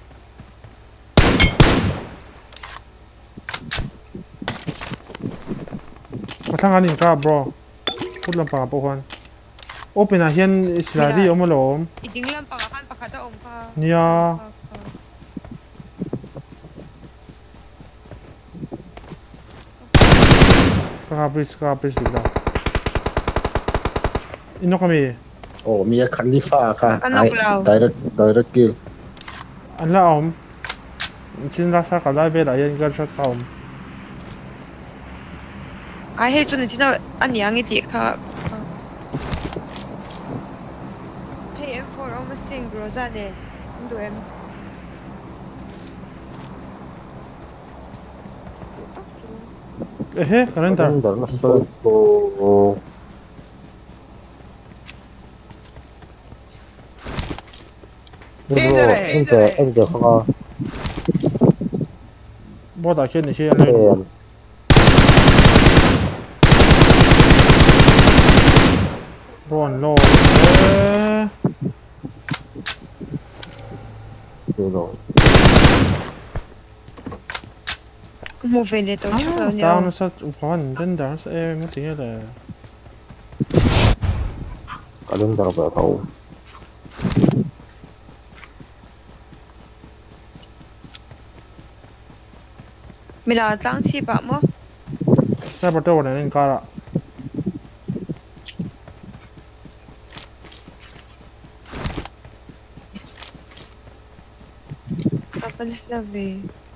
mà thằng anh cả bro phút làm pa po han open a hian slide om lom iding lam pa kan pakata om ka nia ka bridge được đâu ino kami oh Mia Khalifa kha direct kill anh là ông xin ra sao cả lại về lại anh gần shot ông ai hết cho nên chỉ là anh nhang cái gì cả hey em for ông sinh bro ra nè không được em eh calendar nó solo em giờ không bố đã khiến này lên Run low rồi một về để tổ chức vào tao nó nhau sẽ khoan真的是em mất tiếng là cả đêm giờ vào thầu mình là tăng chi bạn么 sao bắt đầu này cả apa lah về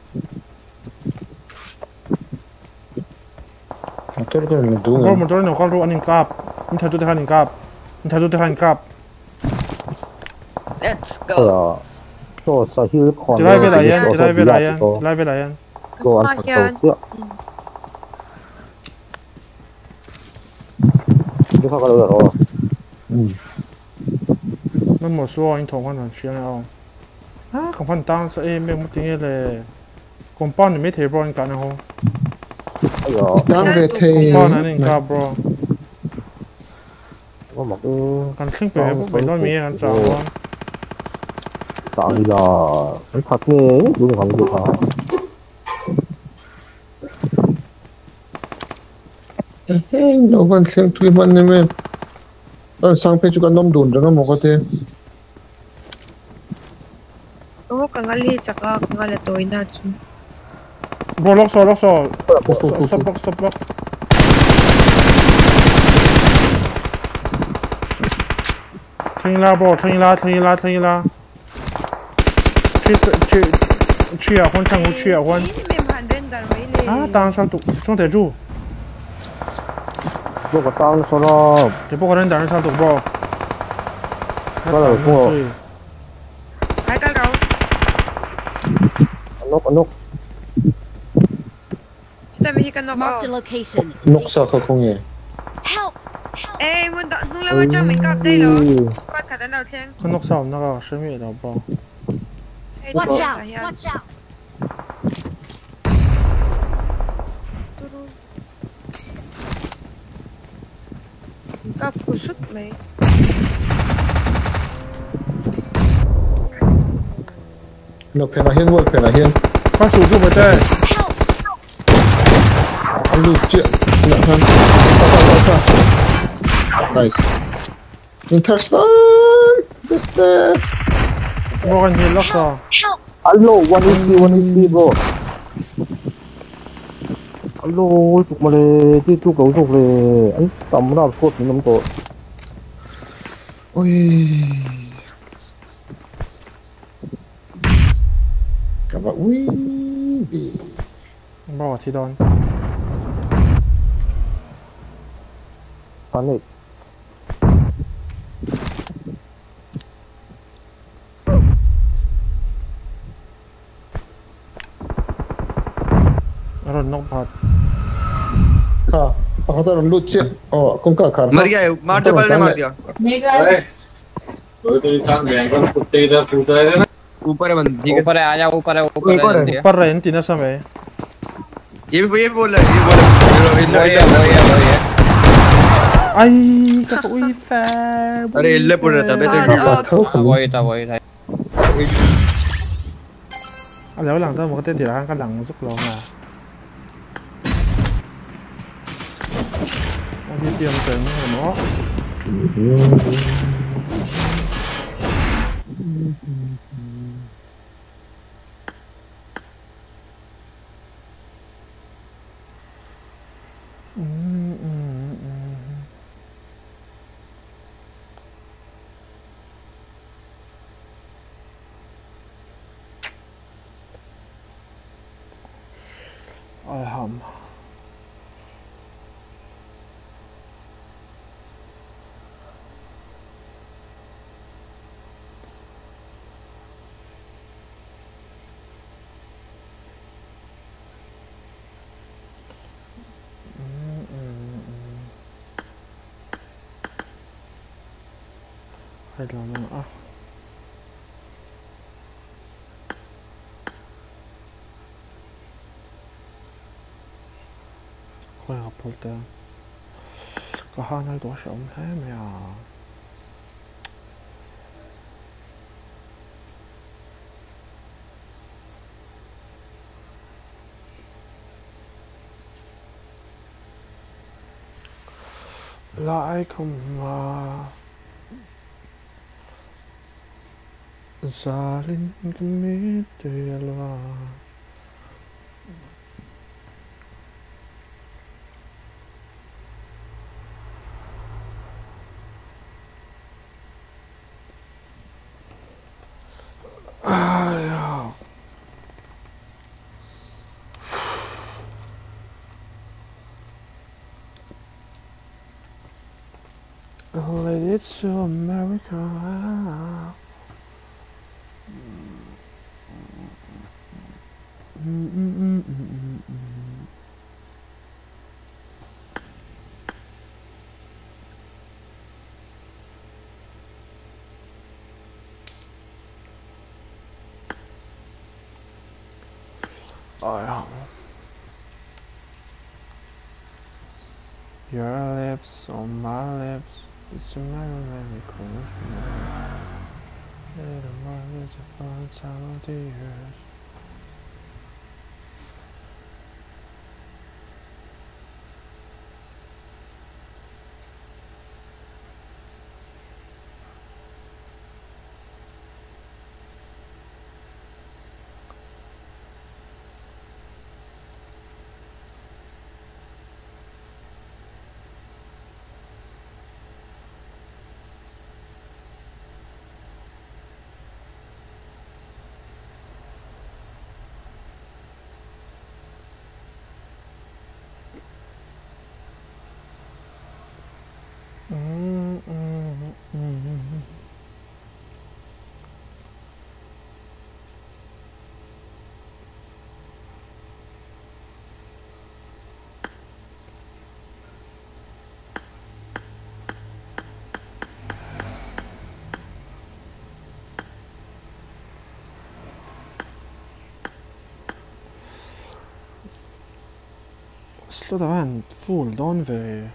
motor ko na dunga bro motor no kalro aning kap in thadu te haning kap in thadu te haning kap let's go so sa hil khon lại về lại lại về lại go an thật sâu chưa chúng ta có đâu rồi nó một số anh thong quan chuyện nào không phân tăng sẽ em mất tiếng là compound này mấy thầy bro anh cả nào không đang về thầy compound này anh cả bro có một cần khinh bể bốc bể đôi mía anh chào con sợ là nó thật nghe đúng không được hả no van khem thui man ne me tan sang pe chu kan nom dun ranga mo ka te oh kangali chaka kangala toy na chu bro lock stop lock thanh la bro thanh la truy à huân thằng ngũ truy à huân tăng sao tụ trong thể trụ bố có tăng số đó thì bố có đến đằng sao tụ bro bắt đầu chung rồi hai cái đâu nốc ta mới cái nóc Marked a location. nok sa kha khong ye Help! ê muốn đợi nung lâu cho mình gặp đây rồi quát cả đến đầu tiên không nóc sao nó có sinh mệnh đâu bro Watch out! Watch out! gặp của suốt mấy no phena hian wal phena hian có số chút bete anh lu che na han nice Interspan Bro kan heal lock sa. Hello, 1 HP, bro. Hello, tụi mà lê, tí tụi cậu thuộc lê, anh tầm nào suốt những năm tội. Ôi. Các bạn, ui. Bro thì đòn. Panic. Ron knock bot. हाँ पकड़ता रन लूट ओ कौन का खाना मर गया मार दो बल्ले मार दिया तो इंसान बैंगन कुत्ते इधर कूद रहे थे ना ऊपर है बंद ठीक है ऊपर है आजा ऊपर है ऊपर रहे इन तीनों समय ये भी बोल रहा है ये बोल वही है आई का कोई फैब अरे इल्ले पुल रहता है वही था แล้วหลังเติมมันก็เตะเดี๋ยวข้างหลังสุกลงอ่ะที่เตรียมเสริมเหรอให้เราลองค่อยพอเติมก็ห้านัดตัวชมแท้ไหมไล่เข้ามาSaling kemitilah Lady to America Your lips on my lips, it's a merry Christmas. Little more, it's a fun time of the year. Slow down, fool, don't we?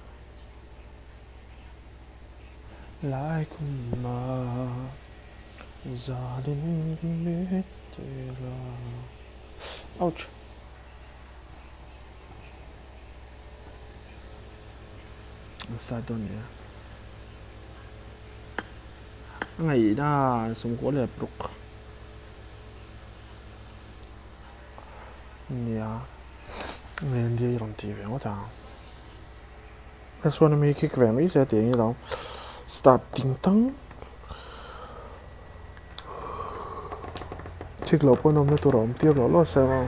Like ma gia đình biết là ouch sao tôi nhỉ ngày đó súng có lẹp rục yeah nên đi làm gì vậy ta cái số này kick về mấy sẽ tiền như đâu start tiếng tăng thích lộc con ông nó tôi làm tiếp lo sao không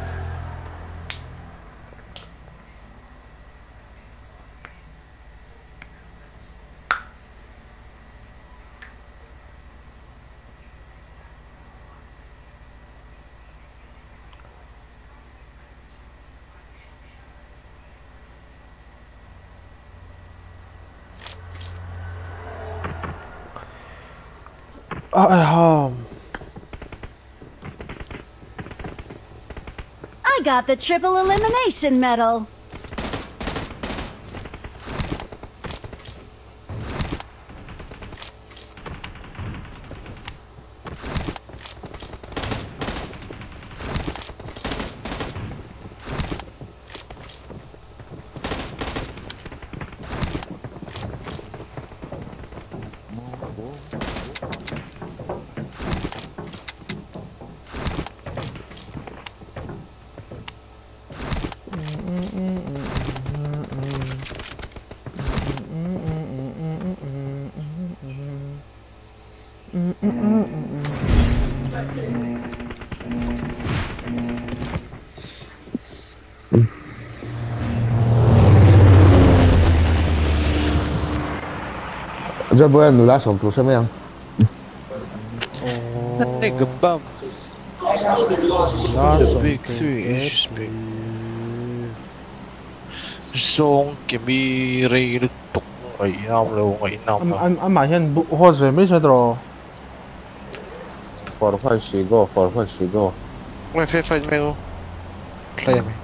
I got the triple elimination medal. Ra bữa em lá sống trụ xem em. Nigga bum. The big three is big. Song kimi ray được tục ngày năm lâu ngày năm. Anh mà hiện bộ hoa rồi mấy giờ rồi? 4 5 6 go 4 5 6 go. Mày phải mèo. Play mày.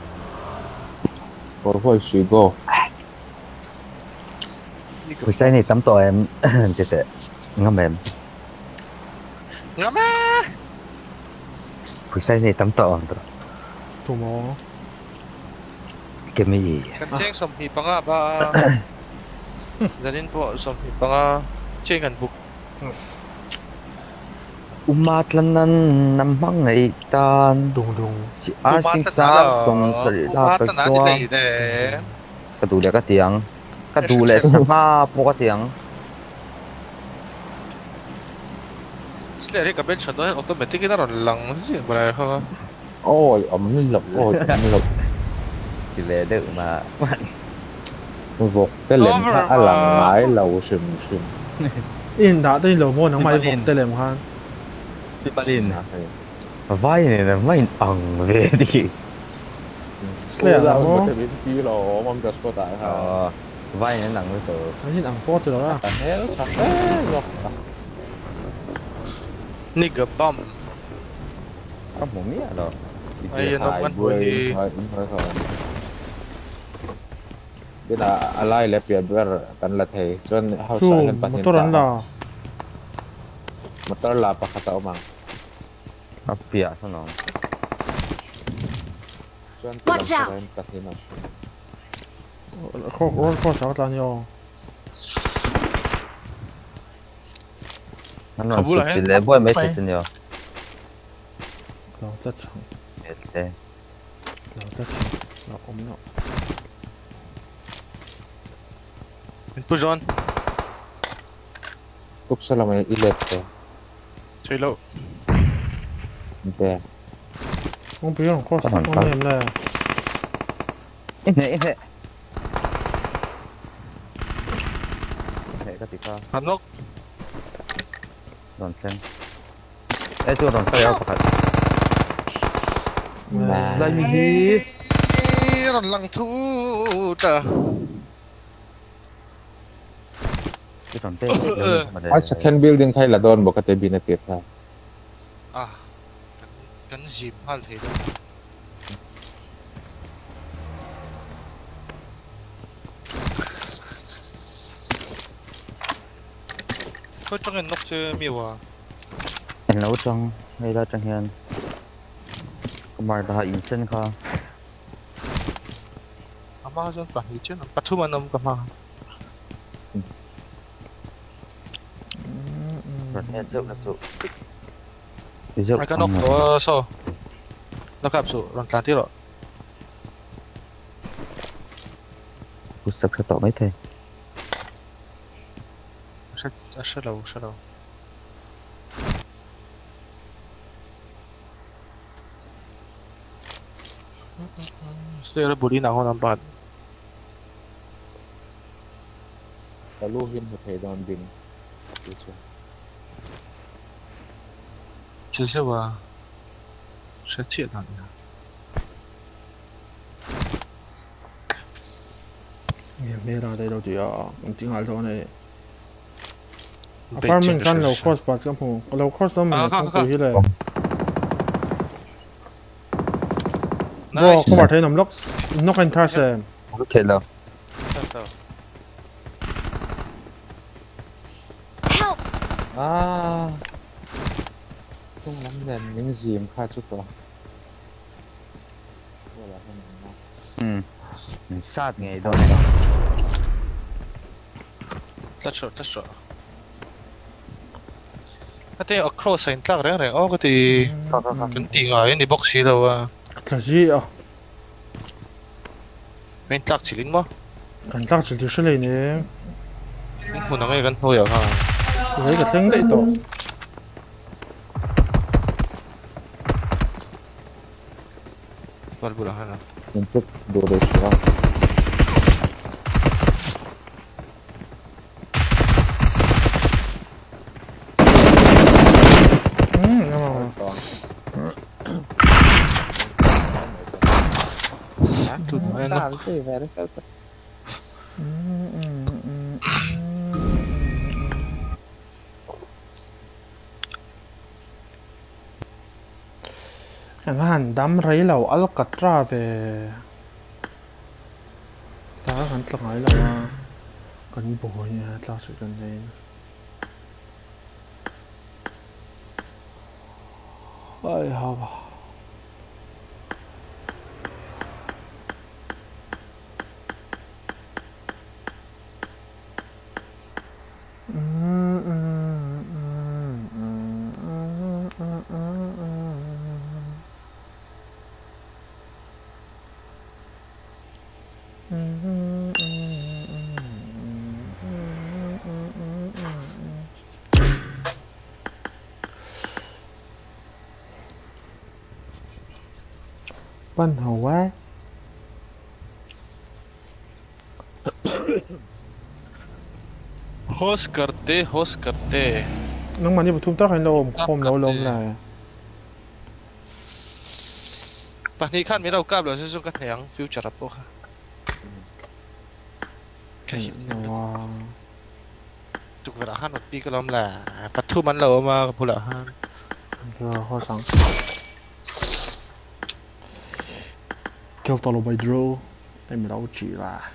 4 5 6 go. Buổi sáng này tắm tội em sẽ ngâm em. Ngâm á. Buổi sáng này tắm tội rồi. Thủ mò. Cái gì? Kan cheng som hi panga ba. Zanin po som hi panga cheng kan buk. Umat lan nan namang ngày tan Đúng. Si sinh sang song sợi la bạch xoa. Cái tủ để cái tiếng. Cái tủ để sama po cái tiếng. Sle ri ka ben shot đó automatic na ron lang gì mà không? Ôi ẩm lập Thì về được mà. Vụt cái lệnh thả lặng mãi lầu sùm. In đã tới lầu môn nó mày vụt tới lềm khoan. Đi Berlin hả? Vai này là vai ẩn về đi. Sle là nó nó. cái biến tí lò mong cho số tại hả? Vai này nặng với tớ. Anh nhìn ẳng po từ đó ra. Hell thật rồi. Nigga bum. Không muốn biết rồi. Ay nó vẫn vui. Bây giờ alai lep ya ber kan la thei chon house Chu, hen pa motor anh là. motor la pa khata omang Apia sao nó. Watch out. Khó cháu ta nhiều. Nó nói sự chỉ lẽ bôi mấy sự tình nhiều. Nó tất chẳng. Thế. Nó tất chẳng. Nó ốm nó. Push on. Cúp sao là mày ilet rồi. Chơi lâu. Bè. Không biết nó có sao không em này. Ít nè. Thế cái gì cơ? Hắn nốc. Đòn xem. Ê tôi đòn sao không phải. Lại đi. Đòn lăng thu ta. Cái đòn tê. Ai second building thay là đòn bộ cái tên này tiếp theo. À. Cắn dìm hal thế đó. Có trong cái nóc chơi miêu à? anh nấu trong hay là trong hiền có mà đã in sen kha ama jon pa hi chen pathum anam kama rồi nghe chụp là chụp ai cái nóc to so nó cặp số bằng tàn tiết rồi cú sập cho tỏ mấy thề sẽ đâu sẽ là body nào không bạn có luôn viên một thể đòn bình chưa sẽ vào sẽ chết hẳn mẹ ra đây đâu thì cũng tiếng Hải thôi này apartment kan low cost but kam hu low cost đó mình không có gìเลยบ่không phải thấy nằm lốc nó can thar xem ok là không lắm dần những gì em khai chút đó sát ngày đó này tất sợ cái cross sign tắc reng cái thì cái tiếng ấy đi box gì đâu cái gì à bên tắc chỉ linh mà cái tắc chỉ là này nè muốn nói cái thôi à lấy cái tiếng đấy tổ Vale por acá. Un poco duro đó. Anh hắn đâm rấy lầu Alcatra về ta hắn lặng ấy là cần bồi nha ta sự cần lên ai hả Ban hầu quá host करते nóng mà như một thùng tóc hay lồm không nấu lồm là bản thân khăn mấy đầu cáp là sẽ dùng cái thằng future up thôi cái tụi cái đó hắn một tí cái lom là bắt thu bắn lẩu mà phụ lợ han rồi hoa sáng kêu tao lo bay draw em mới đâu chỉ là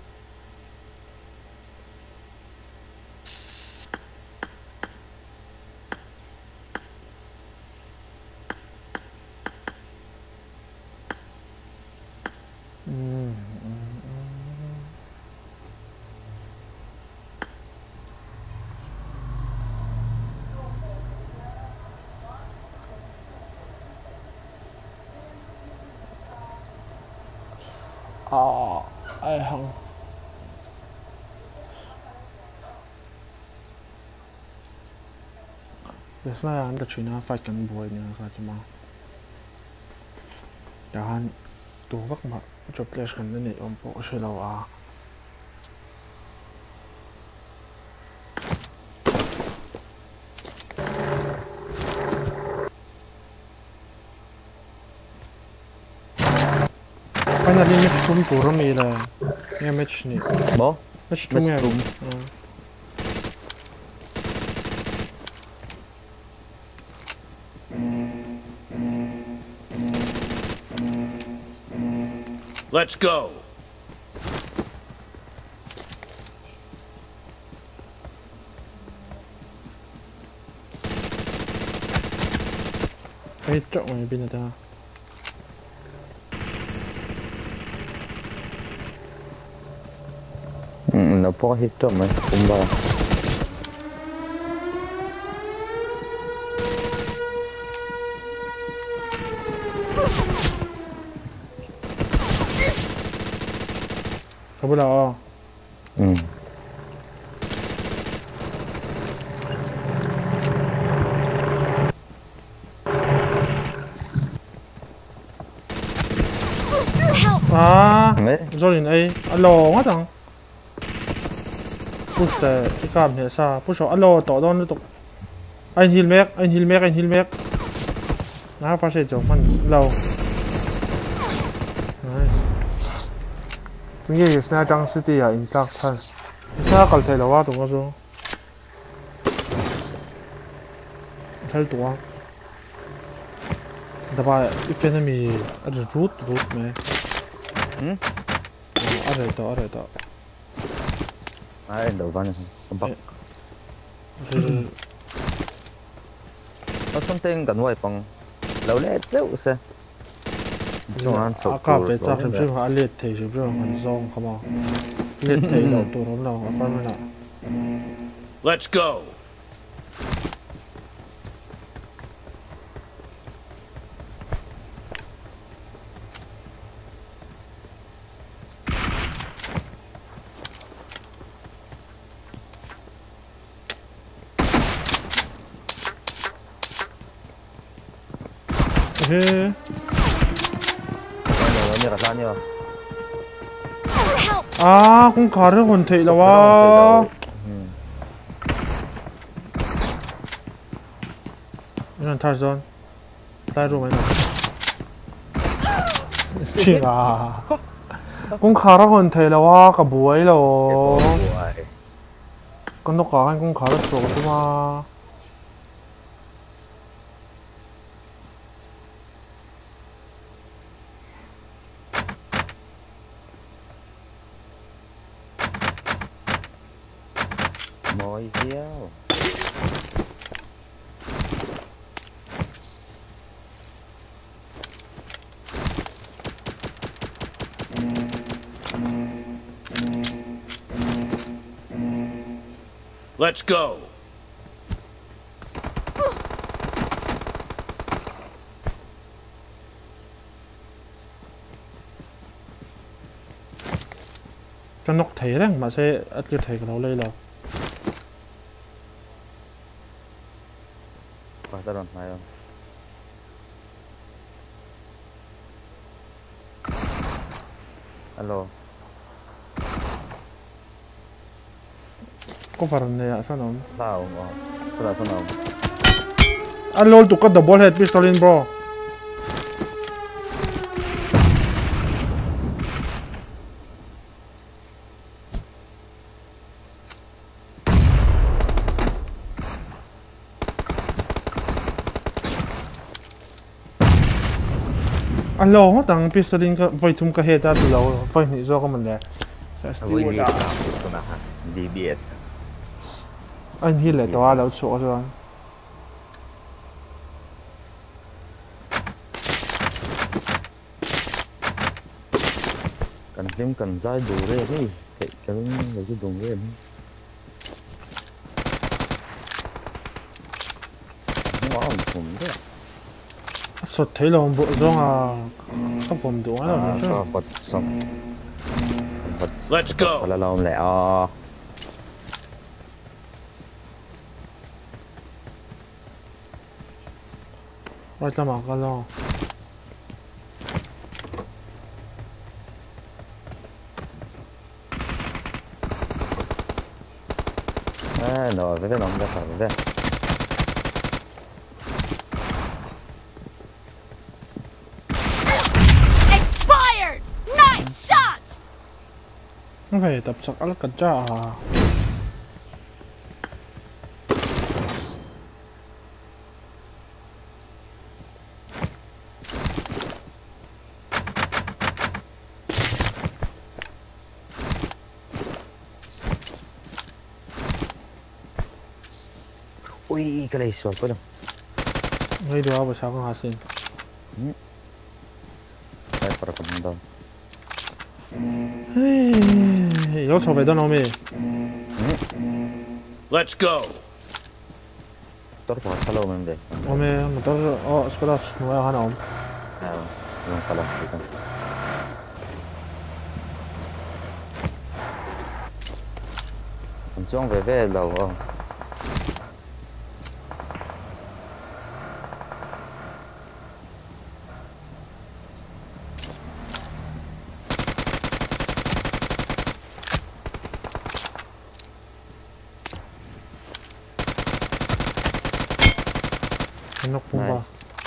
ai không biasanya anda China fight kan boy ni kata mah dan tu vak ma job place kan ni po selaw finally match tum turun ni lah ya match ni match tum ya Let's go. Ấy trộn mày bên ta. Nó bỏ hít trộm mày cũng vào. Không biết đâu. Rồi này, alo ngắt thằng. Push the cam here sa, push alo tỏ đón nó tục. Anh heal mech. Nó phát hiện mình lâu. Nice. Mình nghĩ là đang city à intact thân. Sao còn thấy là quá đúng không? Thấy đúng không? Đó là if enemy at the root mày. Ở đây đó. Đâu vào không? Có something cần quay bằng lâu lẽ dữ sao? Cà phê chắc xem xem họ liệt thấy xem xem hắn zong không à? Liệt thấy đâu tụi nó đâu, apa mana? Let's go. Cũng khá rất hồn thị là quá. Nó thar zone. Tai rồi mày. Chuyện à. Cũng khá rất hồn thị là quá cả buổi rồi. Con nó có anh cũng khá rất sổ chứ mà. Mồi hiếu. Let's go. Cái nóc thấy rằng mà sẽ ít cái thấy cái nó lên rồi. Ta đòn này không? Alo. Có phải này à sao nó? Sao nào? Alo tụi con double head pistol in bro. Alo, mất thằng pistolin cái vây thum cái head ra từ lâu, vây nhị do cái mình nè. DBS. Anh hi lại tao lâu chỗ rồi. Cần thêm cần dai đủ đấy đi, cái dùng đấy. Nó không thế. Sốt thấy là bộ rong à, không phòng đủ á đâu chứ. Let's go. Là lom lẹ. Right là mà cái lo. Rồi với cái nòng ra khỏi đây. Không phải tập sắc là cẩn trọng à. Ui, cái này sổi quá đâu. ngay đó vào sao con hasin Saya para kemandang. Yo so về đó nào mày Let's go. Tor pakai kalau memang deh. mày mà tao sekolah semua hana om Yang kalah kita. Ông về đầu không? nó cũng vào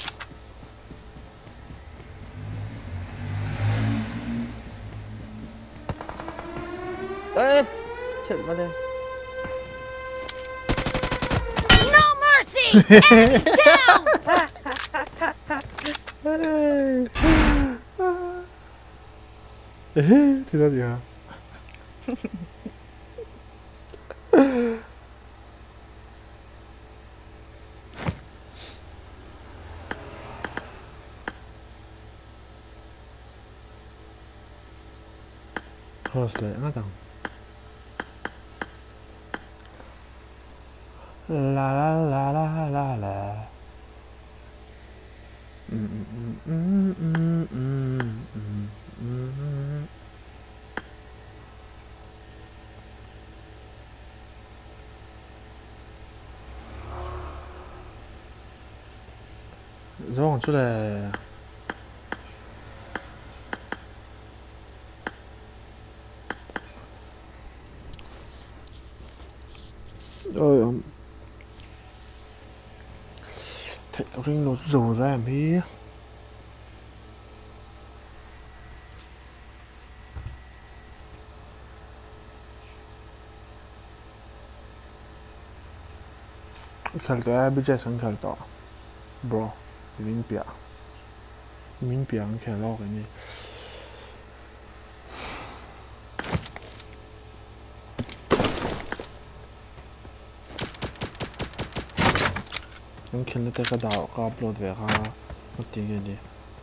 Ê, chết mất lên. No mercy! Enemy down! thì ra gì hả Horse lại nó thằng la la la la la rồi出来Thầy có riêng nó rổ ra em đi Khal to ai bija sang khal to bro min pia ang khal lo cái này Yung kill na tayo ka-upload về ka magtigil di.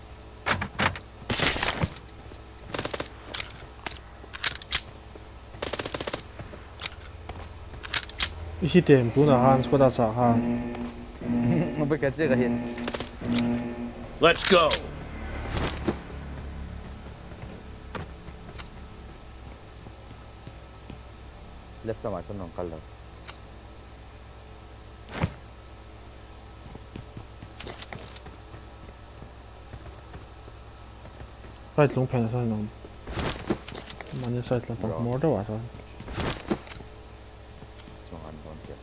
Isi tempo na Hans ko da sa Han. Mabigat siya kahit. Let's go. Left naman ito ng kalaw. Right long pen sa nung mani side lang pag more daw asa. So han doon siya.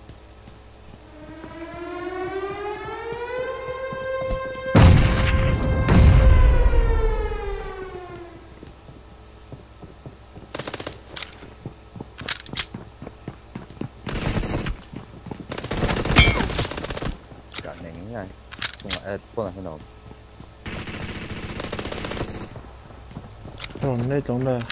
Ganeng niya. Kung po na hinog. Rồi đây tổng là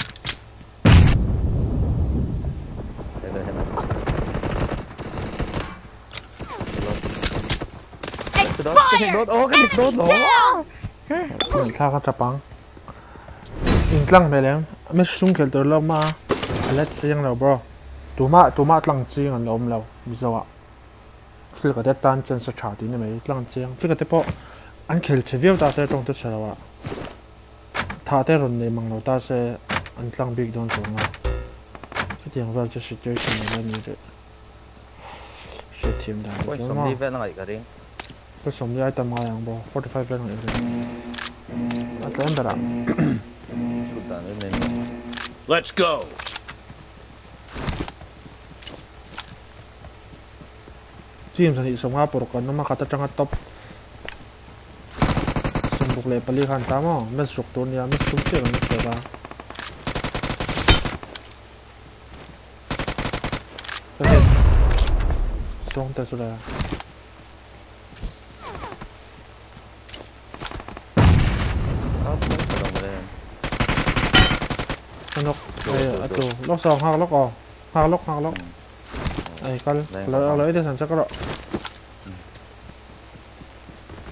Expired! Enemy down! mình tha ka tapang in tlang me lem me sung kel tor lo ma let's sayang lo bro tuma tlang ching an lom lo bizawa fil ka tan chen sa tha ti ne me tlang ching fil ka te po an khel cheview ta se tong te chalawa tha te ron ne mang lo ta se an tlang big don so nga cái tiếng vào cho situation này như thế sẽ team down Ôi, sống đi về lại cả đi. Tôi sống đi item ngai ang bo 45 về lại rồi at em đã Let's go. team sa sống nga por kan ma kata tanga top sembuk le pali khan tamo mes suk ton ya mes tum che ang te ba song ta sura Nóc đây tu lóc song hang lóc o hang lóc ai con lấy để sản xuất cái đó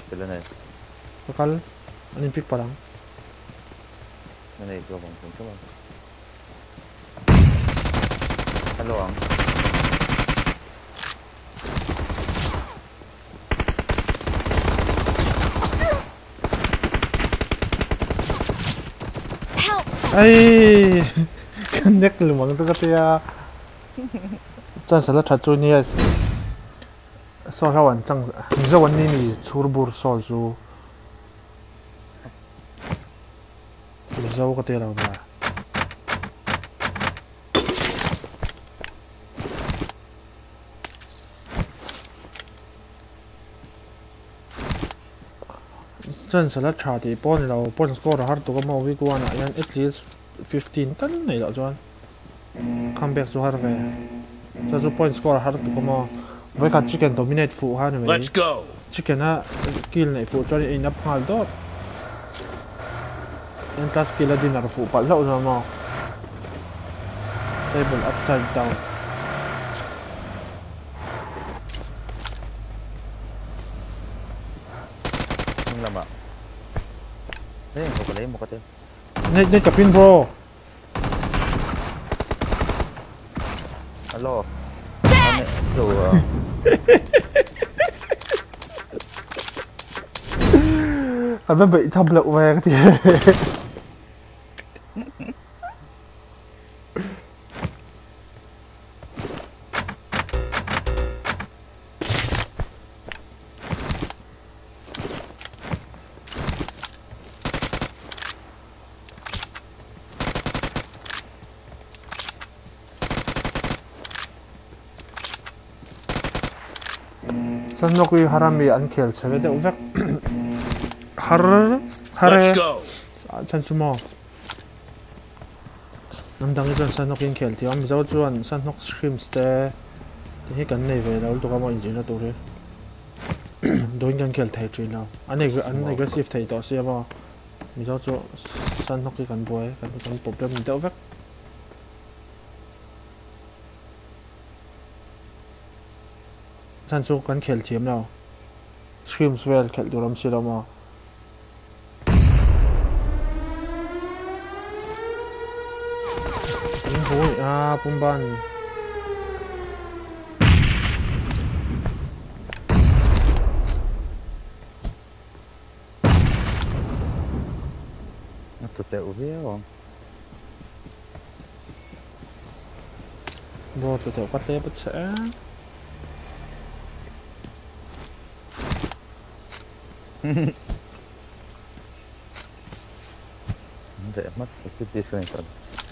cái này cái anh pick parang cái này cho bằng số bằng hello anh ai kan nek lumang chu ka tia chan sala tha chu ni so ra wan chang zo wan ni chur bur sol chu zo ka tia ra ba chan sala tha ti pon lo pon score har tu ka mo wi ko na yan at least 15 kan nei lo chuan comeback chu har ve so so point score har tu ko mo với cả chicken dominate phụ ha này Let's go. chicken á kill này phụ cho nên enough hal đó em plus kill là dinner phụ bật lâu rồi mà table upside down không làm ạ đấy một cái lấy một cái tên nên chụp pin bro alo anh ấy rồi anh vẫn bị thâm lậu về cái gì sân nó quy harami ăn khel sẽ về đâu vét hare sân sumo năm đằng cái sân nó kinh khel thì ông giáo chuan sân nó Scrims te thì cái này về đâu tụi cái gì nó tụi đấy đối với khel thay chuyện nào anh này aggressive thay đó xem mà mình giáo cho sân nó cái boy cái problem mình đâu vét sân số cái khel chiếm nào Scrims well khel đồ làm gì đâu mà Ôi, pumban. nó tụt tẹo thế không Bro, tụi tẹo quát tê bất sẽ để mất cái tí này còn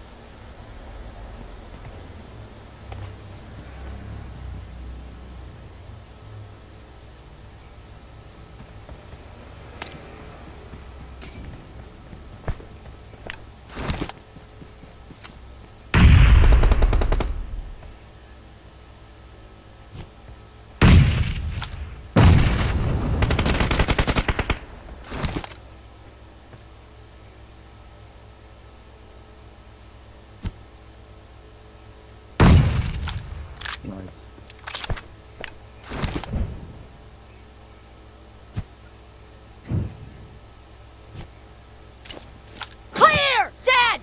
Clear! Dead!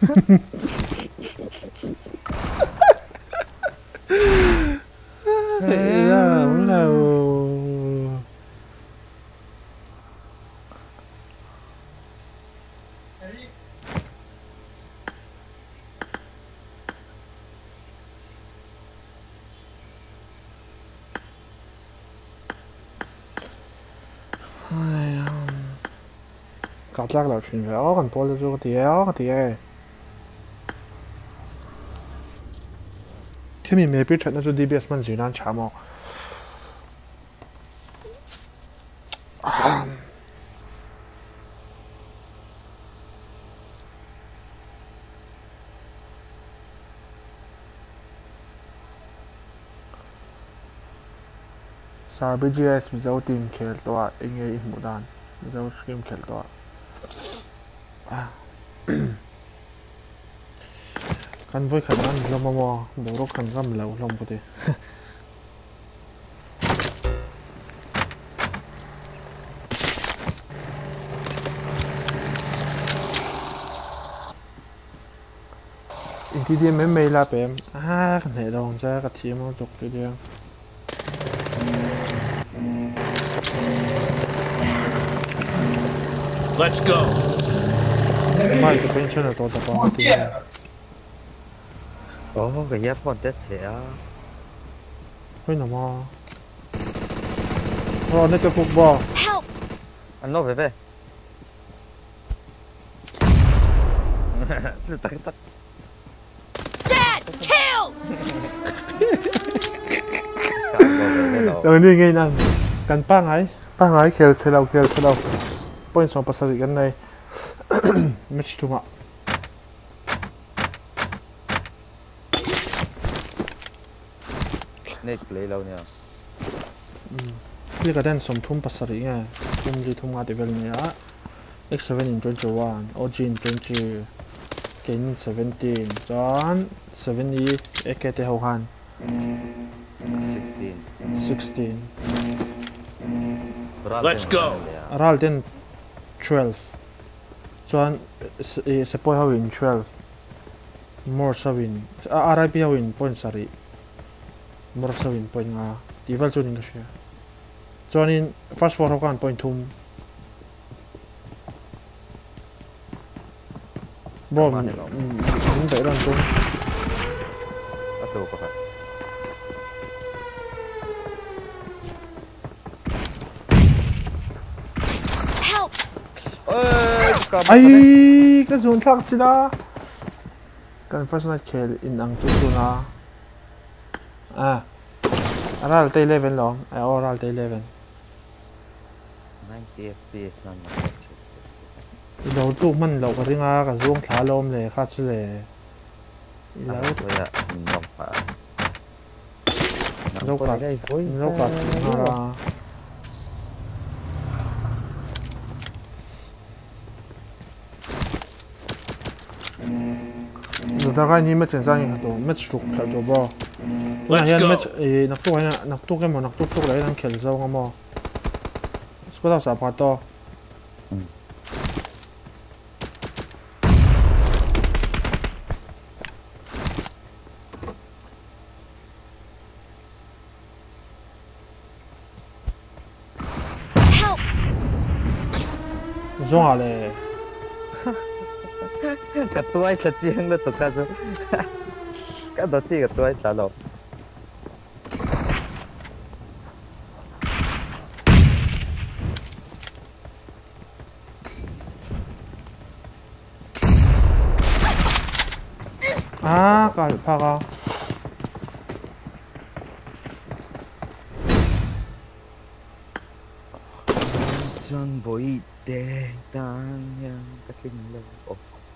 Cắt lạc là chuyện về còn bỏ ra cái tía khi mình mới biết chuyện nó cho DBS mình chỉ nên chạm vào sa BGS mình giấu tìm khel toa anh ấy một đàn giấu game khel toa kan voi khan an lom mo boro khan gam lo lom ko te in đi mấy mấy là bém cái này đâu ra cái thiêm nó chụp cái đi Let's go. mai cái pension là tôi tập vào thì cái giáp còn chết sẽ hơi nào mà rồi nó cái football anh nói về Dad, killed! đầu tiên nghe nè cần pa ngay kêu xe đâu point xong pasari cái này match tuma next play lâu nha cái đen xong thum pasari nghe thum ngã level này á X7 in 21 OG in 20 Gain in 17 John 7E EKT hậu han 16 Let's go. Aral then 12 John Sepoy how in 12 more sawin RIP how in point sari more sawin point nga tival chunin ka siya John in first four how point thum bom mình phải làm chung bắt đầu các bạn ai cái zone thắc chứ đó cần first night kill in ang tu na aral tay 11 long oral tay 11 90 fps năm đầu tu mình lâu cái riêng cái zone thả lom lệ khác chứ lệ lâu nông phá lâu cả giờ cái này match sang cái match trục cái chỗ bao là hiện match nặc tu cái mà nặc tu lại đang खेल sao ngắm mà có tao sao phát to giống à lệ cái tuổi thật chiang nó tụt ra rồi cái đó thì cái tuổi sao đâu cái 파가 chân bụi đè tan nhang cái kinh lâu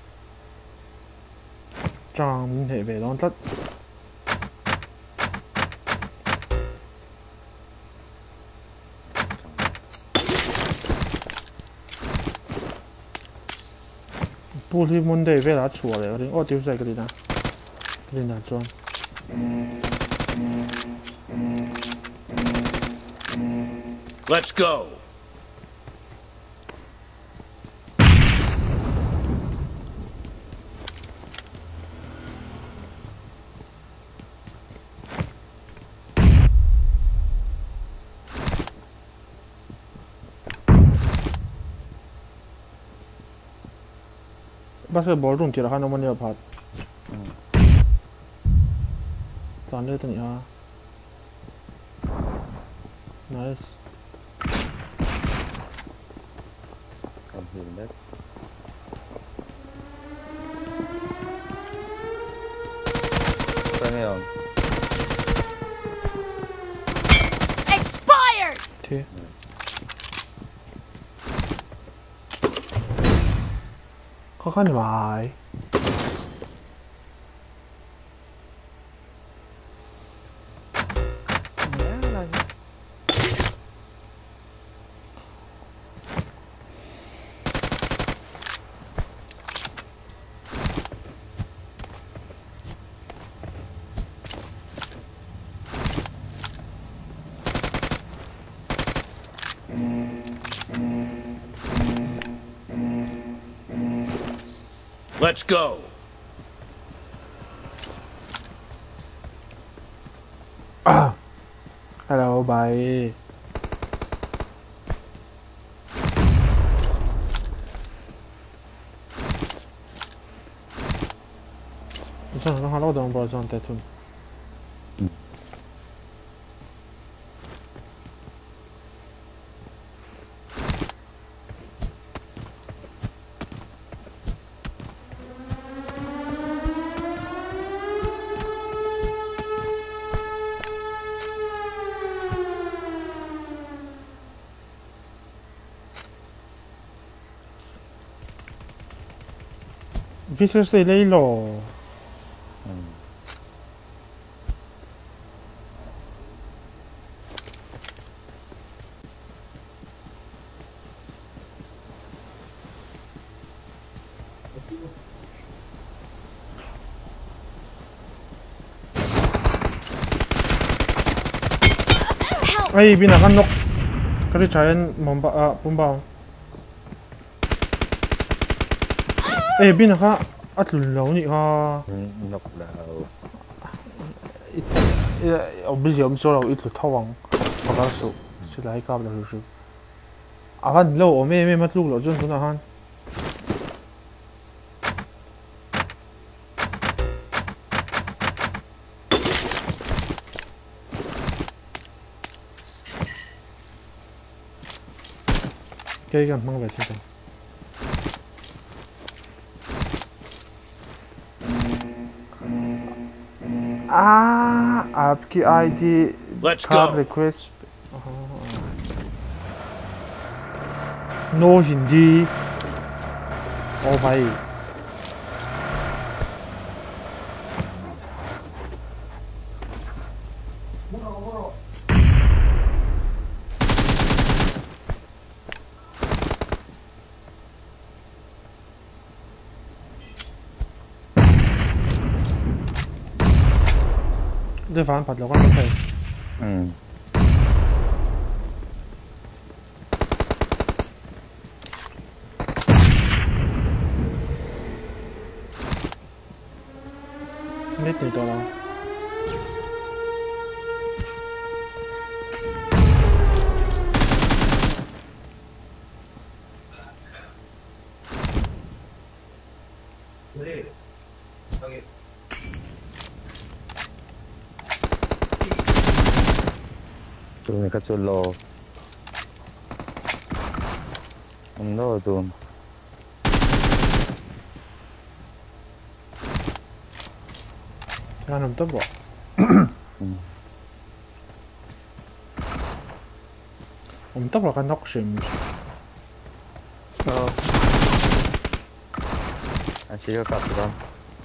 trang mình thể về đón tất不离门得为他出来，我丢在这里呢，这里呢装。 Let's go. basketball room tira khana mania phat chan le tani ha nice come here next Turn on expired thế khó khăn vậy Let's go. Hello, bye. Nó hello đồng bờ giòn tệ thun. Visual say lấy lò. Ay, binakanok. Kali chayan momba pumba. Ay, binaka atlulaw ni ha. Nọc đầu. Bây giờ ông số đâu ít thâu vòng. Hoặc là số sẽ lấy cáp là được. À han lâu ở mê mất lúc rồi chân cũng là han. Cái gần mang về thì sao? आपकी ID card request no Hindi ओ भाईได้ฟังผัดแล้วก็ไม่ใช่ไม่ตีตัวเราตัวนี้ก็จะรอมันรอตัวงานผมต้องบอกผมต้องบอกกันน็อกชิมอาชีพก็กลับไปแล้ว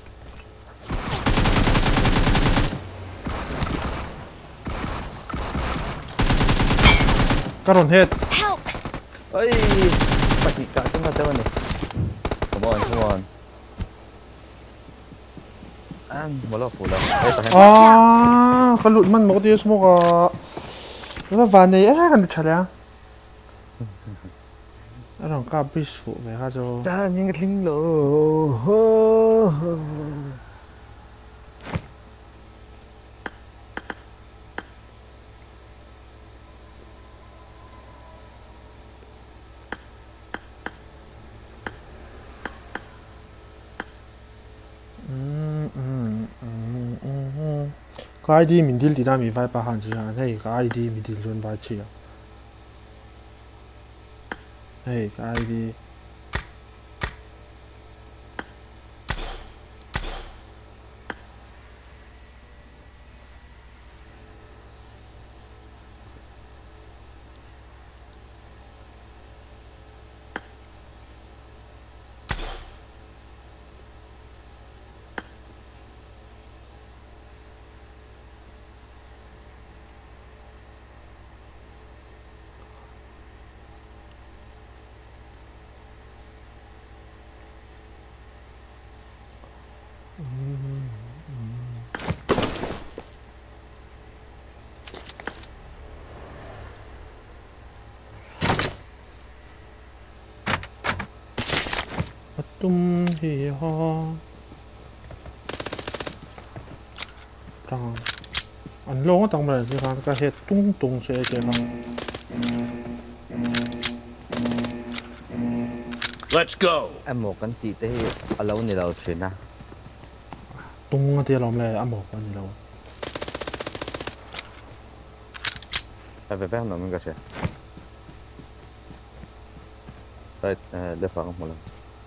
ก็โดนเทศเฮ้ยปฏิกาขึ้นมาเจ้าเนี่ยขบวนมาลอกฟูแล้วอ๋อขลุดมันบอกที่สมก็แล้ววันนี้กันจะแล้วเราก็บิสฟูไปค่ะโจจ้ายังกระทิ้งโล cái ID mình đi ra mình phải bảo hành chứ à, hey cái ID mình đi luôn phải chi à, hey cái ID tum hi ho, anh lâu tao mà chỉ khăn cái hết tung tung sẽ cái không Let's go. Em một cái chị tới ở lâu này đâu chuyện à? tung thì làm lại ăn một cái gì đâu về về nó mình cái gì? Rồi để phẳng một lần.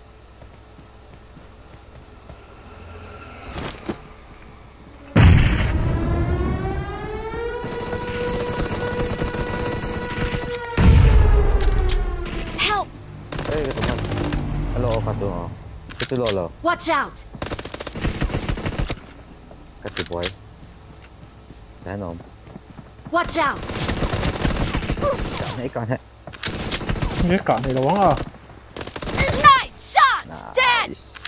Help! Hey, teman. Halo, Fatu. Itu lo. Watch out! Kasih boy. Đấy nó. Watch out! Cái này. cái cả này là bóng à Nice shot! Dead!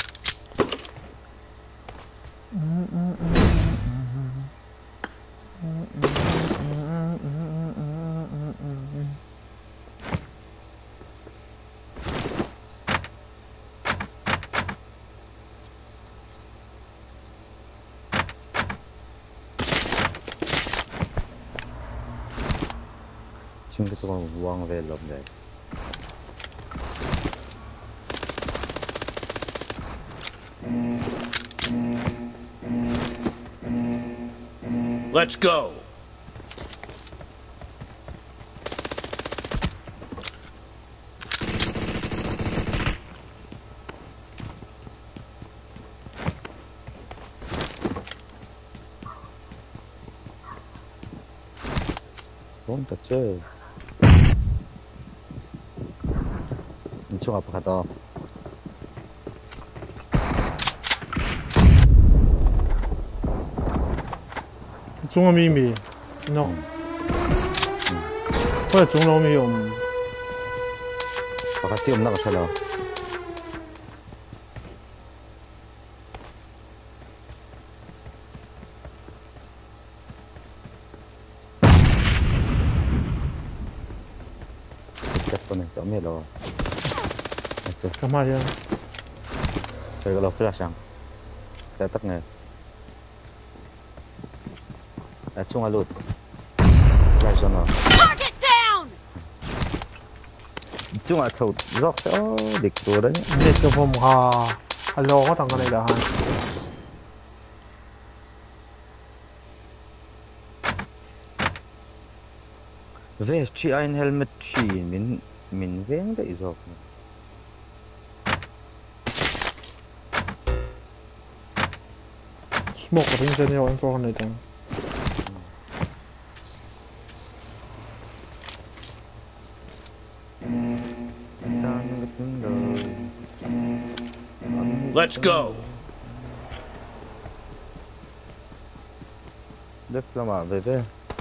친구가 무항 왜 없네. Let's go. 돈 떴지. 이쪽 앞에 가다. 中秘密 no 왜中秘密 바깥에 없나 가 찾아. 뻔해. 점이로. 가만히야 저희가 로 플래시랑. 내 딱네. 총알 룻. 플래시나. Target down! 총알 쳐. 럭서 닉도래. nét choผมhello có thằng này là hai Wer ist hier ein Helmet hier? Min wegen der ist auch nicht. smoke ring trên nhau em có này thằng Let's go. Left là về về.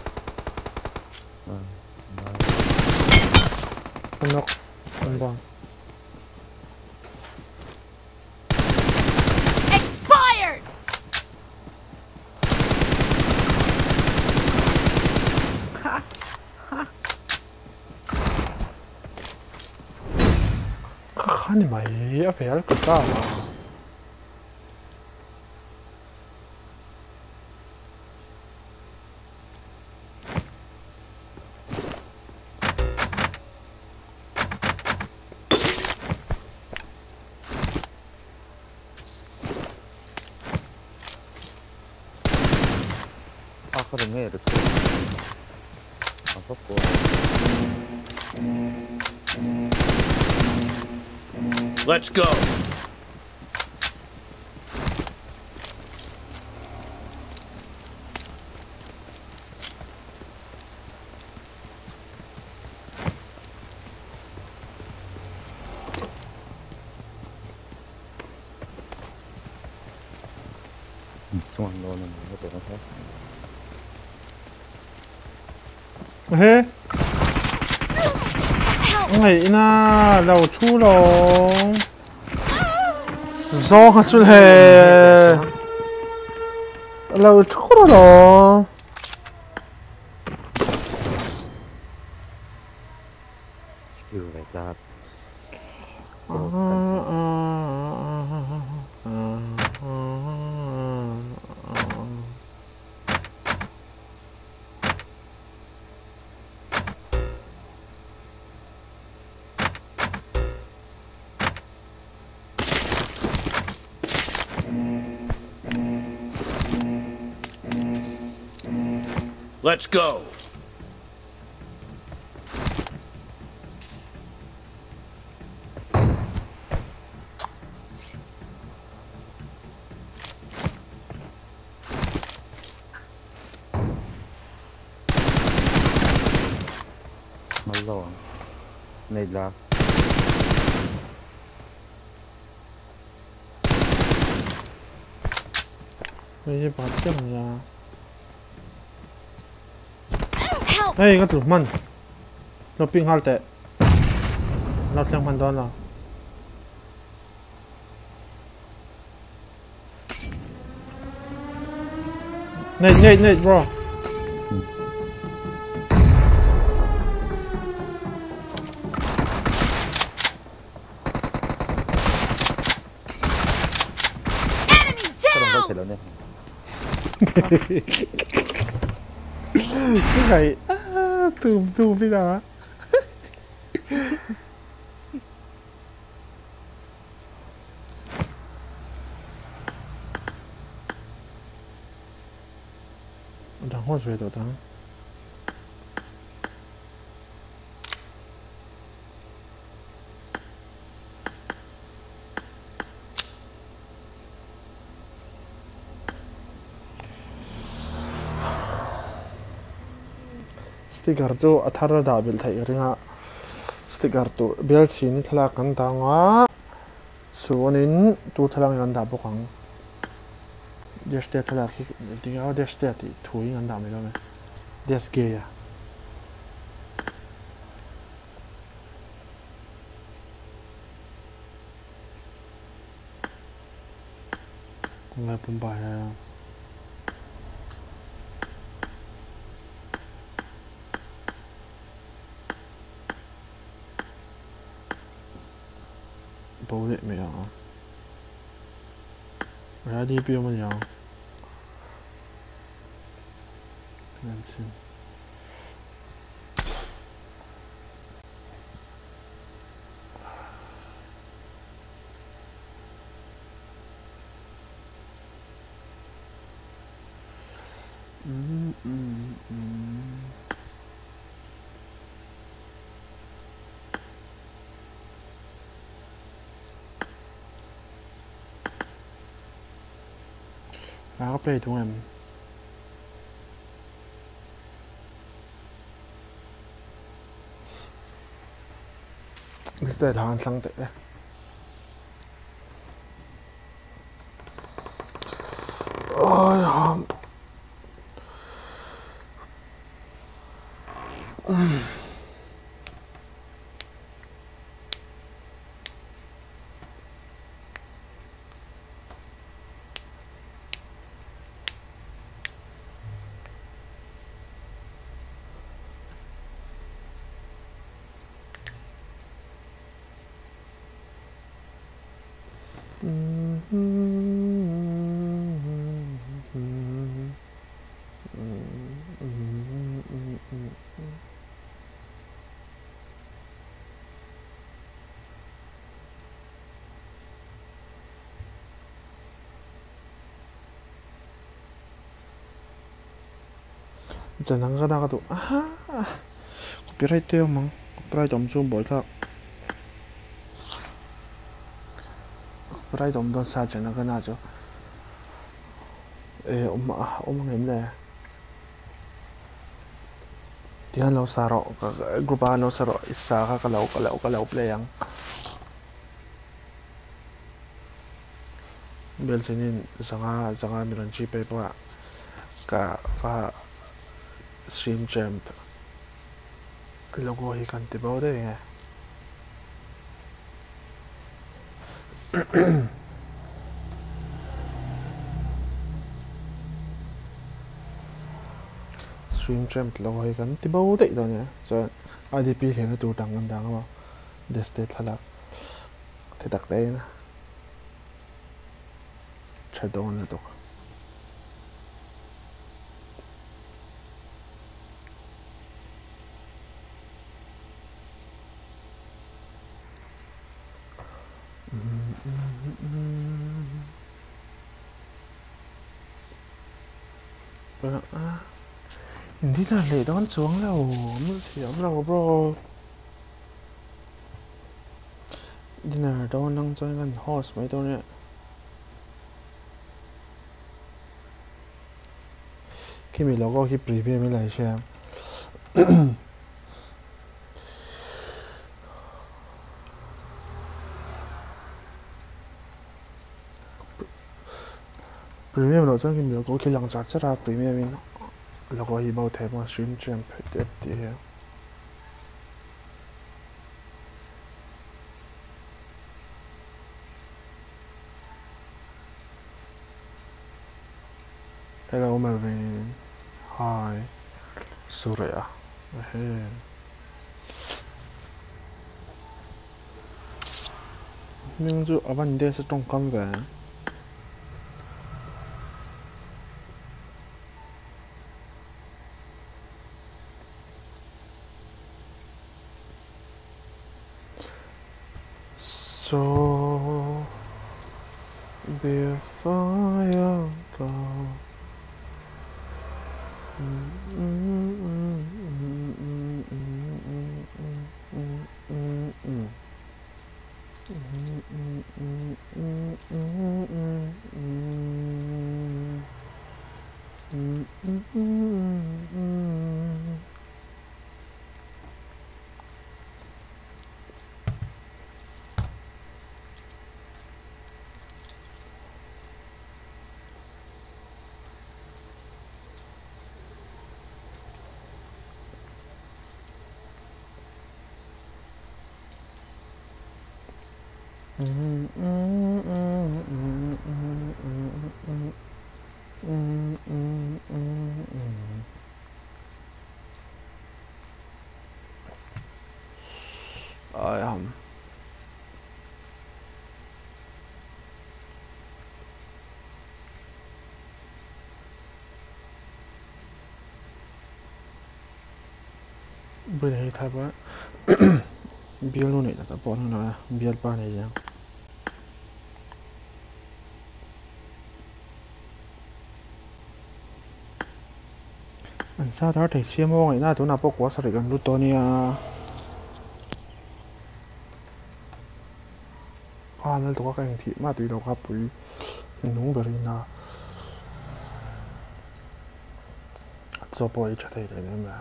anh knock anh băng Expired! 아니 mày phải ăn cái sao mà 아까는 왜 이렇게 안 섞고. Let's go. 총알 넣는 거 되나? thế ngày na đầu chu rồi do chu lệ đầu chu rồi Skill like that. Let's go. Malone. Nade lock. 이제 맞자마자. 에이, 이거 들만. 너 삥할 때. 나 생만 더 나. Nate, bro. Cái này từ bây giờ đang hoa rồi đó thằng sticker chu athara da bil thai ringa sticker tu bel chini thala kan tanga chuanin tu thalang kan da bokang deste thala ki dinga deste ti thui kan da me lo me desge ya ngai pum ba ya bố lệ mày à ra đi biểu mà nhở lên xem có play tụi em để hàng sang tệ ôi hòm 자 나가다가도 아하 코피라이트요 뭐 코피라이트 엄청 멀다 코피라이트 엄청 사잖아 그나죠 에 엄마 힘내 tiyan lo saro grupa lo saro isa ka kalaw playang bel sinin zanga milan chi pe pa ka stream jam logo hi kan ti bo de nge stream jam logo hi kan ti bo de do ne so idp le na tu tang kan dang ma des te thalak te tak te na chadon na to đi là lệ đón xuống lầu mất hiểm lầu bro dinner đón năng chơi gần horse mấy tôi nè khi mình logo khi preview mới lại xem preview lo chơi khi mình logo khi lăng chart sẽ ra preview mình logo hi bao thế mà stream jam đẹp đi Hello Melvin. Hi. Surya. Hey. Nhưng dù ở vấn đề sẽ trong công việc. So before you go. I am. Bữa nay thay quá. Bill luôn này là tập bọn nó Bill ba này vậy. Anh sao đó thì xem mong này na tụi nào bốc quá sao gần lúc to nè. Nên tụi các anh thì mà tùy đâu gặp với nung beri na. Cho bôi cho thấy đấy mà.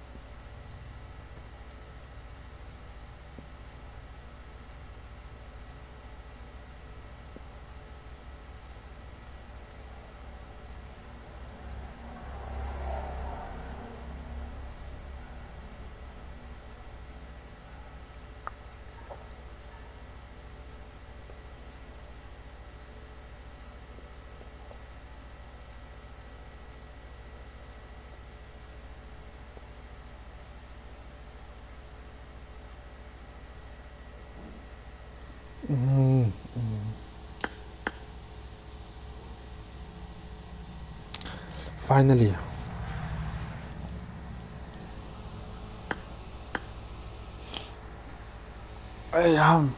Finally. I am.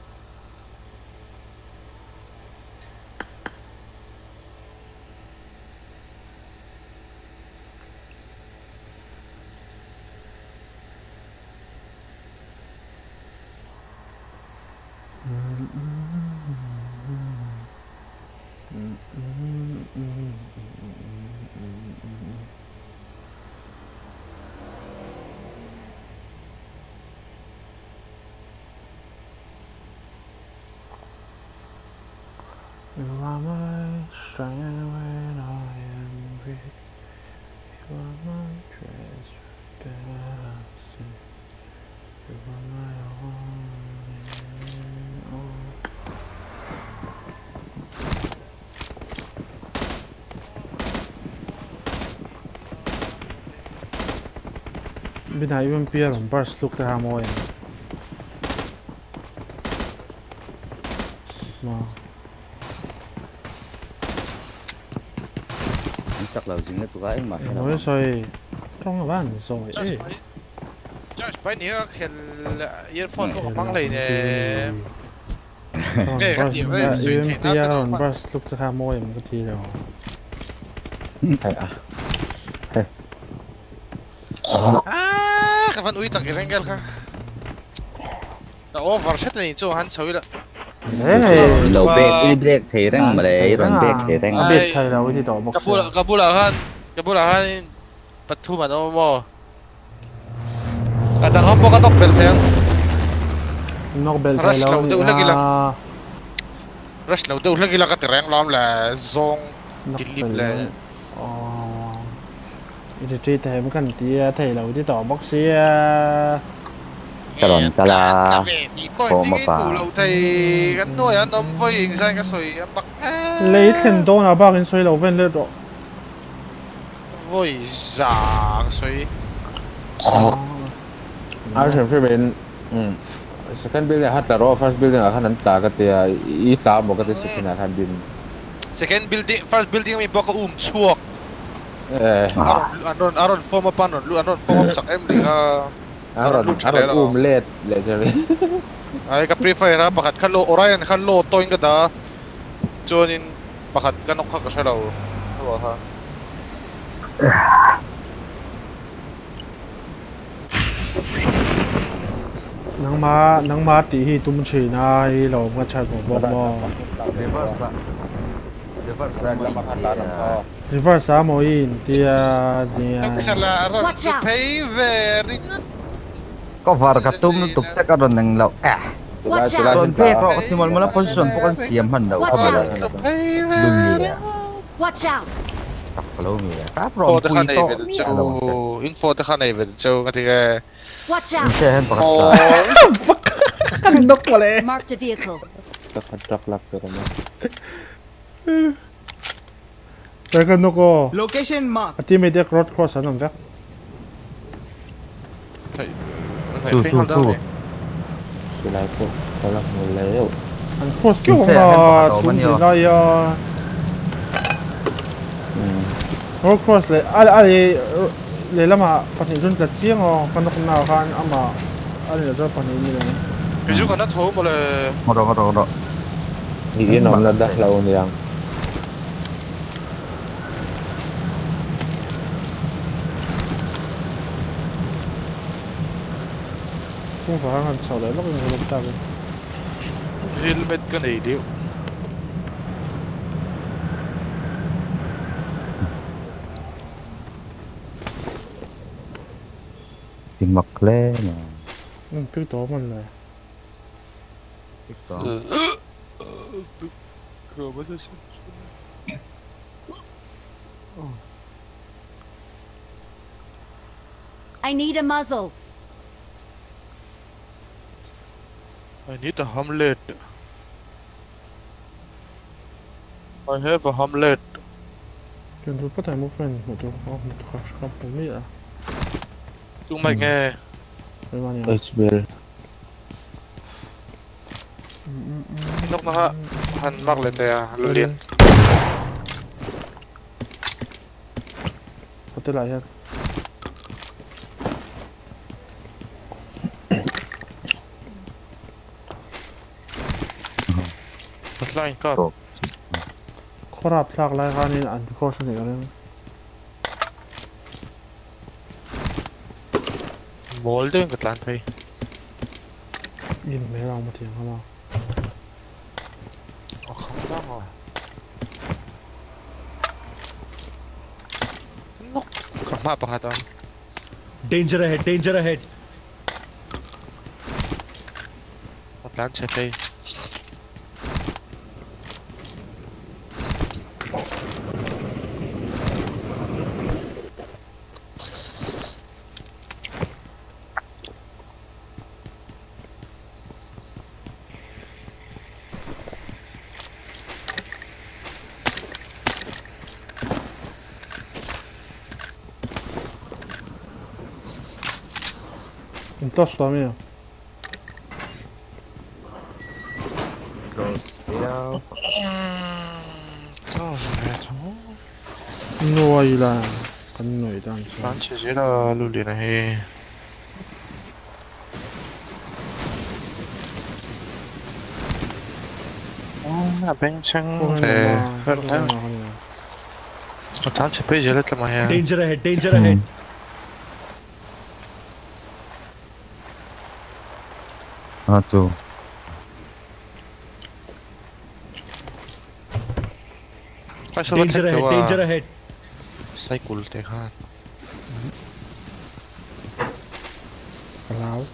You are my strength when I am weak. You are my treasure that I see. You are my all. Binay yung pier on burst look ta mo yan. Wow. Chắc là dính tụi gái mà. Nói rồi trong là bạn rồi. Just bây giờ khen earphone của mang lại nè. Cái cái gì vậy? Pier on burst look ta mo yan cái gì đâu. Hay à. Cái phần uy tắc cái răng ka. Đã over set này cho hắn xấu rồi. Lầu break thì răng mà để run break thì răng. Break thay là cái đó bọc. Kabula han bắt thu mà nó mò. Cái thằng họ có tóc belt thế. Knock belt thay là. Rush lâu đâu lagi là cái răng làm là zong delete là. Itu cerita yang bukan dia thay là cái đó bọc xí. Cái đòn ta là có mà pa. Lâu thì cái nồi anh ông với hình sai cái sợi bắc. Lấy tiền đâu nào bao cái sợi lâu bên lên đó. Với già sợi. Xem bên second building hat là first building akan nanti ketia ita mau ketia second akan bin. Second building, first building mi baka chuak. Aron form apa non? Lu aron form cak em di aron let jadi. Ay ka prefer ha pakat kan lo Orion kan lo toin ka da. Jonin pakat ganok ka sa law. Ha. Nang ma ti hi tum chi na hi lo nga chat bo mo. Reverse sa mo in tia dia. Sala aron to pay very có var ka tum tup sa ka ron nang law. Son pe ko timal mo na position po kan siam han daw ka ba. Watch out. Hello mi. Ka pro. For the khan David so info the khan David so ngati ka. Watch out. Knock wala. Marked a vehicle. Truck lap pero mo. Teka no ko. Location mark. Ati may dek road cross anong vek. Tu. Sila ko kalau mulai. Ang cross kyo ma chun sila ya. Road cross le ali le lama pani jun tlat siang o kanok na kan ama ali la jo pani ni le. Biju kana tho mo le. Ngoro. Ini nom na dah lawan yang. Không phải hàng sau đấy lúc người lục ta rồi. Helmet cái này điệu. Thì mặc lẽ mà. Biết tổ mình này. Biết tổ. Rồi mới thôi. I need a muzzle. I need a hamlet. I have a hamlet. Cần tôi có thể một phần một chỗ không biết à. Chúng mày nghe. HBL. Lúc nó hắn mắc lên đây liền. Có thể lại ha. Lại cắt. Khorap thak lại cái này ăn because này cái này. Mol đến cái lan thấy. Nhìn mấy lòng một tiếng không nào. Không đó rồi. Nó không mà bắt đầu. Danger ahead, danger ahead. Cái lan sẽ thấy. Tosto amigo. Nuôi là con nuôi đang sống. Bạn chỉ là lưu liền này. Là bên trong về hơn nữa. Bạn chỉ bây giờ là mà hè. Danger ahead, danger ahead. Chu. Danger ahead. Cycle te khan. Hello.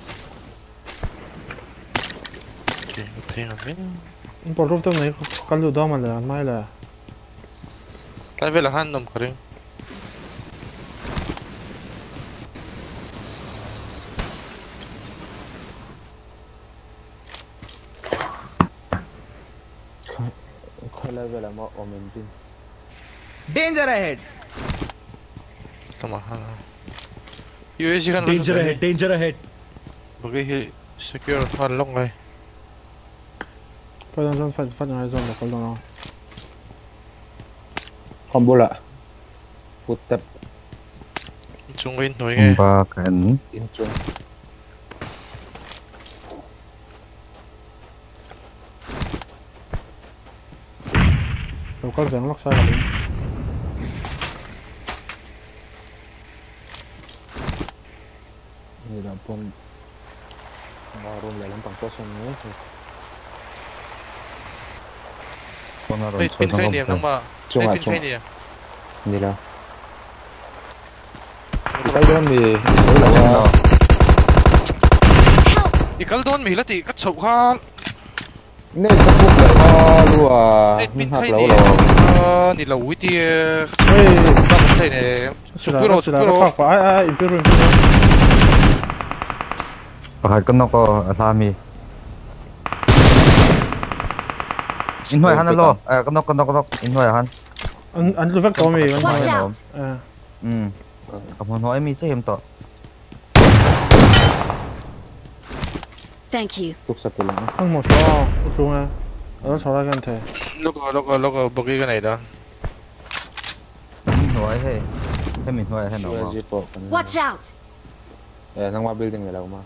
Okay, thing again. Import roof tao này có lưu đó mà là mai là. Cái về là han nằm kering. Level ama omentin. Danger ahead. Tama ha. UAC kan Danger ahead. Danger ahead. Bagi hi secure han long này. Phải đang phát ngay zone là có đâu. Combo lại. Put step. Chung in nói nghe. Ba cảnh. In chung. Đâu có dáng lóc sai rồi. Ini dah pun. Baru dalam pangkosan ni. Pin khai niệm lắm mà. Chung à pin khai niệm. Ini dah. Cái đó thì đấy là Thì cái đó mình là thì cắt sầu ha. Nên chắc buộc lại luôn. Pin Hạt khai lâu niệm. rồi. Thì là úi thì. Ê. Ta không thấy này. Supero. Ai Impero. Pakhat ko na ko asami. Inhoy han lo. Kanok. Inhoy han. Anh lưu vector mi. Watch out. Kapon hoy mi xem to. Thank you. Tuk sa pilang. Anh một số. Đúng à. Nó sau đó gần thế. Logo bagi cái này đó. Inhoy he. He min hoy he no. Watch out. Nang mga building nila uma.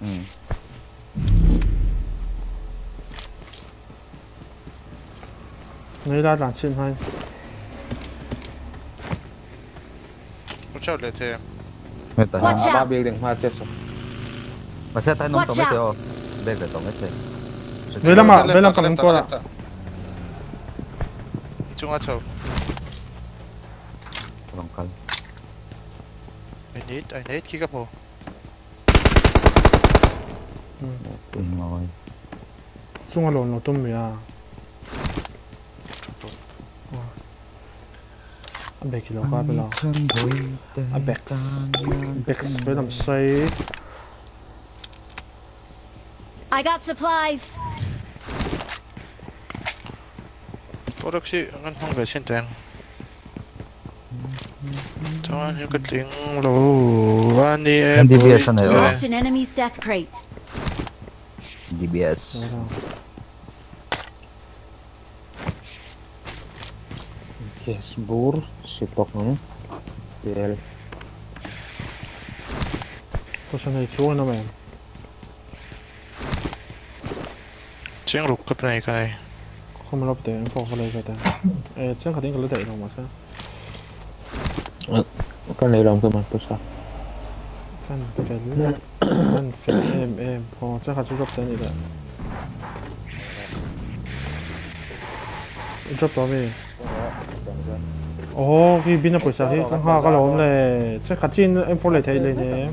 Nơi ra đạn xin hay. Watch out lại thế. Watch Ba out. building ma chết rồi. Mà sẽ thấy nông tổng mấy tiêu. Đây là tổng mấy tiêu. Về làm cầm qua là. Chung à châu. Lòng cân. I need khi gặp hồ. Ngồi. Xung quanh nó tôm mì à. Anh bèk kilo qua bên nào. Anh bèk với làm say. I got supplies. Có được gì ngân không về xin tiền. Cho những cái tiếng lô anh đi em. DBS này rồi. Marked an enemy's death crate. DBS. Yes, bur, sitok ng PL. Tôi sẽ này xuống nó mày. Tiếng rục cấp này cái. Không lắp tiền, phô lấy ra tiền. Chắc khả năng có lấy tiền đâu mà sao? Cái này làm cơ mà tôi sao? Fan phèn em. Chắc khả năng drop tiền gì đó. Drop đó về. Ồ, khi pin nó bớt sao khi không ha cái lỗ này, chắc khả năng em phô lấy thấy lên nè.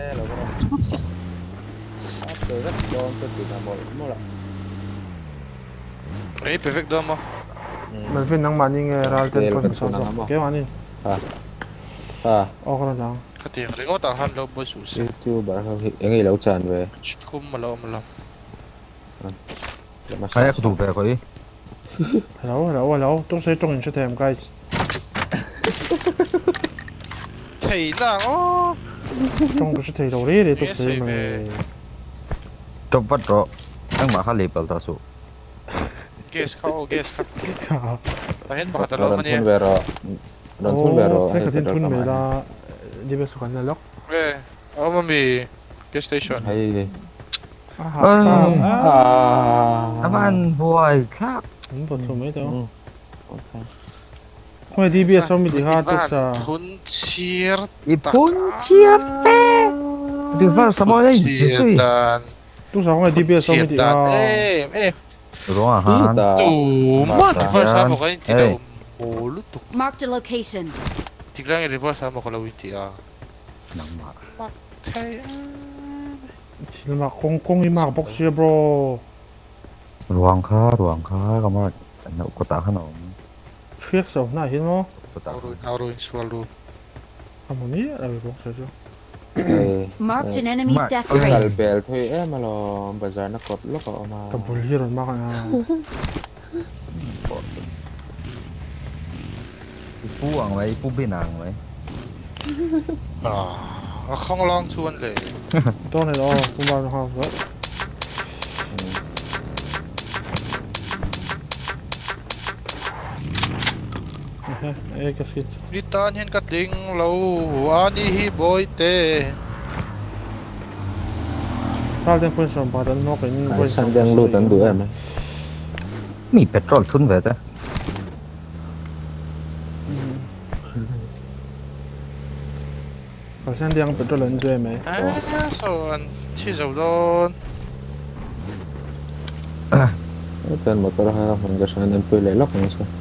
Ấy perfect đó mà. Melvin năng mạnh như ra tên con sao sao? Cái anh đi. Cái đó. Cái tiếng đấy có tao han lâu bớt sụt. YouTuber yang ini lâu tràn về. Không mà lâu. Hay có tụ về coi. Hello, tôi sẽ trông cho thèm guys. Thầy là ô. Trông tôi sẽ thầy đầu đi để tôi sẽ mà. Top bắt rồi. Anh mà khá level ta số. Guess khâu. Và hết bảo tao lâu mà nè. Thun vero. Sẽ khả năng thun về là đi về số khán là lóc. Mà bị gas station. Hay. Anh hoài khác. Không tốt số mấy đâu. Hôm nay đi bia xong mình đi hát tốt sao? Thun chiết. Thun chiết pe. Đi vào sao mà đây? tung sao không DBS xong thì đúng à ha Marked a location. Tiglang reverse mo ko lawiti nang ma chỉ mà không đi mặc box xe bro ruang kha cái mà nó có ta khăn không trick sao này hết nó Auro sualu không ní là box xe chứ Marked an enemy's death Cái rate. bèl thôi em mà lo bây giờ nó cột lúc mà cầm bùi rồi mà à phú ang vậy phú bên ang vậy không long chuan le tôi này đó không bao giờ vậy cái skit đi tan hen cắt linh lâu ani hi boy te tao đang quên xong bắt đầu nó cái cái sang đang lưu tấn đuổi em ấy mi petrol thun vậy ta 好像两百多人对没？ sao anh chỉ dầu đó tên một cái hai mình cái sang đang chơi lấy lóc nữa sao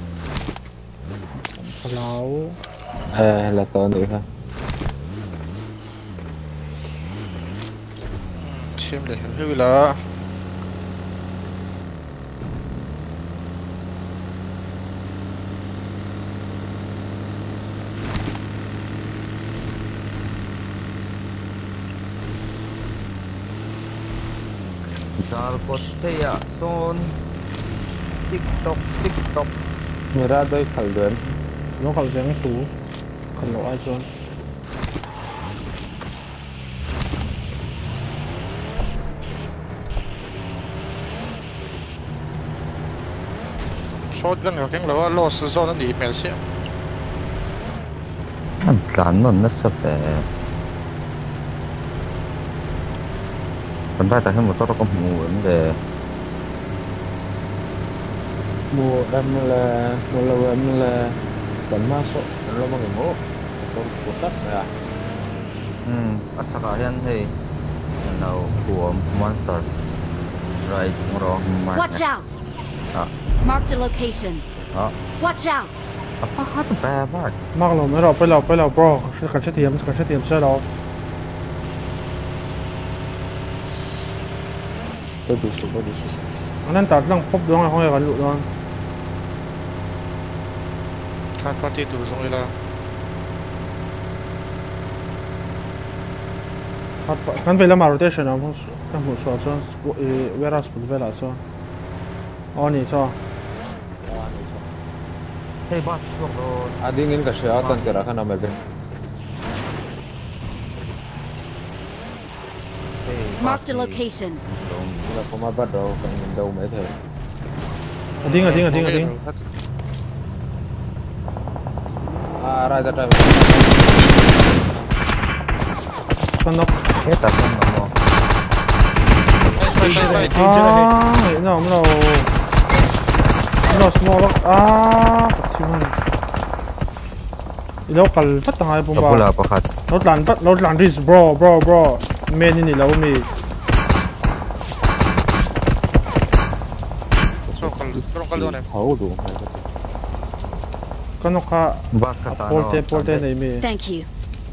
Hello. là to nữa ha xem để hiểu là Sal pot ya son TikTok mira đôi khẩu lớn Nó khẩu dáng tủ khẩu lộ ai cho shotgun rồi cái lỗ loss zone nó đi mel xem anh cán nó sắp để phần vai tại hơn một tao có mù vấn đề mua đâm là tấn masuk lo mengemuk atau putat ya at saka yan hey ano của monster right ngoro Watch out! Marked a location. Watch out! apa hat ba ba mắc lắm mấy rồi bây giờ bro cần xét thiểm xe đó bagus anh em tạt lăng pop doang không hề gắn lụa doang thằng party tụ xong rồi là kan về làm rotation không kan một số cho warehouse một về là cho oni cho hey ba so ada ingin kesehatan kira-kira nama Melvin Marked a location. là không ai bắt đầu cần nhìn đâu mấy thế tiếng ra ra đây con nó hết ta không nó nó small nó cần phát tài bom ba nó làm this bro men ini lâu mi hậu đủ con nó khá polte này mi Thank you.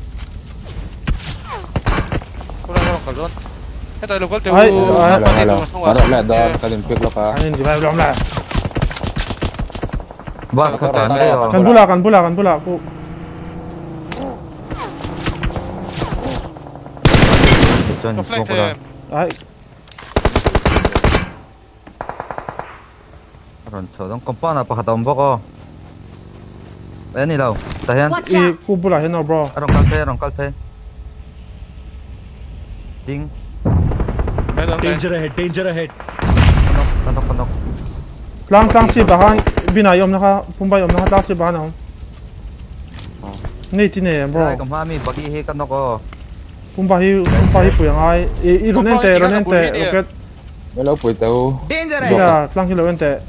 cái tay lục có tiêu lại đó cái điểm việc là anh đi vào làm lại ba cái tay này kan bula ku cho những con đó ai rồi chờ đóng compound apa kata om boko ini đâu tahan Watch out! ku bula hen no bro rong kalpe ding Danger ahead. kanok lang si bahan binay om naka pumbay om naka lang si bahan om ni tine bro ai kam hami bagi he kanok pumpahi puyang ai ronente rocket mấy lâu buổi tàu Danger ahead. ya lang kilo ente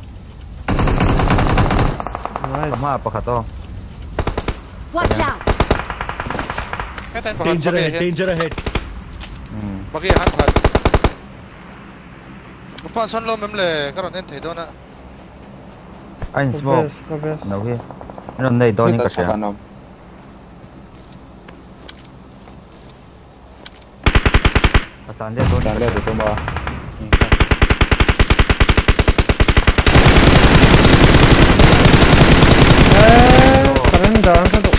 kam apa kata Watch out! cái tay Danger ahead. bagi han Kompa son lo memle karon en thei dona. Anh smoke. Nào kia. Nó đây to những cái gì? Tanda tu tu mah. Keren dah satu.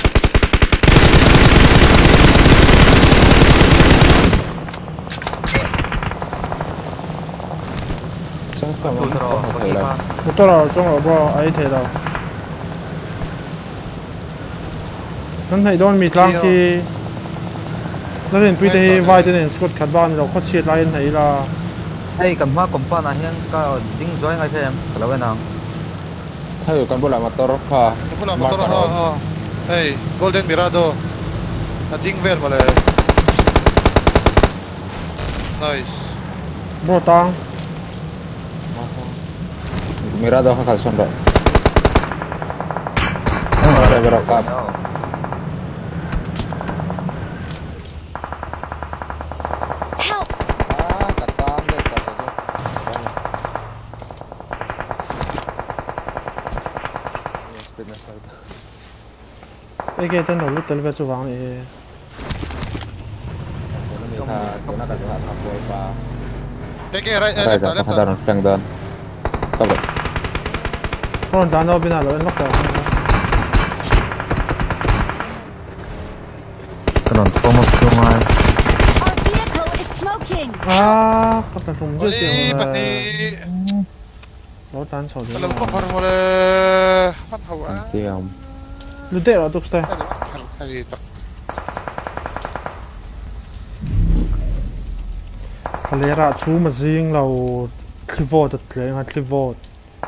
Motor lah, cuma apa air teh dah. Nanti don mit lang ki.นั่นเป็นที่ว่าจะเนี่ยสกอตขัดบ้านเราเขาเชียร์ไลน์ไหนล่ะไอ้กันมาคอมพานะเฮียก็ดิ้งจ้อยไงใช่ไหมแล้วเว้ยน้องถ้าอยู่กันบุหรี่มาตรค่ะบุหรี่มาตรค่ะเฮ้ย Golden Mirado ดิ้งเวอร์มาเลย nice โบตัง Mirado เขาขัดส่วนเราอะไรบรากับไอ้เกตันหนูลุกเตลเวจูวังนี่ตัวนักการทำบอลฟ้าเด็กอะไรเขาทำแข่งเดินตบตอนด้านเราเป็นอะไรล็อกแต่ถนนโปรโมชั่นมาก็แต่ผมจะเสียงเลยรถตันชนแล้วก็พอเลยมันหัวเสียงลุเตอร์ตุกสเตย์อะไรระชูมาซิงเราคลิปโวดเลยนะคลิปโวด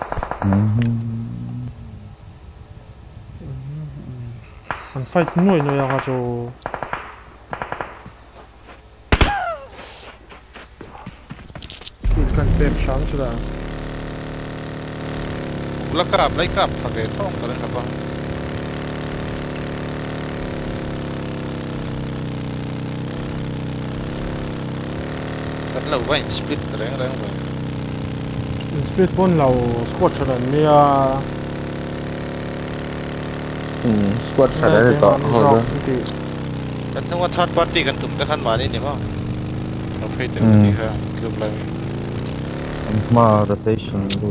มันไฟหน่วยอะก็จะกันเต็มชั้นสุดแล้วลักกับไล่กับทางเดินท่องกันเลยครับบ้างแต่เราไว้สปิดแรงไปสปิดบนเราสควอตชนะเนี่ยสควอตชนะได้ต่อเขาด้วยแต่ถ้าว่าทัดปาร์ตี้กันตุ่มตะขันมานี่มั้งเราไปเจอกันที่ห้างรูปอะไรมา rotation ดู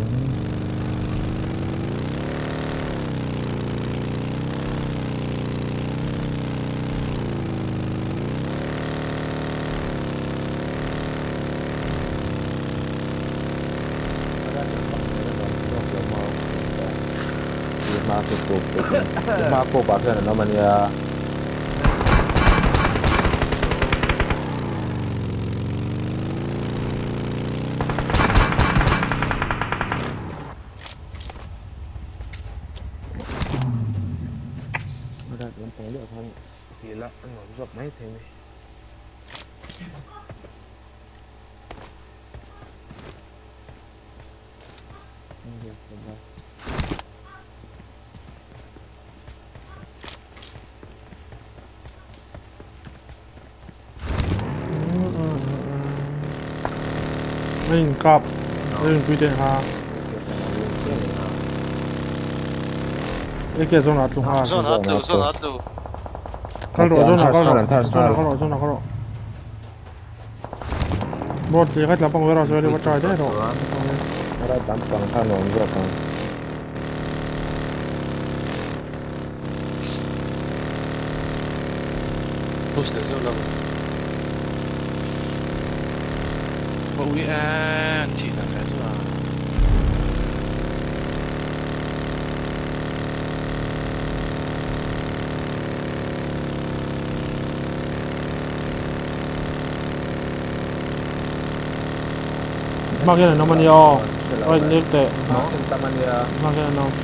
มาโคบาเพื่อนน้องมันยาเดี๋ยวทางทีละหน่อยจบไม่ถึงไม่กับเรื่องคุยเดินทางไอ้เกี่ยวกับโซนอัดลูกฮะโซนอัดลูเข้าโซนเข้าบอดเดี๋ยวก็จะปังเวลาสวยเลยว่าใจได้หรอเราตั้งปังถนนด้วยกันพุชเดี๋ยวเราโอ้ยที่นั่นแหละจ้ะมากแค่ไหนน้องมันยอไอ้เล็กแต่น้องตามันยามากแค่ไหนน้อง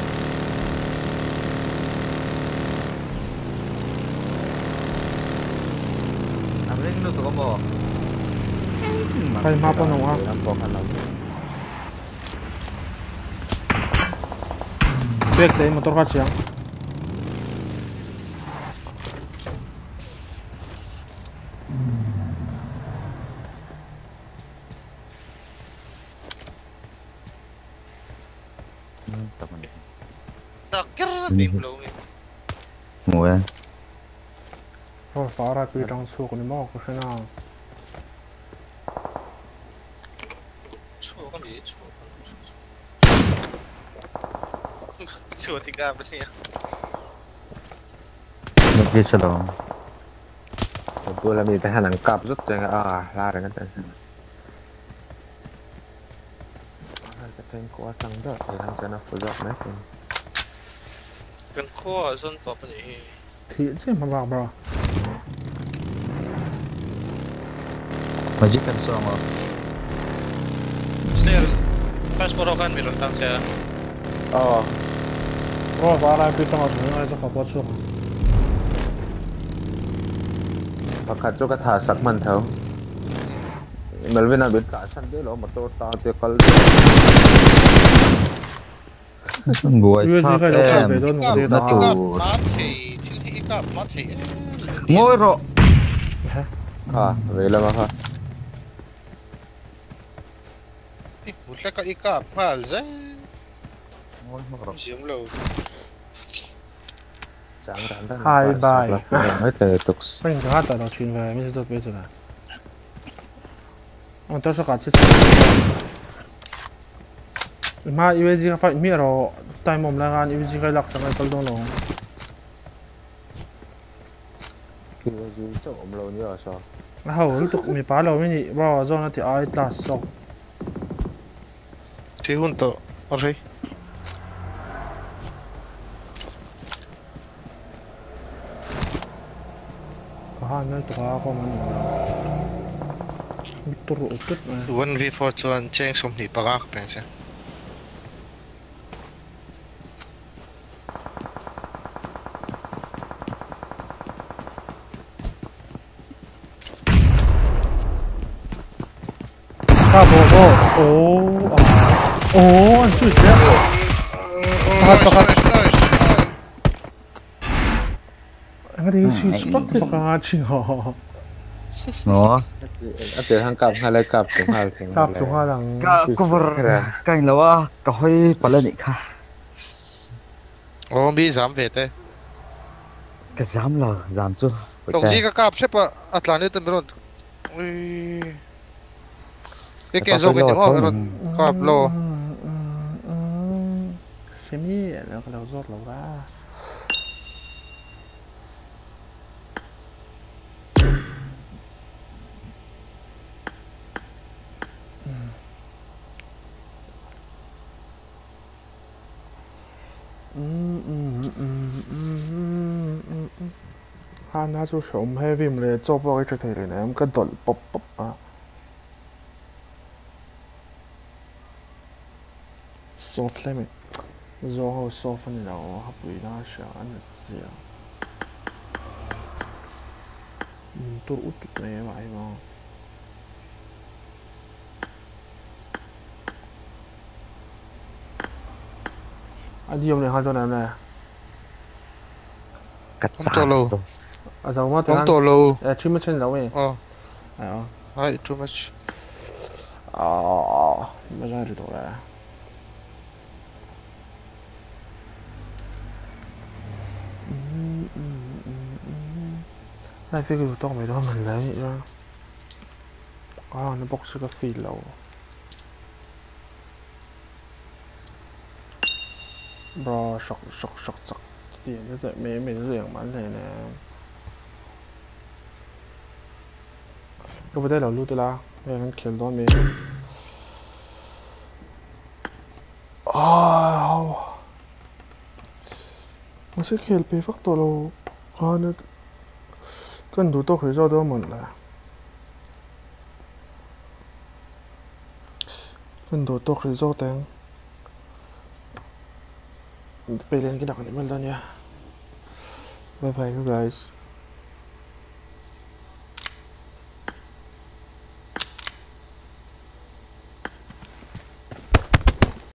เร่งดูตัวก็บอกใครมาปนวะเล็กแต่มอเตอร์คัดเสียง Bim lâu nghe. Ngồi à. Rồi phá ra bị trong số của nó mò có thế nào? Chua con gì chua. Chua thì cả bên này. Nó kia sao đó? Tôi làm gì tại hàng cặp rút cho la rồi cái cái tên của thằng đó thì thằng sẽ nó phù hợp mấy cái Cần khoa dân tộc này. Thì chứ mà vào bro. Mà chỉ cần xong rồi. Slayer, fast forward kan meron tang siya. Rồi phá ra bị trong số này cho khó bắt xuống. và cả chỗ cái thả sắc man theo Melvin đã biết cả sân đấy lo mà tôi ta tiêu call Ngồi tháp em nó tù Ngồi ngồi rồi vậy là mà ha một cái ikap mal ra. ngồi mà rồi Diễm lâu. Hai bài. mấy cái tục Mình có hát tại đó chuyên về mình sẽ biết rồi. Ông tôi sẽ cả chia sẻ. Mà UAG cái phải mi rồi, time mồm là gan UAG cái lắc sang cái câu đó. cái gì chỗ ông lâu như sao Hầu lúc tụi mình phá lâu mới nhỉ, bro, do nó thì ai ta sọc. Thì hun to, rồi. Nó tụi họ có mình. Tụi rụt tất mà. 1v4 chuan cheng som ni pagak pen se. Anh suy thế. Anh đi suy xuất vào cái chuyện hả? nó cái hàng cặp hay là cặp cũng hay Cặp chúng ta đang cover cái nào á cái hơi phải lên cả Bi giảm về thế. cái giảm là giảm chưa Công gì cái cặp xếp Atlantic tên meron. Ui. Cái zo cái nhỏ meron cặp lo. Xem đi, nó có đâu rót lâu ra. Nó số sống heavy mà để cho bao cái này này em cần tuần bập bập à soft limit do soft này nào hấp bị nó sẽ ăn được gì tôi út này vậy mà anh đi ông này hai tuần này nè cắt to lâu à đâu mà tiếng to lâu too much in đâu vậy hai too much mà ra được rồi này phía cái tóc mày đó mình lấy ra nó bóc sự cái phi lâu bro sọc tiền nó dạy mấyรื่องbắn này nè lúc đây là lưu tôi la về hắn kill đó mình nó sẽ kill pe phát tổ lâu nó cần đủ tốc để cho đó mình là cần đủ tốc để cho tiếngไปเล่นกันดักนี่มันตอนเนี้ย bye bye you guys